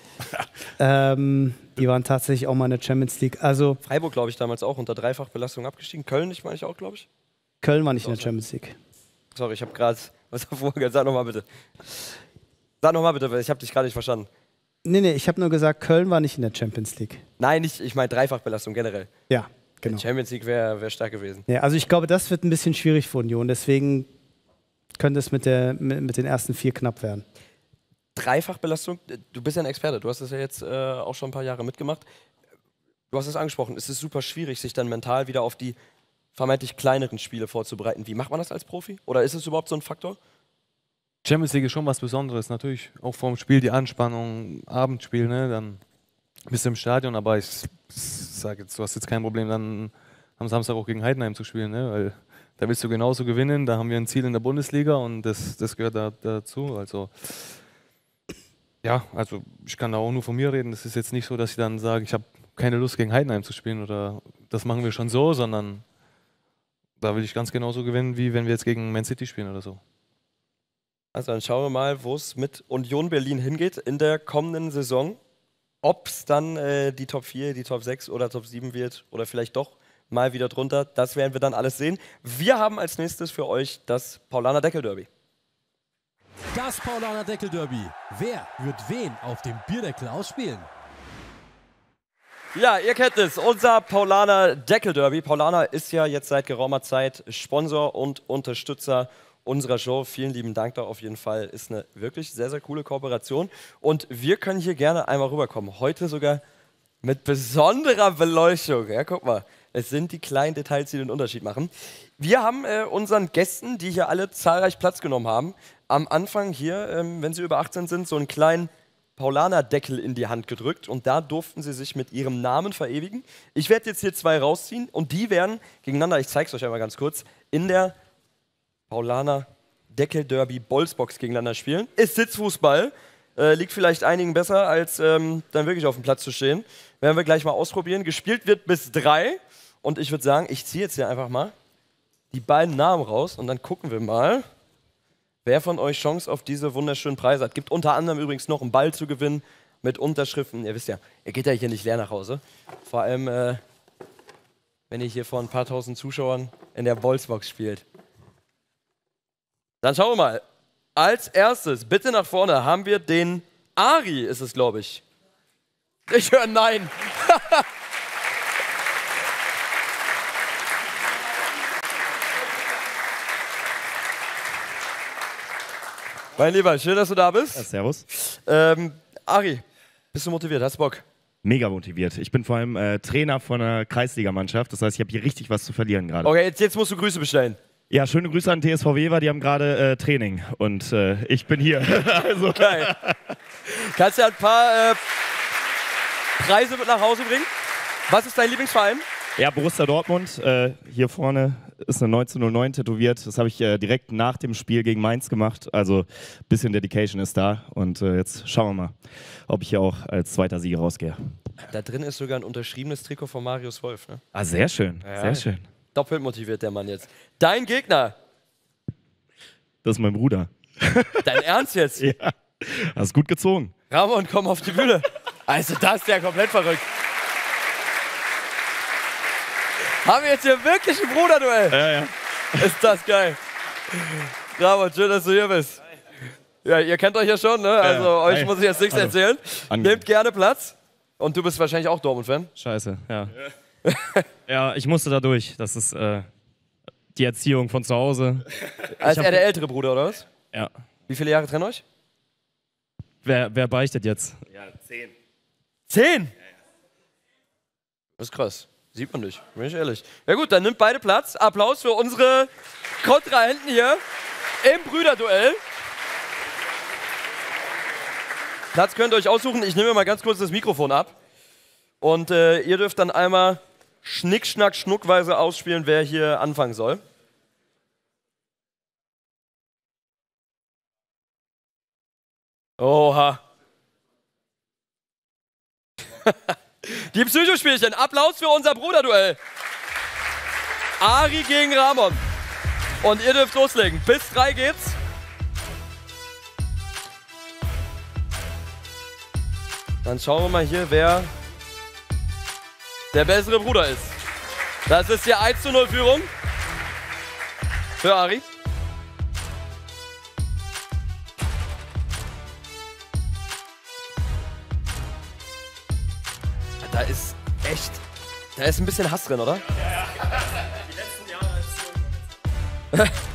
ähm, die waren tatsächlich auch mal in der Champions League. Also Freiburg, glaube ich, damals auch unter Dreifachbelastung abgestiegen. Köln, ich meine ich auch, glaube ich. Köln war nicht in der Champions League. Sorry, ich habe gerade was davor gesagt. Sag nochmal bitte. Sag nochmal bitte, weil ich habe dich gerade nicht verstanden. Nee, nee, ich habe nur gesagt, Köln war nicht in der Champions League. Nein, nicht, ich meine Dreifachbelastung generell. Ja, genau. Die Champions League wäre wär stark gewesen. Ja, also ich glaube, das wird ein bisschen schwierig für Union. Deswegen könnte es mit, der, mit, mit den ersten vier knapp werden. Dreifachbelastung, du bist ja ein Experte, du hast das ja jetzt äh, auch schon ein paar Jahre mitgemacht. Du hast es angesprochen, es ist super schwierig, sich dann mental wieder auf die vermeintlich kleineren Spiele vorzubereiten. Wie macht man das als Profi? Oder ist es überhaupt so ein Faktor? Champions League ist schon was Besonderes, natürlich. Auch vorm Spiel die Anspannung, Abendspiel, ne? Dann bist du im Stadion, aber ich, ich sage jetzt, du hast jetzt kein Problem, dann am Samstag auch gegen Heidenheim zu spielen, ne? Weil da willst du genauso gewinnen, da haben wir ein Ziel in der Bundesliga und das, das gehört da, dazu. Also ja, also ich kann da auch nur von mir reden. Das ist jetzt nicht so, dass ich dann sage, ich habe keine Lust gegen Heidenheim zu spielen oder das machen wir schon so, sondern da will ich ganz genauso gewinnen, wie wenn wir jetzt gegen Man City spielen oder so. Also dann schauen wir mal, wo es mit Union Berlin hingeht in der kommenden Saison. Ob es dann äh, die Top vier, die Top sechs oder Top sieben wird oder vielleicht doch mal wieder drunter, das werden wir dann alles sehen. Wir haben als nächstes für euch das Paulaner Deckel Derby. Das Paulaner Deckel Derby. Wer wird wen auf dem Bierdeckel ausspielen? Ja, ihr kennt es, unser Paulaner Deckel-Derby. Paulaner ist ja jetzt seit geraumer Zeit Sponsor und Unterstützer unserer Show. Vielen lieben Dank da auf jeden Fall. Ist eine wirklich sehr, sehr coole Kooperation. Und wir können hier gerne einmal rüberkommen. Heute sogar mit besonderer Beleuchtung. Ja, guck mal, es sind die kleinen Details, die den Unterschied machen. Wir haben äh, unseren Gästen, die hier alle zahlreich Platz genommen haben, am Anfang hier, ähm, wenn sie über achtzehn sind, so einen kleinen Paulaner-Deckel in die Hand gedrückt und da durften sie sich mit ihrem Namen verewigen. Ich werde jetzt hier zwei rausziehen und die werden gegeneinander, ich zeige es euch einmal ganz kurz, in der Paulaner Deckel-Derby Bolzbox gegeneinander spielen. Ist Sitzfußball, äh, liegt vielleicht einigen besser, als ähm, dann wirklich auf dem Platz zu stehen. Werden wir gleich mal ausprobieren. Gespielt wird bis drei und ich würde sagen, ich ziehe jetzt hier einfach mal die beiden Namen raus und dann gucken wir mal, wer von euch Chance auf diese wunderschönen Preise hat. Gibt unter anderem übrigens noch einen Ball zu gewinnen mit Unterschriften. Ihr wisst ja, ihr geht ja hier nicht leer nach Hause. Vor allem, äh, wenn ihr hier vor ein paar tausend Zuschauern in der Bolzbox spielt. Dann schauen wir mal. Als erstes, bitte nach vorne, haben wir den Ari, ist es, glaube ich. Ich höre Nein. Mein Lieber, schön, dass du da bist. Ja, servus. Ähm, Ari, bist du motiviert? Hast du Bock? Mega motiviert. Ich bin vor allem äh, Trainer von einer Kreisligamannschaft. Das heißt, ich habe hier richtig was zu verlieren gerade. Okay, jetzt, jetzt musst du Grüße bestellen. Ja, schöne Grüße an T S V Wever. Die haben gerade äh, Training und äh, ich bin hier. Also. Geil. Kannst du ja ein paar äh, Preise mit nach Hause bringen? Was ist dein Lieblingsverein? Ja, Borussia Dortmund. Äh, hier vorne ist eine neunzehnhundertneun tätowiert. Das habe ich äh, direkt nach dem Spiel gegen Mainz gemacht. Also ein bisschen Dedication ist da. Und äh, jetzt schauen wir mal, ob ich hier auch als zweiter Sieger rausgehe. Da drin ist sogar ein unterschriebenes Trikot von Marius Wolf. Ne? Ah, sehr schön. Ja, sehr schön. Doppelt motiviert der Mann jetzt. Dein Gegner? Das ist mein Bruder. Dein Ernst jetzt? Ja. Hast gut gezogen. Ramon, komm auf die Bühne. Also das ist ja komplett verrückt. Haben wir jetzt hier wirklich ein Bruderduell? Ja, ja. Ist das geil. Ramon, schön, dass du hier bist. Ja, ihr kennt euch ja schon, ne? Also ja, euch hi. muss ich jetzt nichts Hallo. erzählen. Angenehm. Nehmt gerne Platz. Und du bist wahrscheinlich auch Dortmund-Fan? Scheiße, ja. Ja, ich musste da durch. Das ist äh, die Erziehung von zu Hause. Als hab- er der ältere Bruder, oder was? Ja. Wie viele Jahre trennen euch? Wer, wer beichtet jetzt? Ja, zehn. Zehn? Das ist krass. Sieht man nicht, bin ich ehrlich. Ja gut, dann nimmt beide Platz. Applaus für unsere Kontrahenten hier im Brüderduell. Platz könnt ihr euch aussuchen. Ich nehme mal ganz kurz das Mikrofon ab. Und äh, ihr dürft dann einmal schnick, schnack, schnuckweise ausspielen, wer hier anfangen soll. Oha. Die Psychospielchen. Applaus für unser Bruderduell. Ari gegen Ramon. Und ihr dürft loslegen. Bis drei geht's. Dann schauen wir mal hier, wer der bessere Bruder ist. Das ist hier eins zu null Führung für Ari. Da ist echt, da ist ein bisschen Hass drin, oder? Ja, ja. Die letzten Jahre ist so.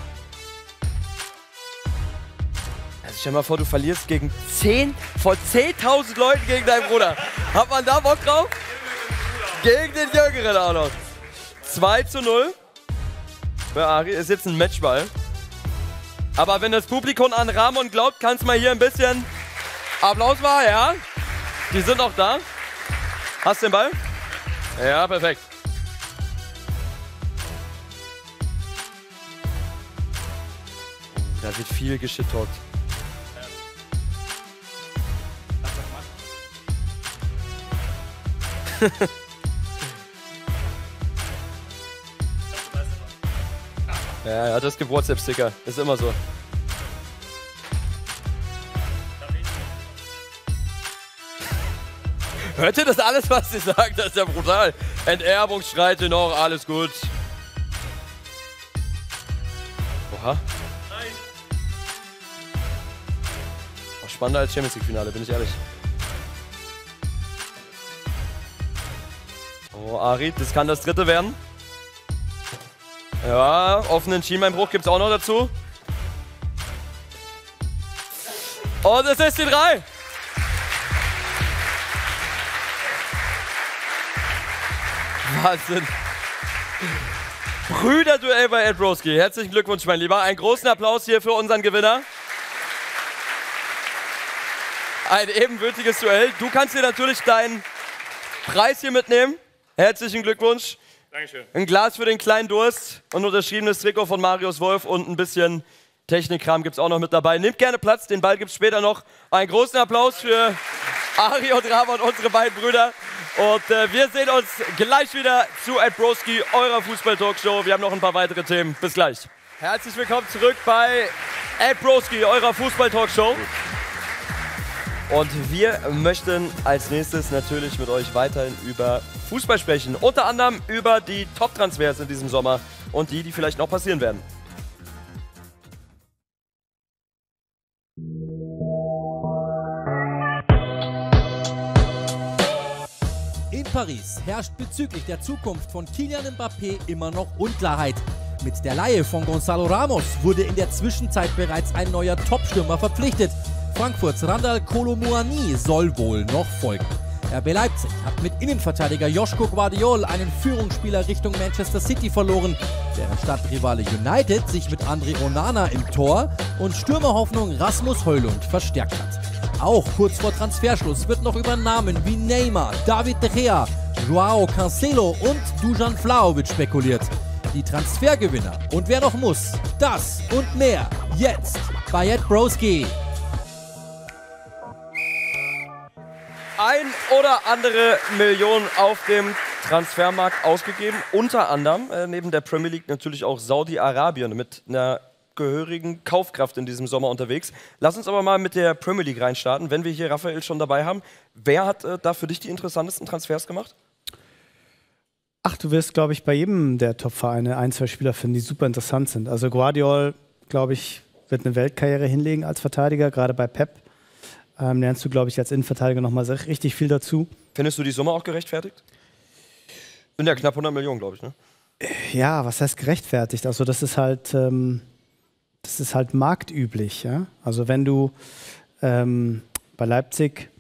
Also stell dir mal vor, du verlierst gegen zehn, vor zehntausend Leuten gegen deinen Bruder. Hat man da Bock drauf? Gegen den Jüngeren auch noch. zwei zu null für Ari. Ist jetzt ein Matchball. Aber wenn das Publikum an Ramon glaubt, kannst du mal hier ein bisschen Applaus machen, ja? Die sind auch da. Hast du den Ball? Ja, perfekt. Da wird viel geschittalkt. Ja, er hat das WhatsApp-Sticker. Ist immer so. Hört ihr das alles, was sie sagt? Das ist ja brutal. Enterbungsstreite noch, alles gut. Oha. Auch spannender als Champions League-Finale, bin ich ehrlich. Oh, Ari, das kann das dritte werden. Ja, offenen Schienbeinbruch gibt es auch noch dazu. Und es ist die drei. Wahnsinn. Brüderduell bei Ed Broski. Herzlichen Glückwunsch, mein Lieber. Einen großen Applaus hier für unseren Gewinner. Ein ebenbürtiges Duell. Du kannst dir natürlich deinen Preis hier mitnehmen. Herzlichen Glückwunsch. Dankeschön. Ein Glas für den kleinen Durst und unterschriebenes Trikot von Marius Wolf und ein bisschen Technikkram gibt es auch noch mit dabei. Nehmt gerne Platz, den Ball gibt es später noch. Einen großen Applaus für Ari und Ramon, unsere beiden Brüder. Und äh, wir sehen uns gleich wieder zu Ed Broski, eurer Fußball-Talkshow. Wir haben noch ein paar weitere Themen. Bis gleich. Herzlich willkommen zurück bei Ed Broski, eurer Fußball-Talkshow. Und wir möchten als nächstes natürlich mit euch weiterhin über Fußball sprechen. Unter anderem über die Top-Transfers in diesem Sommer und die, die vielleicht noch passieren werden. In Paris herrscht bezüglich der Zukunft von Kylian Mbappé immer noch Unklarheit. Mit der Leihe von Gonzalo Ramos wurde in der Zwischenzeit bereits ein neuer Topstürmer verpflichtet. Frankfurts Randal Kolo Muani soll wohl noch folgen. R B Leipzig hat mit Innenverteidiger Joško Gvardiol einen Führungsspieler Richtung Manchester City verloren, während Stadtrivale United sich mit André Onana im Tor und Stürmerhoffnung Rasmus Højlund verstärkt hat. Auch kurz vor Transferschluss wird noch über Namen wie Neymar, David De Gea, Joao Cancelo und Dusan Vlahovic spekuliert. Die Transfergewinner und wer noch muss, das und mehr jetzt bei Ed Broski. Ein oder andere Million auf dem Transfermarkt ausgegeben. Unter anderem äh, neben der Premier League natürlich auch Saudi-Arabien mit einer gehörigen Kaufkraft in diesem Sommer unterwegs. Lass uns aber mal mit der Premier League reinstarten, wenn wir hier Raphael schon dabei haben. Wer hat äh, da für dich die interessantesten Transfers gemacht? Ach, du wirst, glaube ich, bei jedem der Top-Vereine ein, zwei Spieler finden, die super interessant sind. Also Gvardiol, glaube ich, wird eine Weltkarriere hinlegen als Verteidiger, gerade bei Pep. Ähm, lernst du, glaube ich, als Innenverteidiger nochmal richtig viel dazu. Findest du die Summe auch gerechtfertigt? Sind ja knapp hundert Millionen, glaube ich, ne? Ja, was heißt gerechtfertigt? Also das ist halt, ähm, das ist halt marktüblich. Ja? Also wenn du ähm, bei Leipzig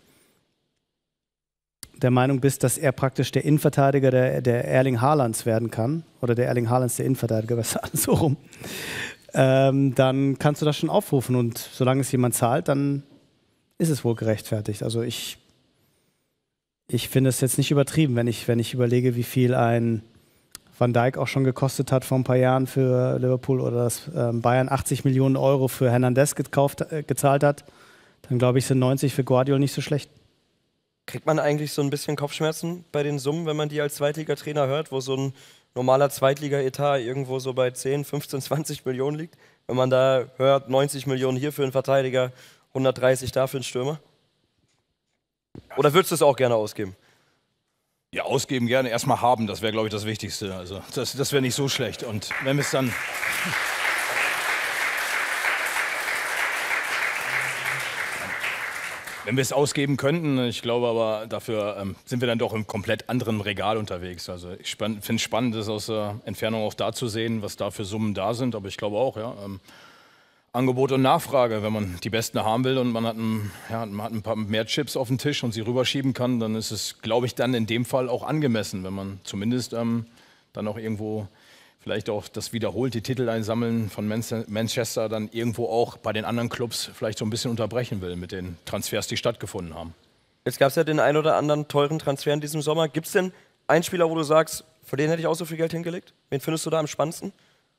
der Meinung bist, dass er praktisch der Innenverteidiger der, der Erling Haalands werden kann, oder der Erling Haalands der Innenverteidiger, besser so rum, ähm, dann kannst du das schon aufrufen. Und solange es jemand zahlt, dann ist es wohl gerechtfertigt. Also ich, ich finde es jetzt nicht übertrieben, wenn ich, wenn ich überlege, wie viel ein Van Dijk auch schon gekostet hat vor ein paar Jahren für Liverpool oder dass ähm, Bayern achtzig Millionen Euro für Hernandez gekauft, äh, gezahlt hat, dann glaube ich, sind neunzig für Guardiola nicht so schlecht. Kriegt man eigentlich so ein bisschen Kopfschmerzen bei den Summen, wenn man die als Zweitligatrainer hört, wo so ein normaler Zweitliga-Etat irgendwo so bei zehn, fünfzehn, zwanzig Millionen liegt? Wenn man da hört, neunzig Millionen hier für einen Verteidiger, hundertdreißig da für einen Stürmer? Oder würdest du es auch gerne ausgeben? Ja, ausgeben gerne, erstmal haben, das wäre, glaube ich, das Wichtigste. Also das, das wäre nicht so schlecht. Und wenn wir es dann... Wenn wir es ausgeben könnten, ich glaube aber, dafür ähm, sind wir dann doch im komplett anderen Regal unterwegs. Also ich finde es spannend, das aus der Entfernung auch da zu sehen, was da für Summen da sind. Aber ich glaube auch, ja, ähm, Angebot und Nachfrage, wenn man die Besten haben will und man hat, ein, ja, man hat ein paar mehr Chips auf dem Tisch und sie rüberschieben kann, dann ist es, glaube ich, dann in dem Fall auch angemessen, wenn man zumindest ähm, dann auch irgendwo vielleicht auch das wiederholt, die Titel einsammeln von Manchester, dann irgendwo auch bei den anderen Clubs vielleicht so ein bisschen unterbrechen will mit den Transfers, die stattgefunden haben. Jetzt gab es ja den ein oder anderen teuren Transfer in diesem Sommer. Gibt es denn einen Spieler, wo du sagst, für den hätte ich auch so viel Geld hingelegt? Wen findest du da am spannendsten?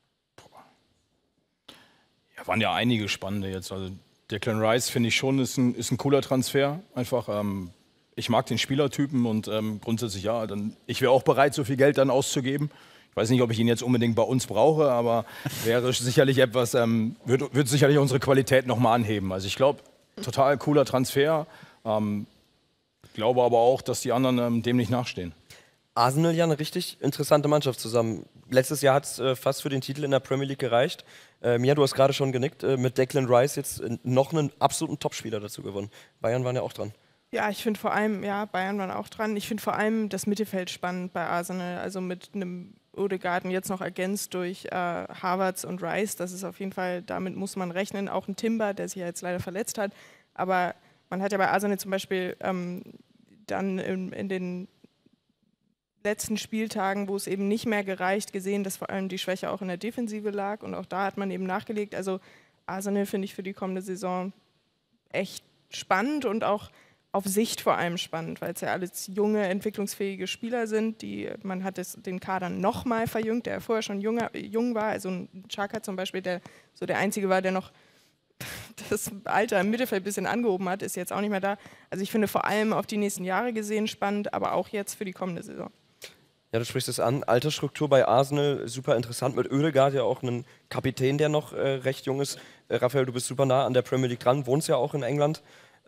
Ja, waren ja einige spannende jetzt. Also Declan Rice finde ich schon, ist ein, ist ein cooler Transfer. Einfach, ähm, ich mag den Spielertypen und ähm, grundsätzlich ja, dann, ich wäre auch bereit, so viel Geld dann auszugeben. Ich weiß nicht, ob ich ihn jetzt unbedingt bei uns brauche, aber wäre sicherlich etwas, ähm, wird, wird sicherlich unsere Qualität nochmal anheben. Also ich glaube, total cooler Transfer. Ähm, glaube aber auch, dass die anderen ähm, dem nicht nachstehen. Arsenal ja eine richtig interessante Mannschaft zusammen. Letztes Jahr hat es äh, fast für den Titel in der Premier League gereicht. Äh, Mia, du hast gerade schon genickt, äh, mit Declan Rice jetzt äh, noch einen absoluten Topspieler dazu gewonnen. Bayern waren ja auch dran. Ja, ich finde vor allem, ja, Bayern waren auch dran. Ich finde vor allem das Mittelfeld spannend bei Arsenal. Also mit einem Odegaard jetzt noch ergänzt durch äh, Havertz und Rice. Das ist auf jeden Fall, damit muss man rechnen. Auch ein Timber, der sich ja jetzt leider verletzt hat. Aber man hat ja bei Arsenal zum Beispiel ähm, dann in, in den letzten Spieltagen, wo es eben nicht mehr gereicht, gesehen, dass vor allem die Schwäche auch in der Defensive lag. Und auch da hat man eben nachgelegt. Also Arsenal finde ich für die kommende Saison echt spannend und auch auf Sicht vor allem spannend, weil es ja alles junge, entwicklungsfähige Spieler sind. Die, man hat es, den Kader nochmal verjüngt, der vorher schon junger, jung war. Also ein Xhaka zum Beispiel, der so der Einzige war, der noch das Alter im Mittelfeld ein bisschen angehoben hat, ist jetzt auch nicht mehr da. Also ich finde vor allem auf die nächsten Jahre gesehen spannend, aber auch jetzt für die kommende Saison. Ja, du sprichst es an. Altersstruktur bei Arsenal, super interessant. Mit Oedegaard ja auch einen Kapitän, der noch äh, recht jung ist. Äh, Raphael, du bist super nah an der Premier League dran, wohnst ja auch in England.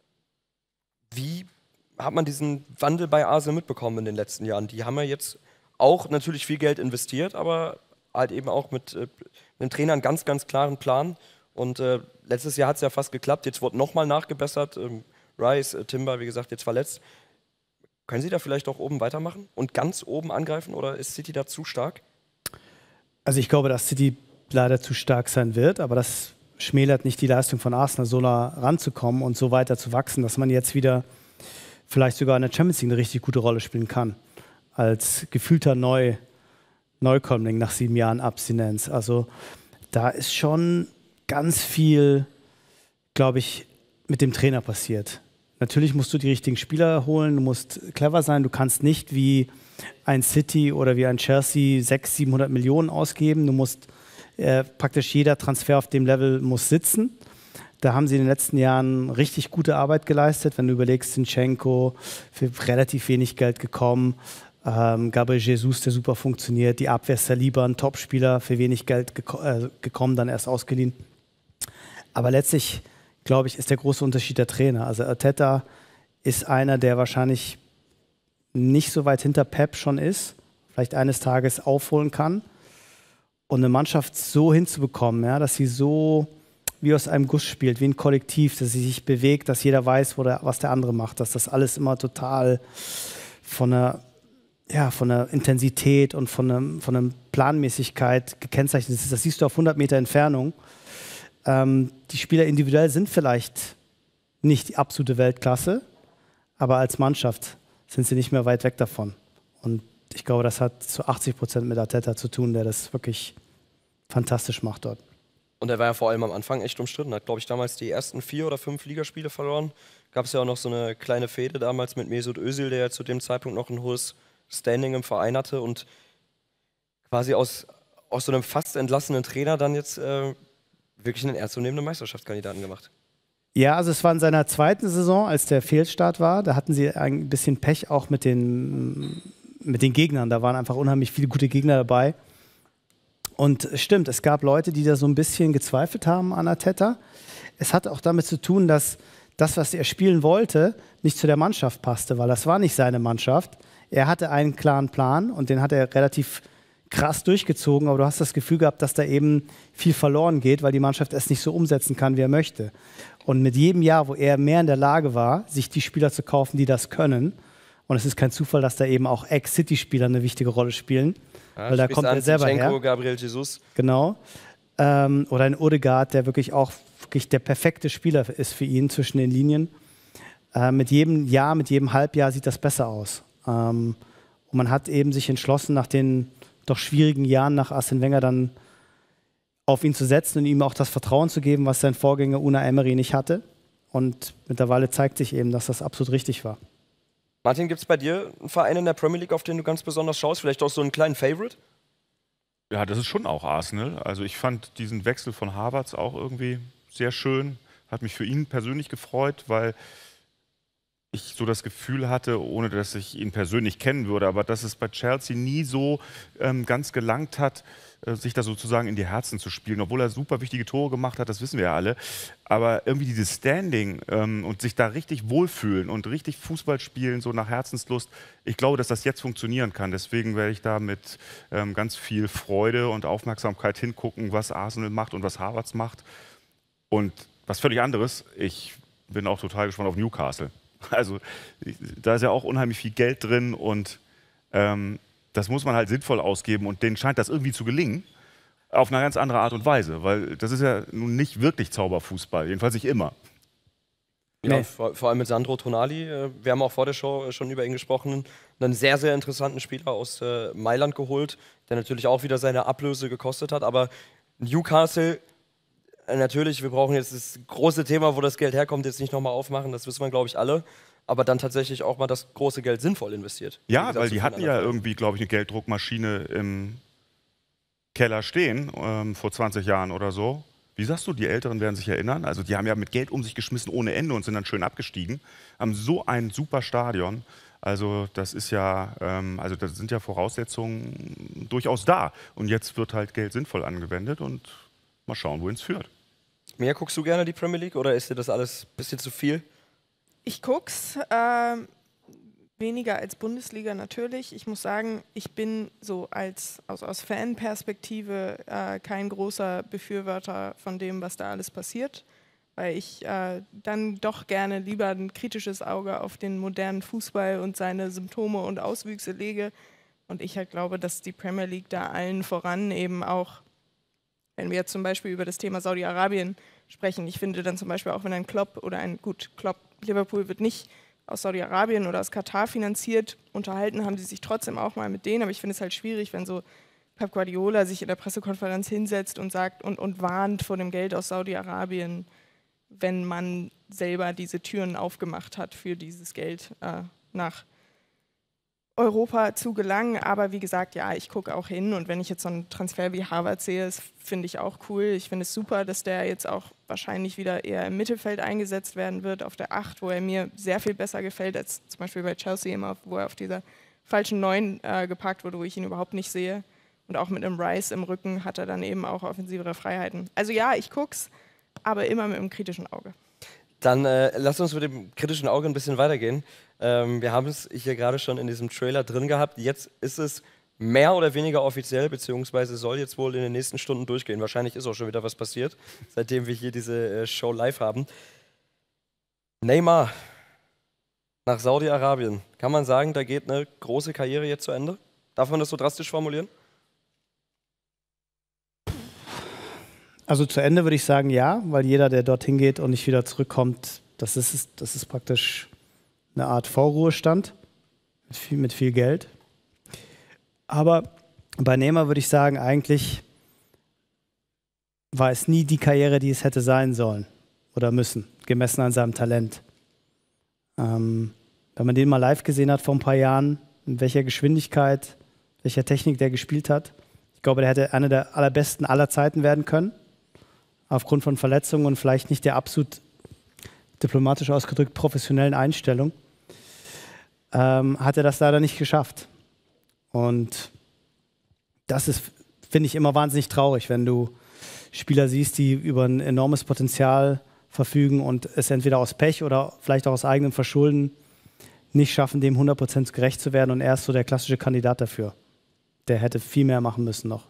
Wie hat man diesen Wandel bei Arsenal mitbekommen in den letzten Jahren? Die haben ja jetzt auch natürlich viel Geld investiert, aber halt eben auch mit, äh, mit dem Trainer einen ganz, ganz klaren Plan. Und äh, letztes Jahr hat es ja fast geklappt. Jetzt wurde nochmal nachgebessert. Ähm, Rice, äh, Timber, wie gesagt, jetzt verletzt. Können Sie da vielleicht auch oben weitermachen und ganz oben angreifen? Oder ist City da zu stark? Also ich glaube, dass City leider zu stark sein wird, aber das schmälert nicht die Leistung von Arsenal, so nah ranzukommen und so weiter zu wachsen, dass man jetzt wieder vielleicht sogar in der Champions League eine richtig gute Rolle spielen kann. Als gefühlter Neu Neukommling nach sieben Jahren Abstinenz. Also da ist schon ganz viel, glaube ich, mit dem Trainer passiert. Natürlich musst du die richtigen Spieler holen, du musst clever sein, du kannst nicht wie ein City oder wie ein Chelsea sechshundert, siebenhundert Millionen ausgeben, du musst äh, praktisch jeder Transfer auf dem Level muss sitzen. Da haben sie in den letzten Jahren richtig gute Arbeit geleistet, wenn du überlegst, Zinchenko für relativ wenig Geld gekommen, ähm, Gabriel Jesus, der super funktioniert, die Abwehr Saliba, ein Topspieler, für wenig Geld geko äh, gekommen, dann erst ausgeliehen. Aber letztlich, glaube ich, ist der große Unterschied der Trainer. Also Arteta ist einer, der wahrscheinlich nicht so weit hinter Pep schon ist, vielleicht eines Tages aufholen kann. Und eine Mannschaft so hinzubekommen, ja, dass sie so wie aus einem Guss spielt, wie ein Kollektiv, dass sie sich bewegt, dass jeder weiß, wo der, was der andere macht, dass das alles immer total von der, ja, von der Intensität und von der, von der Planmäßigkeit gekennzeichnet ist. Das siehst du auf hundert Meter Entfernung. Ähm, die Spieler individuell sind vielleicht nicht die absolute Weltklasse, aber als Mannschaft sind sie nicht mehr weit weg davon. Und ich glaube, das hat zu achtzig Prozent mit Arteta zu tun, der das wirklich fantastisch macht dort. Und er war ja vor allem am Anfang echt umstritten. Hat, glaube ich, damals die ersten vier oder fünf Ligaspiele verloren. Gab es ja auch noch so eine kleine Fehde damals mit Mesut Özil, der ja zu dem Zeitpunkt noch ein hohes Standing im Verein hatte und quasi aus, aus so einem fast entlassenen Trainer dann jetzt äh, wirklich einen ernstzunehmenden Meisterschaftskandidaten gemacht. Ja, also es war in seiner zweiten Saison, als der Fehlstart war. Da hatten sie ein bisschen Pech auch mit den, mit den Gegnern. Da waren einfach unheimlich viele gute Gegner dabei. Und es stimmt, es gab Leute, die da so ein bisschen gezweifelt haben an Arteta. Es hat auch damit zu tun, dass das, was er spielen wollte, nicht zu der Mannschaft passte, weil das war nicht seine Mannschaft. Er hatte einen klaren Plan und den hat er relativ krass durchgezogen, aber du hast das Gefühl gehabt, dass da eben viel verloren geht, weil die Mannschaft es nicht so umsetzen kann, wie er möchte. Und mit jedem Jahr, wo er mehr in der Lage war, sich die Spieler zu kaufen, die das können, und es ist kein Zufall, dass da eben auch Ex-City-Spieler eine wichtige Rolle spielen, ja, weil da kommt er selber Zinchenko, her. Gabriel Jesus. Genau. Ähm, oder ein Odegaard, der wirklich auch wirklich der perfekte Spieler ist für ihn zwischen den Linien. Äh, mit jedem Jahr, mit jedem Halbjahr sieht das besser aus. Ähm, und man hat eben sich entschlossen, nach den doch schwierigen Jahren nach Arsene Wenger dann auf ihn zu setzen und ihm auch das Vertrauen zu geben, was sein Vorgänger Unai Emery nicht hatte. Und mittlerweile zeigt sich eben, dass das absolut richtig war. Martin, gibt es bei dir einen Verein in der Premier League, auf den du ganz besonders schaust? Vielleicht auch so einen kleinen Favorite? Ja, das ist schon auch Arsenal. Also ich fand diesen Wechsel von Havertz auch irgendwie sehr schön. Hat mich für ihn persönlich gefreut, weil ich so das Gefühl hatte, ohne dass ich ihn persönlich kennen würde, aber dass es bei Chelsea nie so ähm, ganz gelangt hat, äh, sich da sozusagen in die Herzen zu spielen. Obwohl er super wichtige Tore gemacht hat, das wissen wir ja alle. Aber irgendwie dieses Standing ähm, und sich da richtig wohlfühlen und richtig Fußball spielen, so nach Herzenslust, ich glaube, dass das jetzt funktionieren kann. Deswegen werde ich da mit ähm, ganz viel Freude und Aufmerksamkeit hingucken, was Arsenal macht und was Havertz macht. Und was völlig anderes, ich bin auch total gespannt auf Newcastle. Also da ist ja auch unheimlich viel Geld drin und ähm, das muss man halt sinnvoll ausgeben und denen scheint das irgendwie zu gelingen. Auf eine ganz andere Art und Weise, weil das ist ja nun nicht wirklich Zauberfußball, jedenfalls nicht immer. Ja, Nee. vor, vor allem mit Sandro Tonali. äh, Wir haben auch vor der Show schon über ihn gesprochen. Einen sehr, sehr interessanten Spieler aus äh, Mailand geholt, der natürlich auch wieder seine Ablöse gekostet hat. Aber Newcastle, äh, natürlich, wir brauchen jetzt das große Thema, wo das Geld herkommt, jetzt nicht nochmal aufmachen, das wissen wir, glaube ich, alle. Aber dann tatsächlich auch mal das große Geld sinnvoll investiert. Im Ja, Gegensatz weil zu die vielen hatten anderen ja Vereinen. irgendwie, glaube ich, eine Gelddruckmaschine im Keller stehen, ähm, vor zwanzig Jahren oder so. Wie sagst du, die Älteren werden sich erinnern? Also die haben ja mit Geld um sich geschmissen ohne Ende und sind dann schön abgestiegen. Haben so ein super Stadion. Also das ist ja, ähm, also das sind ja Voraussetzungen durchaus da. Und jetzt wird halt Geld sinnvoll angewendet und mal schauen, wohin es führt. Mia, guckst du gerne die Premier League oder ist dir das alles ein bisschen zu viel? Ich guck's. Ähm, weniger als Bundesliga natürlich. Ich muss sagen, ich bin so als also aus Fanperspektive äh, kein großer Befürworter von dem, was da alles passiert, weil ich äh, dann doch gerne lieber ein kritisches Auge auf den modernen Fußball und seine Symptome und Auswüchse lege. Und ich halt glaube, dass die Premier League da allen voran eben auch, wenn wir jetzt zum Beispiel über das Thema Saudi-Arabien sprechen, ich finde dann zum Beispiel auch, wenn ein Klopp oder ein, gut, Klopp, Liverpool wird nicht aus Saudi-Arabien oder aus Katar finanziert, unterhalten haben sie sich trotzdem auch mal mit denen, aber ich finde es halt schwierig, wenn so Pep Guardiola sich in der Pressekonferenz hinsetzt und sagt und, und warnt vor dem Geld aus Saudi-Arabien, wenn man selber diese Türen aufgemacht hat für dieses Geld äh, nach Europa zu gelangen. Aber wie gesagt, ja, ich gucke auch hin und wenn ich jetzt so einen Transfer wie Havertz sehe, das finde ich auch cool. Ich finde es super, dass der jetzt auch wahrscheinlich wieder eher im Mittelfeld eingesetzt werden wird, auf der acht, wo er mir sehr viel besser gefällt als zum Beispiel bei Chelsea immer, wo er auf dieser falschen neun äh, gepackt wurde, wo ich ihn überhaupt nicht sehe. Und auch mit einem Rice im Rücken hat er dann eben auch offensivere Freiheiten. Also ja, ich guck's, aber immer mit einem kritischen Auge. Dann äh, lass uns mit dem kritischen Auge ein bisschen weitergehen. Ähm, wir haben es hier gerade schon in diesem Trailer drin gehabt. Jetzt ist es mehr oder weniger offiziell, beziehungsweise soll jetzt wohl in den nächsten Stunden durchgehen. Wahrscheinlich ist auch schon wieder was passiert, seitdem wir hier diese äh, Show live haben. Neymar nach Saudi-Arabien. Kann man sagen, da geht eine große Karriere jetzt zu Ende? Darf man das so drastisch formulieren? Also zu Ende würde ich sagen ja, weil jeder, der dorthin geht und nicht wieder zurückkommt, das ist, das ist praktisch eine Art Vorruhestand mit viel, mit viel Geld. Aber bei Neymar würde ich sagen, eigentlich war es nie die Karriere, die es hätte sein sollen oder müssen, gemessen an seinem Talent. Ähm, wenn man den mal live gesehen hat vor ein paar Jahren, in welcher Geschwindigkeit, welcher Technik der gespielt hat, ich glaube, der hätte einer der allerbesten aller Zeiten werden können. Aufgrund von Verletzungen und vielleicht nicht der absolut diplomatisch ausgedrückt professionellen Einstellung, ähm, hat er das leider nicht geschafft. Und das ist, finde ich, immer wahnsinnig traurig, wenn du Spieler siehst, die über ein enormes Potenzial verfügen und es entweder aus Pech oder vielleicht auch aus eigenem Verschulden nicht schaffen, dem hundert Prozent gerecht zu werden. Und er ist so der klassische Kandidat dafür. Der hätte viel mehr machen müssen noch.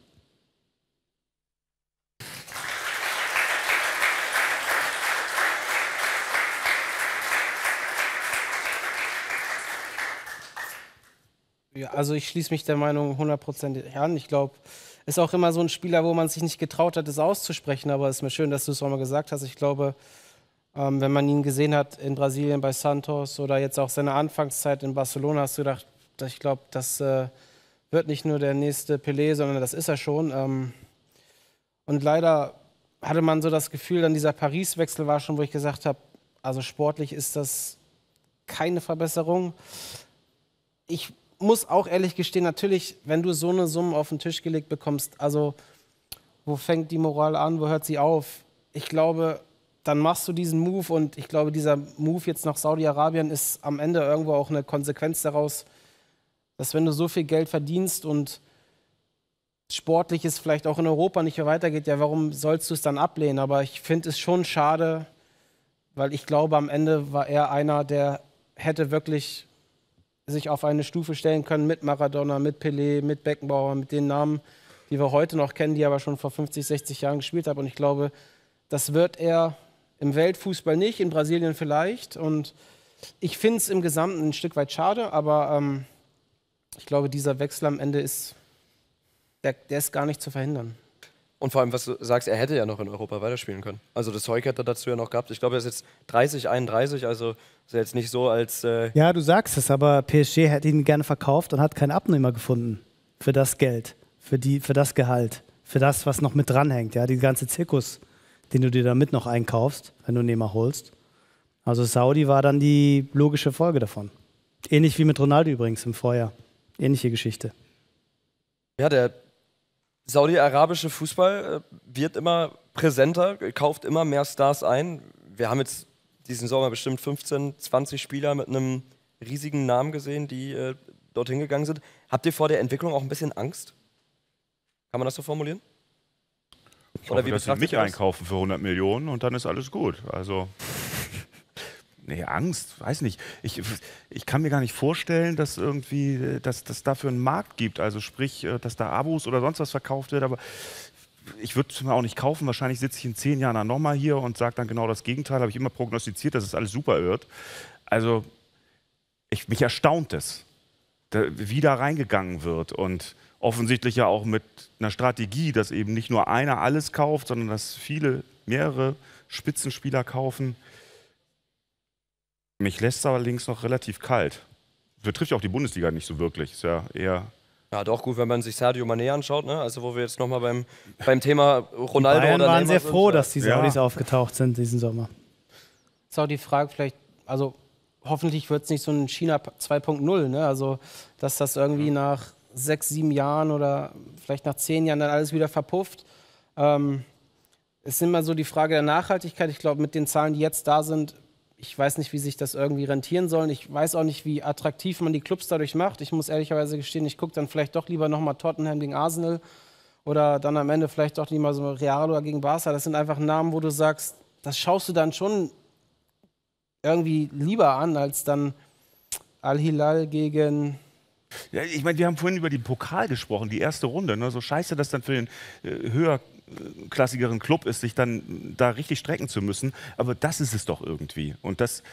Ja, also ich schließe mich der Meinung hundertprozentig an. Ich glaube, ist auch immer so ein Spieler, wo man sich nicht getraut hat, es auszusprechen. Aber es ist mir schön, dass du es auch mal gesagt hast. Ich glaube, ähm, wenn man ihn gesehen hat in Brasilien bei Santos oder jetzt auch seine Anfangszeit in Barcelona, hast du gedacht, ich glaube, das äh, wird nicht nur der nächste Pelé, sondern das ist er schon. Ähm, und leider hatte man so das Gefühl, dann dieser Paris-Wechsel war schon, wo ich gesagt habe, also sportlich ist das keine Verbesserung. Ich muss auch ehrlich gestehen, natürlich, wenn du so eine Summe auf den Tisch gelegt bekommst, also wo fängt die Moral an, wo hört sie auf? Ich glaube, dann machst du diesen Move und ich glaube, dieser Move jetzt nach Saudi-Arabien ist am Ende irgendwo auch eine Konsequenz daraus, dass wenn du so viel Geld verdienst und sportlich es vielleicht auch in Europa nicht mehr weitergeht, ja, warum sollst du es dann ablehnen? Aber ich finde es schon schade, weil ich glaube, am Ende war er einer, der hätte wirklich sich auf eine Stufe stellen können mit Maradona, mit Pelé, mit Beckenbauer, mit den Namen, die wir heute noch kennen, die aber schon vor fünfzig, sechzig Jahren gespielt haben. Und ich glaube, das wird er im Weltfußball nicht, in Brasilien vielleicht. Und Ich finde es im Gesamten ein Stück weit schade, aber ähm, ich glaube, dieser Wechsel am Ende ist, der, der ist gar nicht zu verhindern. Und vor allem, was du sagst, er hätte ja noch in Europa weiterspielen können. Also das Zeug hätte er dazu ja noch gehabt. Ich glaube, er ist jetzt dreißig, einunddreißig, also ist er jetzt nicht so als... Äh Ja, du sagst es, aber P S G hätte ihn gerne verkauft und hat keinen Abnehmer gefunden für das Geld, für, die, für das Gehalt, für das, was noch mit dranhängt. Ja, die ganze Zirkus, den du dir damit noch einkaufst, wenn du Neymar holst. Also Saudi war dann die logische Folge davon. Ähnlich wie mit Ronaldo übrigens im Vorjahr. Ähnliche Geschichte. Ja, der saudi-arabische Fußball äh, wird immer präsenter, kauft immer mehr Stars ein. Wir haben jetzt diesen Sommer bestimmt fünfzehn, zwanzig Spieler mit einem riesigen Namen gesehen, die äh, dorthin gegangen sind. Habt ihr vor der Entwicklung auch ein bisschen Angst? Kann man das so formulieren? Ich hoffe, dass sie mich einkaufen für hundert Millionen und dann ist alles gut. Also, nee, Angst, weiß nicht. Ich, ich kann mir gar nicht vorstellen, dass irgendwie, dass das dafür einen Markt gibt. Also sprich, dass da Abos oder sonst was verkauft wird. Aber ich würde es mir auch nicht kaufen. Wahrscheinlich sitze ich in zehn Jahren dann nochmal hier und sage dann genau das Gegenteil. Habe ich immer prognostiziert, dass es alles super wird. Also, ich, mich erstaunt es, da, wie da reingegangen wird. Und offensichtlich ja auch mit einer Strategie, dass eben nicht nur einer alles kauft, sondern dass viele, mehrere Spitzenspieler kaufen. Mich lässt es allerdings noch relativ kalt. Betrifft ja auch die Bundesliga nicht so wirklich. Ist ja eher. Ja, doch gut, wenn man sich Sadio Mané anschaut, ne? Also wo wir jetzt nochmal beim, beim Thema Ronaldo die Bayern oder waren Neymar sehr sind. froh, dass die Saudis Ja. aufgetaucht sind diesen Sommer. Ist auch die Frage vielleicht, also hoffentlich wird es nicht so ein China zwei Punkt null, ne? Also dass das irgendwie nach sechs, sieben Jahren oder vielleicht nach zehn Jahren dann alles wieder verpufft. Ähm, es ist immer so die Frage der Nachhaltigkeit. Ich glaube, mit den Zahlen, die jetzt da sind, ich weiß nicht, wie sich das irgendwie rentieren soll. Ich weiß auch nicht, wie attraktiv man die Clubs dadurch macht. Ich muss ehrlicherweise gestehen, ich gucke dann vielleicht doch lieber nochmal Tottenham gegen Arsenal oder dann am Ende vielleicht doch lieber so Real oder gegen Barca. Das sind einfach Namen, wo du sagst, das schaust du dann schon irgendwie lieber an, als dann Al-Hilal gegen... Ja, ich meine, wir haben vorhin über den Pokal gesprochen, die erste Runde. Ne? So scheiße, dass dann für den äh, höherklassigeren Club ist, sich dann da richtig strecken zu müssen. Aber das ist es doch irgendwie. Und das,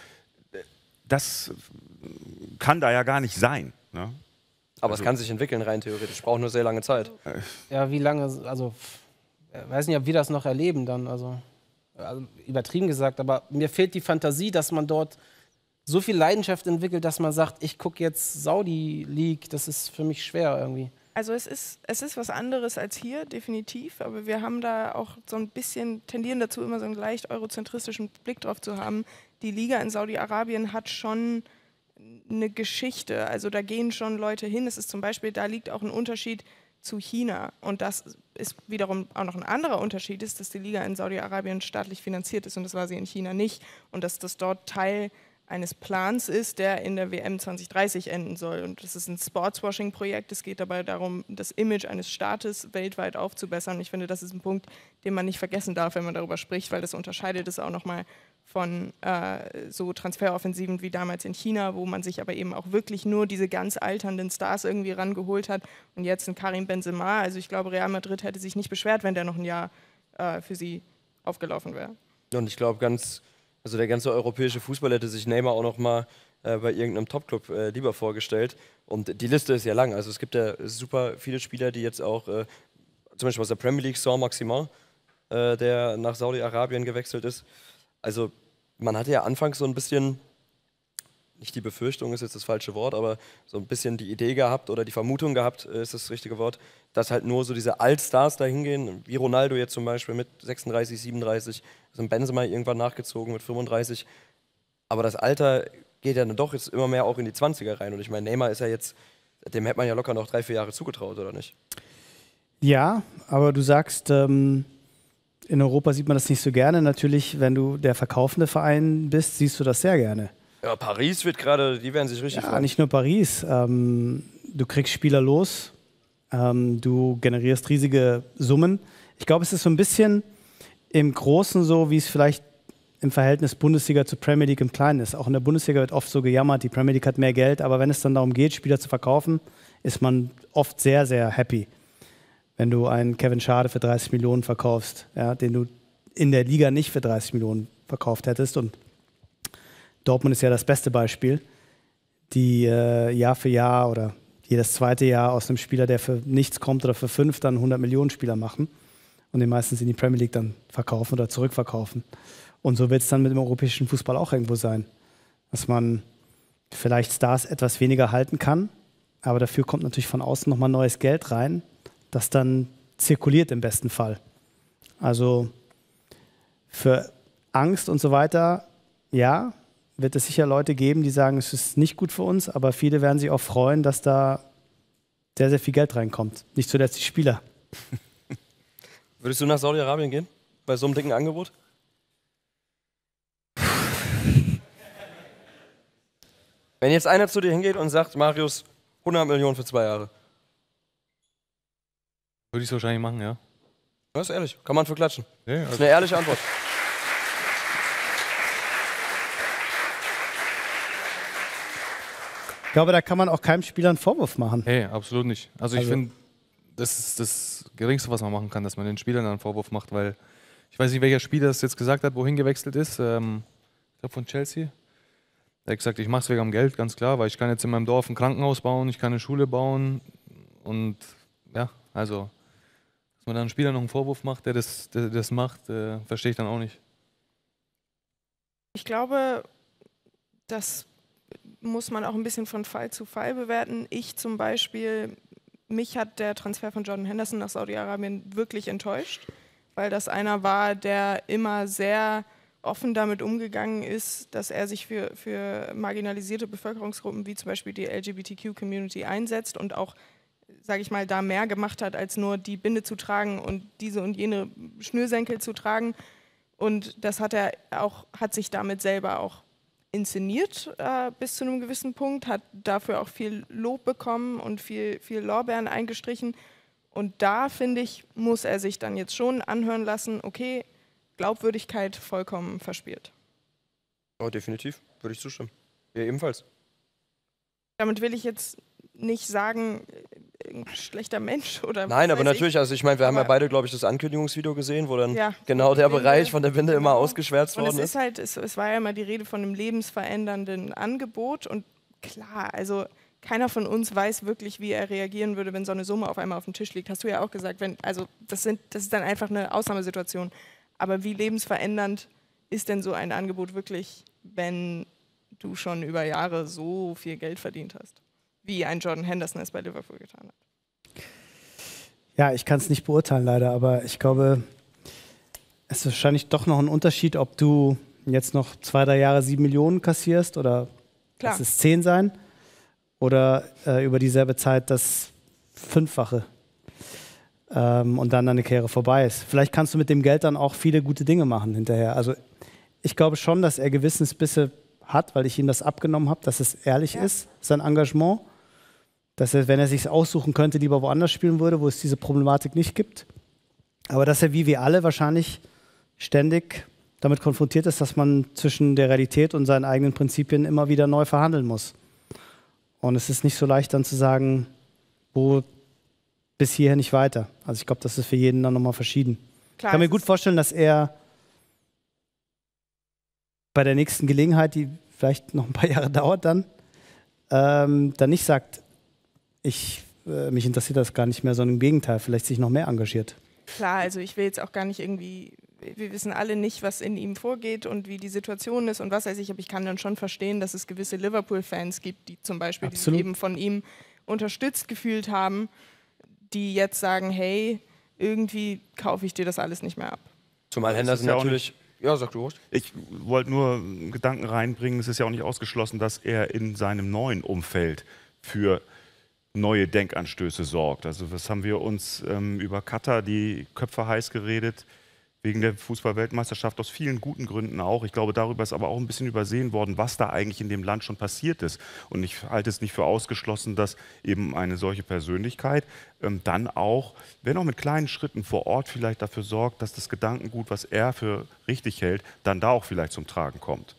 das kann da ja gar nicht sein. Ne? Aber Also- es kann sich entwickeln rein theoretisch. Braucht nur sehr lange Zeit. Ja, wie lange, also, ich weiß nicht, ob wir das noch erleben dann, also, also übertrieben gesagt, aber mir fehlt die Fantasie, dass man dort so viel Leidenschaft entwickelt, dass man sagt, ich gucke jetzt Saudi League, das ist für mich schwer irgendwie. Also es ist, es ist was anderes als hier, definitiv, aber wir haben da auch so ein bisschen, tendieren dazu, immer so einen leicht eurozentristischen Blick drauf zu haben. Die Liga in Saudi-Arabien hat schon eine Geschichte, also da gehen schon Leute hin. Es ist zum Beispiel, da liegt auch ein Unterschied zu China und das ist wiederum auch noch ein anderer Unterschied, ist, dass die Liga in Saudi-Arabien staatlich finanziert ist und das war sie in China nicht und dass das dort Teil eines Plans ist, der in der W M zwanzig dreißig enden soll. Und das ist ein Sportswashing-Projekt. Es geht dabei darum, das Image eines Staates weltweit aufzubessern. Ich finde, das ist ein Punkt, den man nicht vergessen darf, wenn man darüber spricht, weil das unterscheidet es auch nochmal von äh, so Transferoffensiven wie damals in China, wo man sich aber eben auch wirklich nur diese ganz alternden Stars irgendwie rangeholt hat. Und jetzt ein Karim Benzema. Also ich glaube, Real Madrid hätte sich nicht beschwert, wenn der noch ein Jahr äh, für sie aufgelaufen wäre. Und ich glaube, ganz, also der ganze europäische Fußball hätte sich Neymar auch noch mal äh, bei irgendeinem Topclub äh, lieber vorgestellt. Und die Liste ist ja lang. Also es gibt ja super viele Spieler, die jetzt auch, äh, zum Beispiel aus der Premier League, Saint-Maximin, äh, der nach Saudi-Arabien gewechselt ist. Also man hatte ja anfangs so ein bisschen, nicht die Befürchtung ist jetzt das falsche Wort, aber so ein bisschen die Idee gehabt oder die Vermutung gehabt, äh, ist das richtige Wort, dass halt nur so diese Altstars da hingehen, wie Ronaldo jetzt zum Beispiel mit sechsunddreißig, siebenunddreißig, ist ein Benzema irgendwann nachgezogen mit fünfunddreißig. Aber das Alter geht ja dann doch jetzt immer mehr auch in die zwanziger rein. Und ich meine, Neymar ist ja jetzt, dem hätte man ja locker noch drei, vier Jahre zugetraut, oder nicht? Ja, aber du sagst, ähm, in Europa sieht man das nicht so gerne. Natürlich, wenn du der verkaufende Verein bist, siehst du das sehr gerne. Ja, Paris wird gerade, die werden sich richtig Ja, freuen. nicht nur Paris. Ähm, du kriegst Spieler los, ähm, du generierst riesige Summen. Ich glaube, es ist so ein bisschen im Großen so, wie es vielleicht im Verhältnis Bundesliga zu Premier League im Kleinen ist. Auch in der Bundesliga wird oft so gejammert, die Premier League hat mehr Geld, aber wenn es dann darum geht, Spieler zu verkaufen, ist man oft sehr, sehr happy. Wenn du einen Kevin Schade für dreißig Millionen verkaufst, ja, den du in der Liga nicht für dreißig Millionen verkauft hättest. Und Dortmund ist ja das beste Beispiel, die äh, Jahr für Jahr oder jedes zweite Jahr aus einem Spieler, der für nichts kommt oder für fünf, dann hundert Millionen Spieler machen und den meistens in die Premier League dann verkaufen oder zurückverkaufen. Und so wird es dann mit dem europäischen Fußball auch irgendwo sein, dass man vielleicht Stars etwas weniger halten kann, aber dafür kommt natürlich von außen nochmal neues Geld rein, das dann zirkuliert im besten Fall. Also für Angst und so weiter, ja, wird es sicher Leute geben, die sagen, es ist nicht gut für uns, aber viele werden sich auch freuen, dass da sehr, sehr viel Geld reinkommt. Nicht zuletzt die Spieler. Würdest du nach Saudi-Arabien gehen? Bei so einem dicken Angebot? Wenn jetzt einer zu dir hingeht und sagt, Marius, hundert Millionen für zwei Jahre. Würde ich es wahrscheinlich machen, ja. Das ist ehrlich, kann man für klatschen. Nee, also das ist eine ehrliche Antwort. Ich glaube, da kann man auch keinem Spieler einen Vorwurf machen. Nee, absolut nicht. Also, ich Also- finde, das ist das Geringste, was man machen kann, dass man den Spielern einen Vorwurf macht, weil ich weiß nicht, welcher Spieler das jetzt gesagt hat, wohin gewechselt ist. Ähm, ich glaube von Chelsea. Der hat gesagt, ich mache es wegen am Geld, ganz klar, weil ich kann jetzt in meinem Dorf ein Krankenhaus bauen, ich kann eine Schule bauen und ja, also, dass man dann einem Spieler noch einen Vorwurf macht, der das, der, das macht, äh, verstehe ich dann auch nicht. Ich glaube, das muss man auch ein bisschen von Fall zu Fall bewerten. Ich zum Beispiel, mich hat der Transfer von Jordan Henderson nach Saudi-Arabien wirklich enttäuscht, weil das einer war, der immer sehr offen damit umgegangen ist, dass er sich für, für marginalisierte Bevölkerungsgruppen wie zum Beispiel die L G B T Q-Community einsetzt und auch, sage ich mal, da mehr gemacht hat, als nur die Binde zu tragen und diese und jene Schnürsenkel zu tragen. Und das hat er auch, hat sich damit selber auch inszeniert äh, bis zu einem gewissen Punkt, hat dafür auch viel Lob bekommen und viel, viel Lorbeeren eingestrichen. Und da, finde ich, muss er sich dann jetzt schon anhören lassen, okay, Glaubwürdigkeit vollkommen verspielt. Oh, definitiv, würde ich zustimmen. Ja, ebenfalls. Damit will ich jetzt nicht sagen, ein schlechter Mensch oder was Nein, aber weiß natürlich, ich. also ich meine, wir haben ja Aber- beide, glaube ich, das Ankündigungsvideo gesehen, wo dann Ja, genau der Binde, Bereich von der Binde immer genau. ausgeschwärzt Und es worden ist halt, es, es war ja immer die Rede von einem lebensverändernden Angebot und klar, also keiner von uns weiß wirklich, wie er reagieren würde, wenn so eine Summe auf einmal auf dem Tisch liegt. Hast du ja auch gesagt, wenn, also das sind, das ist dann einfach eine Ausnahmesituation. Aber wie lebensverändernd ist denn so ein Angebot wirklich, wenn du schon über Jahre so viel Geld verdient hast, wie ein Jordan Henderson es bei Liverpool getan hat? Ja, ich kann es nicht beurteilen leider, aber ich glaube, es ist wahrscheinlich doch noch ein Unterschied, ob du jetzt noch zwei, drei Jahre sieben Millionen kassierst oder Klar. lass es zehn sein oder äh, über dieselbe Zeit das Fünffache ähm, und dann deine Karriere vorbei ist. Vielleicht kannst du mit dem Geld dann auch viele gute Dinge machen hinterher. Also ich glaube schon, dass er Gewissensbisse hat, weil ich ihm das abgenommen habe, dass es ehrlich Ja. ist, sein Engagement. Dass er, wenn er sich aussuchen könnte, lieber woanders spielen würde, wo es diese Problematik nicht gibt. Aber dass er wie wir alle wahrscheinlich ständig damit konfrontiert ist, dass man zwischen der Realität und seinen eigenen Prinzipien immer wieder neu verhandeln muss. Und es ist nicht so leicht dann zu sagen, wo bis hierher nicht weiter. Also ich glaube, das ist für jeden dann nochmal verschieden. Klar, ich kann mir es gut ist- vorstellen, dass er bei der nächsten Gelegenheit, die vielleicht noch ein paar Jahre dauert dann, ähm, dann nicht sagt, ich, äh, mich interessiert das gar nicht mehr, sondern im Gegenteil, vielleicht sich noch mehr engagiert. Klar, also ich will jetzt auch gar nicht irgendwie, wir wissen alle nicht, was in ihm vorgeht und wie die Situation ist und was weiß ich, aber ich kann dann schon verstehen, dass es gewisse Liverpool-Fans gibt, die zum Beispiel die sich Absolut. eben von ihm unterstützt gefühlt haben, die jetzt sagen, hey, irgendwie kaufe ich dir das alles nicht mehr ab. Zumal Das Henderson ist ja auch natürlich. Ja, sag du ruhig. Ich wollte nur einen Gedanken reinbringen, es ist ja auch nicht ausgeschlossen, dass er in seinem neuen Umfeld für neue Denkanstöße sorgt. Also was haben wir uns ähm, über Katar die Köpfe heiß geredet, wegen der Fußball-Weltmeisterschaft, aus vielen guten Gründen auch. Ich glaube, darüber ist aber auch ein bisschen übersehen worden, was da eigentlich in dem Land schon passiert ist. Und ich halte es nicht für ausgeschlossen, dass eben eine solche Persönlichkeit ähm, dann auch, wenn auch mit kleinen Schritten vor Ort, vielleicht dafür sorgt, dass das Gedankengut, was er für richtig hält, dann da auch vielleicht zum Tragen kommt.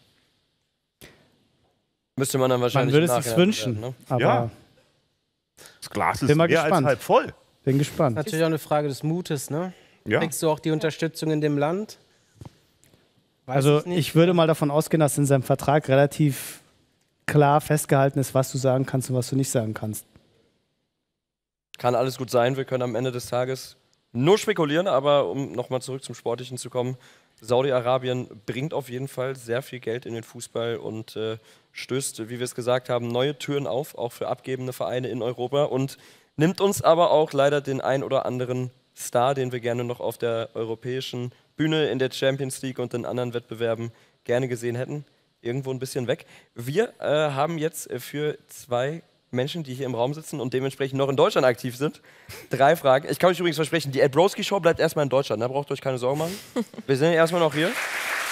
Müsste man dann Man wahrscheinlich. würde im es sich Nachhinein wünschen, bewerten, ne? aber Ja. Das Glas ist bin mal mehr als gespannt. halb voll. Bin gespannt. Natürlich auch eine Frage des Mutes, ne? Ja. Kriegst du auch die Unterstützung in dem Land? Also ich würde mal davon ausgehen, dass in seinem Vertrag relativ klar festgehalten ist, was du sagen kannst und was du nicht sagen kannst. Kann alles gut sein. Wir können am Ende des Tages nur spekulieren, aber um nochmal zurück zum Sportlichen zu kommen, Saudi-Arabien bringt auf jeden Fall sehr viel Geld in den Fußball und äh, stößt, wie wir es gesagt haben, neue Türen auf, auch für abgebende Vereine in Europa und nimmt uns aber auch leider den ein oder anderen Star, den wir gerne noch auf der europäischen Bühne in der Champions League und in anderen Wettbewerben gerne gesehen hätten, irgendwo ein bisschen weg. Wir äh, haben jetzt für zwei Menschen, die hier im Raum sitzen und dementsprechend noch in Deutschland aktiv sind, drei Fragen. Ich kann euch übrigens versprechen, die Ed Broski Show bleibt erstmal in Deutschland, da braucht ihr euch keine Sorgen machen. Wir sind erstmal noch hier.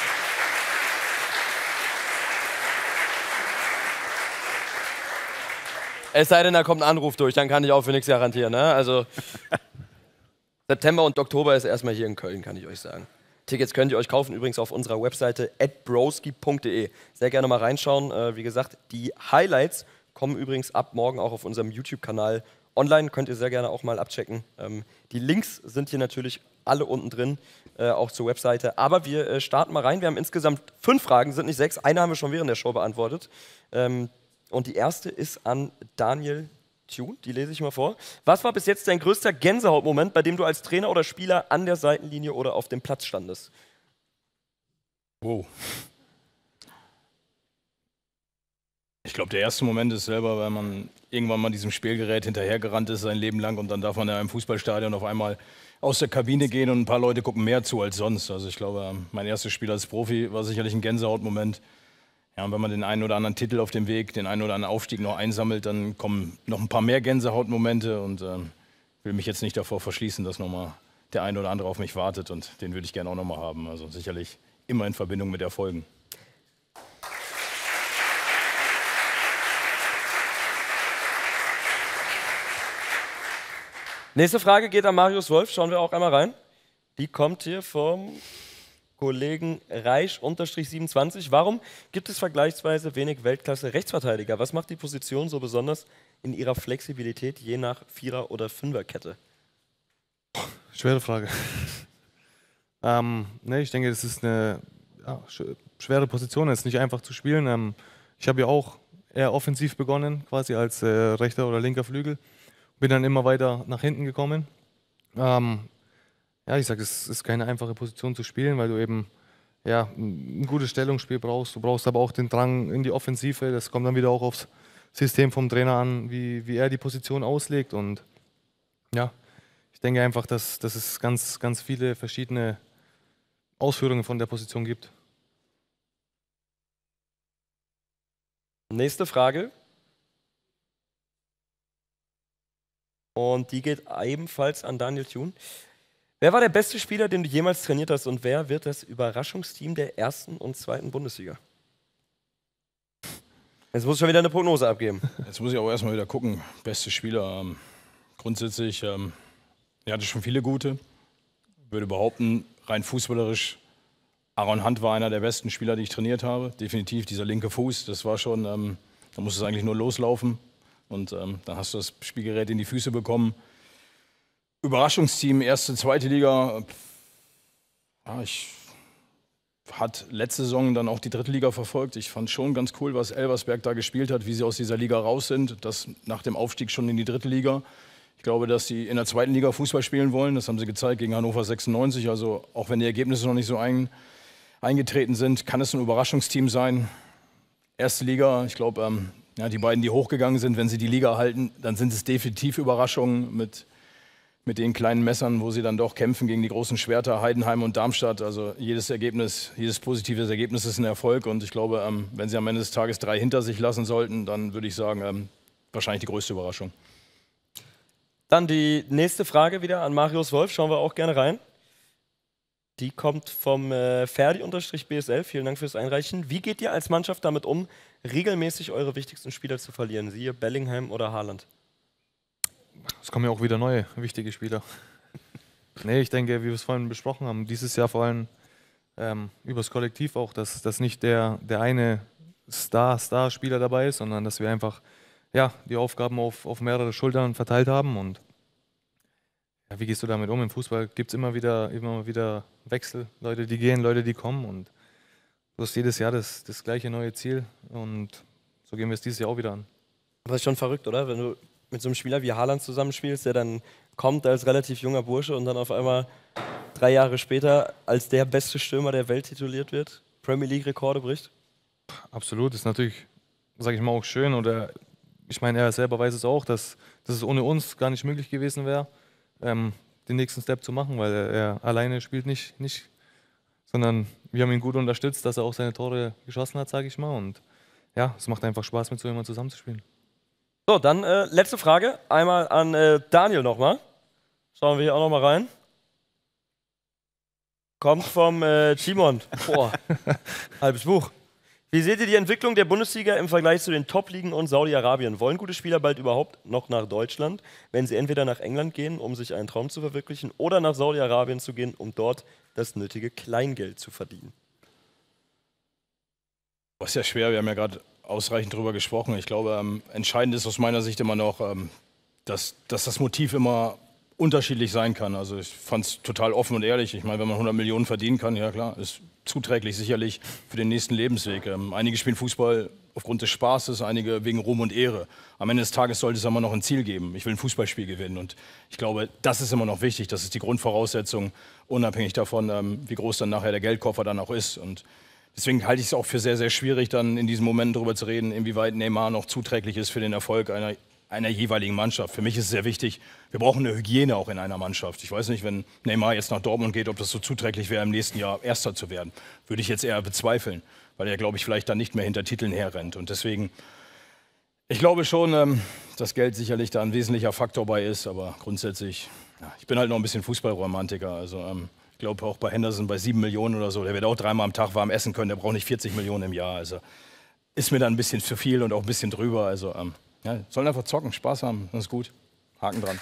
Es sei denn, da kommt ein Anruf durch, dann kann ich auch für nichts garantieren. Ne? Also September und Oktober ist erstmal hier in Köln, kann ich euch sagen. Tickets könnt ihr euch kaufen, übrigens auf unserer Webseite at broski punkt de. Sehr gerne mal reinschauen. Äh, wie gesagt, die Highlights kommen übrigens ab morgen auch auf unserem YouTube-Kanal online. Könnt ihr sehr gerne auch mal abchecken. Ähm, die Links sind hier natürlich alle unten drin, äh, auch zur Webseite. Aber wir äh, starten mal rein. Wir haben insgesamt fünf Fragen, sind nicht sechs. Eine haben wir schon während der Show beantwortet. Ähm, und die erste ist an Daniel Thune. Die lese ich mal vor. Was war bis jetzt dein größter Gänsehautmoment, bei dem du als Trainer oder Spieler an der Seitenlinie oder auf dem Platz standest? Wow. Ich glaube, der erste Moment ist selber, weil man irgendwann mal diesem Spielgerät hinterhergerannt ist sein Leben lang und dann darf man in einem Fußballstadion auf einmal aus der Kabine gehen und ein paar Leute gucken mehr zu als sonst. Also ich glaube, mein erstes Spiel als Profi war sicherlich ein Gänsehautmoment. Ja, und wenn man den einen oder anderen Titel auf dem Weg, den einen oder anderen Aufstieg noch einsammelt, dann kommen noch ein paar mehr Gänsehautmomente und ähm, will mich jetzt nicht davor verschließen, dass nochmal der eine oder andere auf mich wartet und den würde ich gerne auch nochmal haben. Also sicherlich immer in Verbindung mit Erfolgen. Nächste Frage geht an Marius Wolf. Schauen wir auch einmal rein. Die kommt hier vom Kollegen Reich siebenundzwanzig. Warum gibt es vergleichsweise wenig Weltklasse-Rechtsverteidiger? Was macht die Position so besonders in ihrer Flexibilität je nach Vierer- oder Fünferkette? Schwere Frage. ähm, ne, ich denke, das ist eine ja, sch schwere Position. Es ist nicht einfach zu spielen. Ähm, ich habe ja auch eher offensiv begonnen, quasi als äh, rechter oder linker Flügel. Bin dann immer weiter nach hinten gekommen. Ähm, ja, ich sage, es ist keine einfache Position zu spielen, weil du eben ja, ein gutes Stellungsspiel brauchst. Du brauchst aber auch den Drang in die Offensive. Das kommt dann wieder auch aufs System vom Trainer an, wie, wie er die Position auslegt. Und ja, ich denke einfach, dass, dass es ganz, ganz viele verschiedene Ausführungen von der Position gibt. Nächste Frage. Und die geht ebenfalls an Daniel Thune. Wer war der beste Spieler, den du jemals trainiert hast und wer wird das Überraschungsteam der ersten und zweiten Bundesliga? Jetzt muss ich schon wieder eine Prognose abgeben. Jetzt muss ich auch erstmal wieder gucken. Beste Spieler. Ähm, grundsätzlich, ähm, er hatte schon viele gute. Würde behaupten, rein fußballerisch, Aaron Hunt war einer der besten Spieler, die ich trainiert habe. Definitiv dieser linke Fuß, das war schon, ähm, da musste es eigentlich nur loslaufen. Und ähm, dann hast du das Spielgerät in die Füße bekommen. Überraschungsteam, erste, zweite Liga. Ja, ich hat letzte Saison dann auch die dritte Liga verfolgt. Ich fand schon ganz cool, was Elversberg da gespielt hat, wie sie aus dieser Liga raus sind. Das nach dem Aufstieg schon in die dritte Liga. Ich glaube, dass sie in der zweiten Liga Fußball spielen wollen. Das haben sie gezeigt gegen Hannover sechsundneunzig. Also auch wenn die Ergebnisse noch nicht so ein, eingetreten sind, kann es ein Überraschungsteam sein. Erste Liga, ich glaube, ähm, ja, die beiden, die hochgegangen sind, wenn sie die Liga halten, dann sind es definitiv Überraschungen mit, mit den kleinen Messern, wo sie dann doch kämpfen gegen die großen Schwerter, Heidenheim und Darmstadt. Also jedes Ergebnis, jedes positive Ergebnis ist ein Erfolg. Und ich glaube, ähm, wenn sie am Ende des Tages drei hinter sich lassen sollten, dann würde ich sagen, ähm, wahrscheinlich die größte Überraschung. Dann die nächste Frage wieder an Marius Wolf. Schauen wir auch gerne rein. Die kommt vom äh, Ferdi-B S L. Vielen Dank fürs Einreichen. Wie geht ihr als Mannschaft damit um, regelmäßig eure wichtigsten Spieler zu verlieren? Siehe Bellingham oder Haaland. Es kommen ja auch wieder neue, wichtige Spieler. Nee, ich denke, wie wir es vorhin besprochen haben, dieses Jahr vor allem ähm, übers Kollektiv auch, dass, dass nicht der, der eine Star-Star-Spieler dabei ist, sondern dass wir einfach ja, die Aufgaben auf, auf mehrere Schultern verteilt haben. Und ja, wie gehst du damit um? Im Fußball gibt es immer wieder, immer wieder Wechsel, Leute, die gehen, Leute, die kommen. Und du hast jedes Jahr das, das gleiche neue Ziel und so gehen wir es dieses Jahr auch wieder an. Das ist schon verrückt, oder? Wenn du mit so einem Spieler wie Haaland zusammenspielst, der dann kommt als relativ junger Bursche und dann auf einmal drei Jahre später als der beste Stürmer der Welt tituliert wird, Premier League-Rekorde bricht? Absolut, das ist natürlich, sage ich mal, auch schön. Oder ich meine, er selber weiß es auch, dass, dass es ohne uns gar nicht möglich gewesen wäre, ähm, den nächsten Step zu machen, weil er, er alleine spielt nicht, nicht, sondern wir haben ihn gut unterstützt, dass er auch seine Tore geschossen hat, sage ich mal. Und ja, es macht einfach Spaß, mit so jemandem zusammenzuspielen. So, dann äh, letzte Frage. Einmal an äh, Daniel nochmal. Schauen wir hier auch nochmal rein. Kommt vom äh, Timon. Boah, halbes Buch. Wie seht ihr die Entwicklung der Bundesliga im Vergleich zu den Top-Ligen und Saudi-Arabien? Wollen gute Spieler bald überhaupt noch nach Deutschland, wenn sie entweder nach England gehen, um sich einen Traum zu verwirklichen, oder nach Saudi-Arabien zu gehen, um dort das nötige Kleingeld zu verdienen? Das ist ja schwer, wir haben ja gerade ausreichend drüber gesprochen. Ich glaube, ähm, entscheidend ist aus meiner Sicht immer noch, ähm, dass, dass das Motiv immer unterschiedlich sein kann. Also ich fand es total offen und ehrlich. Ich meine, wenn man hundert Millionen verdienen kann, ja klar, ist zuträglich sicherlich für den nächsten Lebensweg. Ähm, einige spielen Fußball aufgrund des Spaßes, einige wegen Ruhm und Ehre. Am Ende des Tages sollte es immer noch ein Ziel geben. Ich will ein Fußballspiel gewinnen und ich glaube, das ist immer noch wichtig. Das ist die Grundvoraussetzung, unabhängig davon, ähm, wie groß dann nachher der Geldkoffer dann auch ist. Und deswegen halte ich es auch für sehr, sehr schwierig, dann in diesem Moment darüber zu reden, inwieweit Neymar noch zuträglich ist für den Erfolg einer, einer jeweiligen Mannschaft. Für mich ist es sehr wichtig, wir brauchen eine Hygiene auch in einer Mannschaft. Ich weiß nicht, wenn Neymar jetzt nach Dortmund geht, ob das so zuträglich wäre, im nächsten Jahr Erster zu werden. Würde ich jetzt eher bezweifeln, weil er, glaube ich, vielleicht dann nicht mehr hinter Titeln herrennt. Und deswegen, ich glaube schon, ähm, dass Geld sicherlich da ein wesentlicher Faktor bei ist, aber grundsätzlich, ja, ich bin halt noch ein bisschen Fußballromantiker. Also ähm, ich glaube auch bei Henderson bei sieben Millionen oder so, der wird auch dreimal am Tag warm essen können, der braucht nicht vierzig Millionen im Jahr. Also ist mir dann ein bisschen zu viel und auch ein bisschen drüber. Also ähm, ja, sollen einfach zocken, Spaß haben, das ist gut. Haken dran.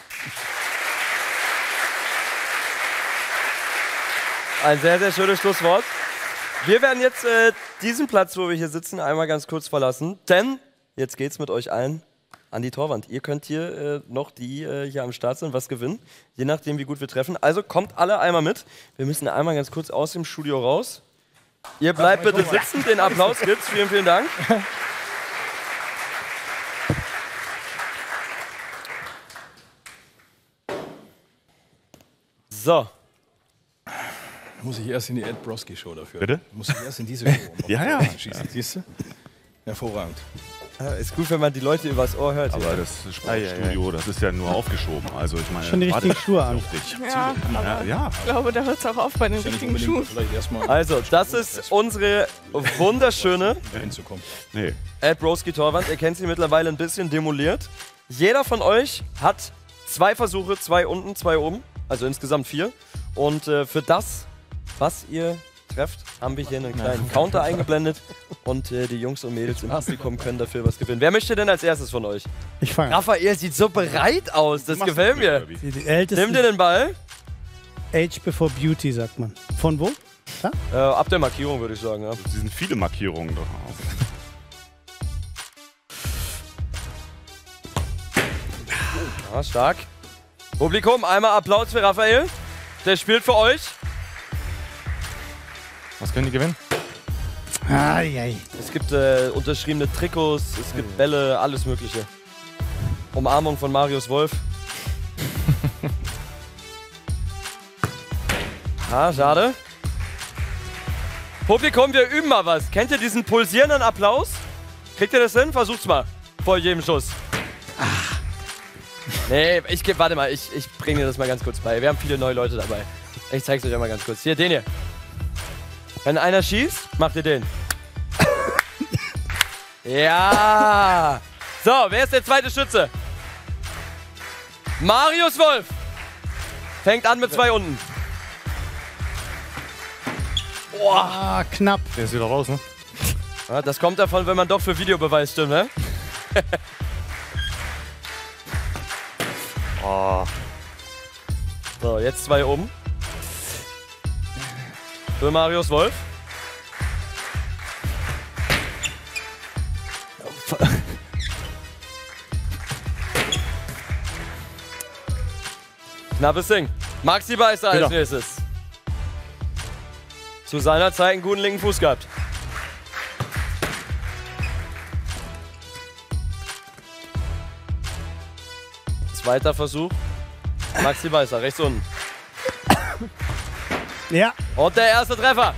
Ein sehr, sehr schönes Schlusswort. Wir werden jetzt äh, diesen Platz, wo wir hier sitzen, einmal ganz kurz verlassen, denn jetzt geht's mit euch allen an die Torwand. Ihr könnt hier äh, noch, die äh, hier am Start sind, was gewinnen, je nachdem, wie gut wir treffen. Also kommt alle einmal mit. Wir müssen einmal ganz kurz aus dem Studio raus. Ihr bleibt bitte sitzen, den Applaus gibt's. Vielen, vielen Dank. So. Muss ich erst in die Ed Broski Show dafür? Bitte? Muss ich erst in diese Show? Um ja, ja. Schießen. Siehst du? Hervorragend. Ja, ist gut, wenn man die Leute übers Ohr hört. Aber das Sportstudio, das ist ja nur aufgeschoben. Also ich meine, schon die richtigen Schuhe an. Ja, ja, ja. Ich glaube, da hört es auch auf bei den richtigen Schuhen. Also, das ist unsere wunderschöne nee. Ed Broski Torwand. Ihr kennt sie mittlerweile ein bisschen demoliert. Jeder von euch hat zwei Versuche, zwei unten, zwei oben. Also insgesamt vier. Und äh, für das, was ihr trefft, haben wir hier einen kleinen Counter eingeblendet. Und äh, die Jungs und Mädels im Publikum können dafür was gewinnen. Wer möchte denn als erstes von euch? Ich fange. Raphael sieht so bereit aus. Das gefällt mir. Die ältesten. Nimm dir den Ball. Age before Beauty, sagt man. Von wo? Da? Äh, ab der Markierung, würde ich sagen. Ja. Sie sind viele Markierungen drauf. Ja, stark. Publikum, einmal Applaus für Raphael. Der spielt für euch. Was können die gewinnen? Ai, ai. Es gibt äh, unterschriebene Trikots, es gibt Bälle, alles Mögliche. Umarmung von Marius Wolf. Ah, schade. Publikum, wir üben mal was. Kennt ihr diesen pulsierenden Applaus? Kriegt ihr das hin? Versucht's mal. Vor jedem Schuss. Nee, ich geb, warte mal, ich, ich bringe dir das mal ganz kurz bei. Wir haben viele neue Leute dabei. Ich zeig's euch einmal ganz kurz. Hier, den hier. Wenn einer schießt, macht ihr den. Ja! So, wer ist der zweite Schütze? Marius Wolf. Fängt an mit zwei unten. Boah. Ah, knapp. Der ist wieder raus, ne? Ja, das kommt davon, wenn man doch für Videobeweis stimmt, ne? Oh. So, jetzt zwei oben. Für Marius Wolf. Knappes Ding. Maxi Beister als nächstes. Zu seiner Zeit einen guten linken Fuß gehabt. Zweiter Versuch. Maxi Beißer, rechts unten. Ja. Und der erste Treffer.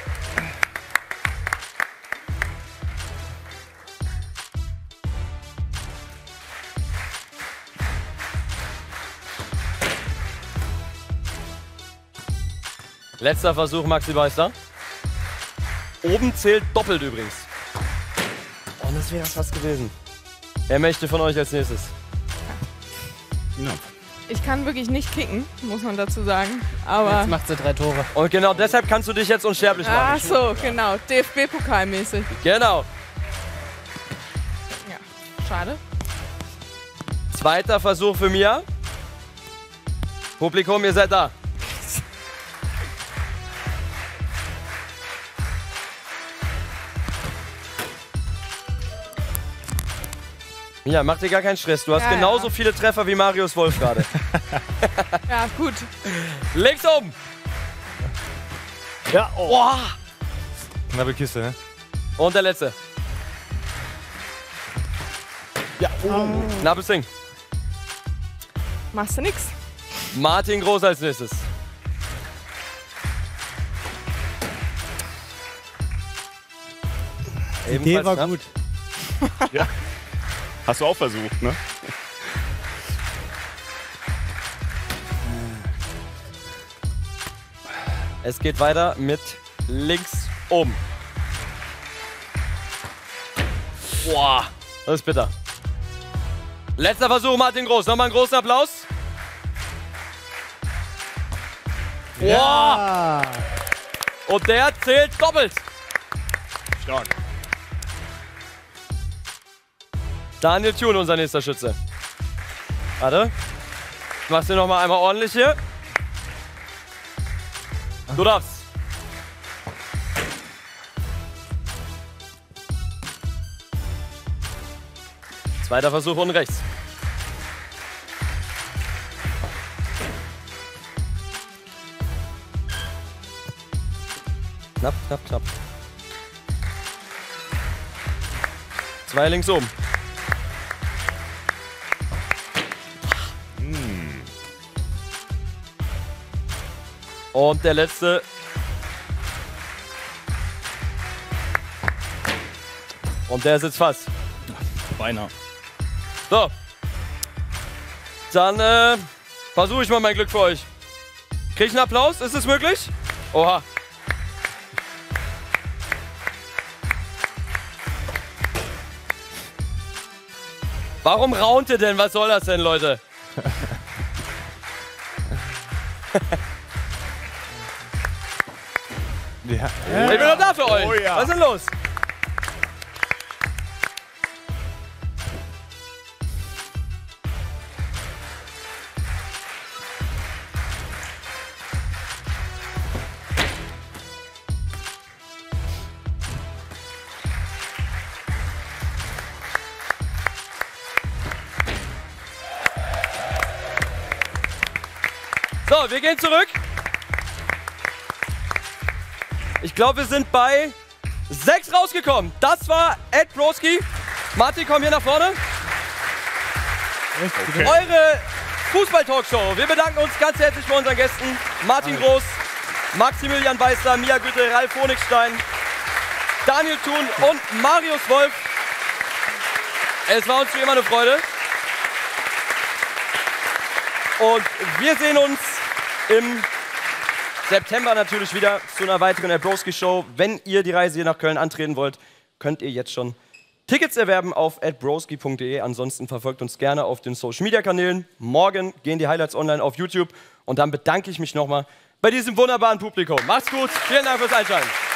Letzter Versuch, Maxi Beißer. Oben zählt doppelt übrigens. Und das wäre fast gewesen. Wer möchte von euch als nächstes? Ja. Ich kann wirklich nicht kicken, muss man dazu sagen. Aber Jetzt macht sie drei Tore. Und genau deshalb kannst du dich jetzt unsterblich machen. ach so, genau. D F B-Pokalmäßig. Genau. Ja, schade. Zweiter Versuch für Mia. Publikum, ihr seid da. Mia, mach dir gar keinen Stress. Du hast Ja, genauso ja. viele Treffer wie Marius Wolf gerade. Ja, gut. Links oben. Ja, oh. Boah. Knappe Kiste, ne? Und der letzte. Ja, oh. Knappes Ding. Machst du nix? Martin Groß als nächstes. Die Idee war knapp. gut. Ja. Hast du auch versucht, ne? Es geht weiter mit links oben. Boah, das ist bitter. Letzter Versuch, Martin Groß. Nochmal einen großen Applaus. Boah. Ja. Und der zählt doppelt. Stark. Daniel Thune, unser nächster Schütze. Warte. Ich mach's dir noch mal einmal ordentlich hier. Du darfst. Zweiter Versuch unten rechts. Knapp, knapp, knapp. Zwei links oben. Und der letzte. Und der sitzt fast. Beinahe. So. Dann äh, versuche ich mal mein Glück für euch. Krieg ich einen Applaus? Ist es möglich? Oha. Warum raunt ihr denn? Was soll das denn, Leute? Ja. Ich bin doch da für euch. Oh ja. Was ist denn los? So, wir gehen zurück. Ich glaube, wir sind bei sechs rausgekommen. Das war Ed Broski. Martin, komm hier nach vorne. Okay. Eure Fußball-Talkshow. Wir bedanken uns ganz herzlich bei unseren Gästen. Martin Groß, Maximilian Beißler, Mia Gütte, Ralf Honigstein, Daniel Thune und Marius Wolf. Es war uns wie immer eine Freude. Und wir sehen uns im September natürlich wieder zu einer weiteren Ed Broski Show. Wenn ihr die Reise hier nach Köln antreten wollt, könnt ihr jetzt schon Tickets erwerben auf ed broski punkt de. Ansonsten verfolgt uns gerne auf den Social Media Kanälen. Morgen gehen die Highlights online auf YouTube. Und dann bedanke ich mich nochmal bei diesem wunderbaren Publikum. Macht's gut, vielen Dank fürs Einschalten.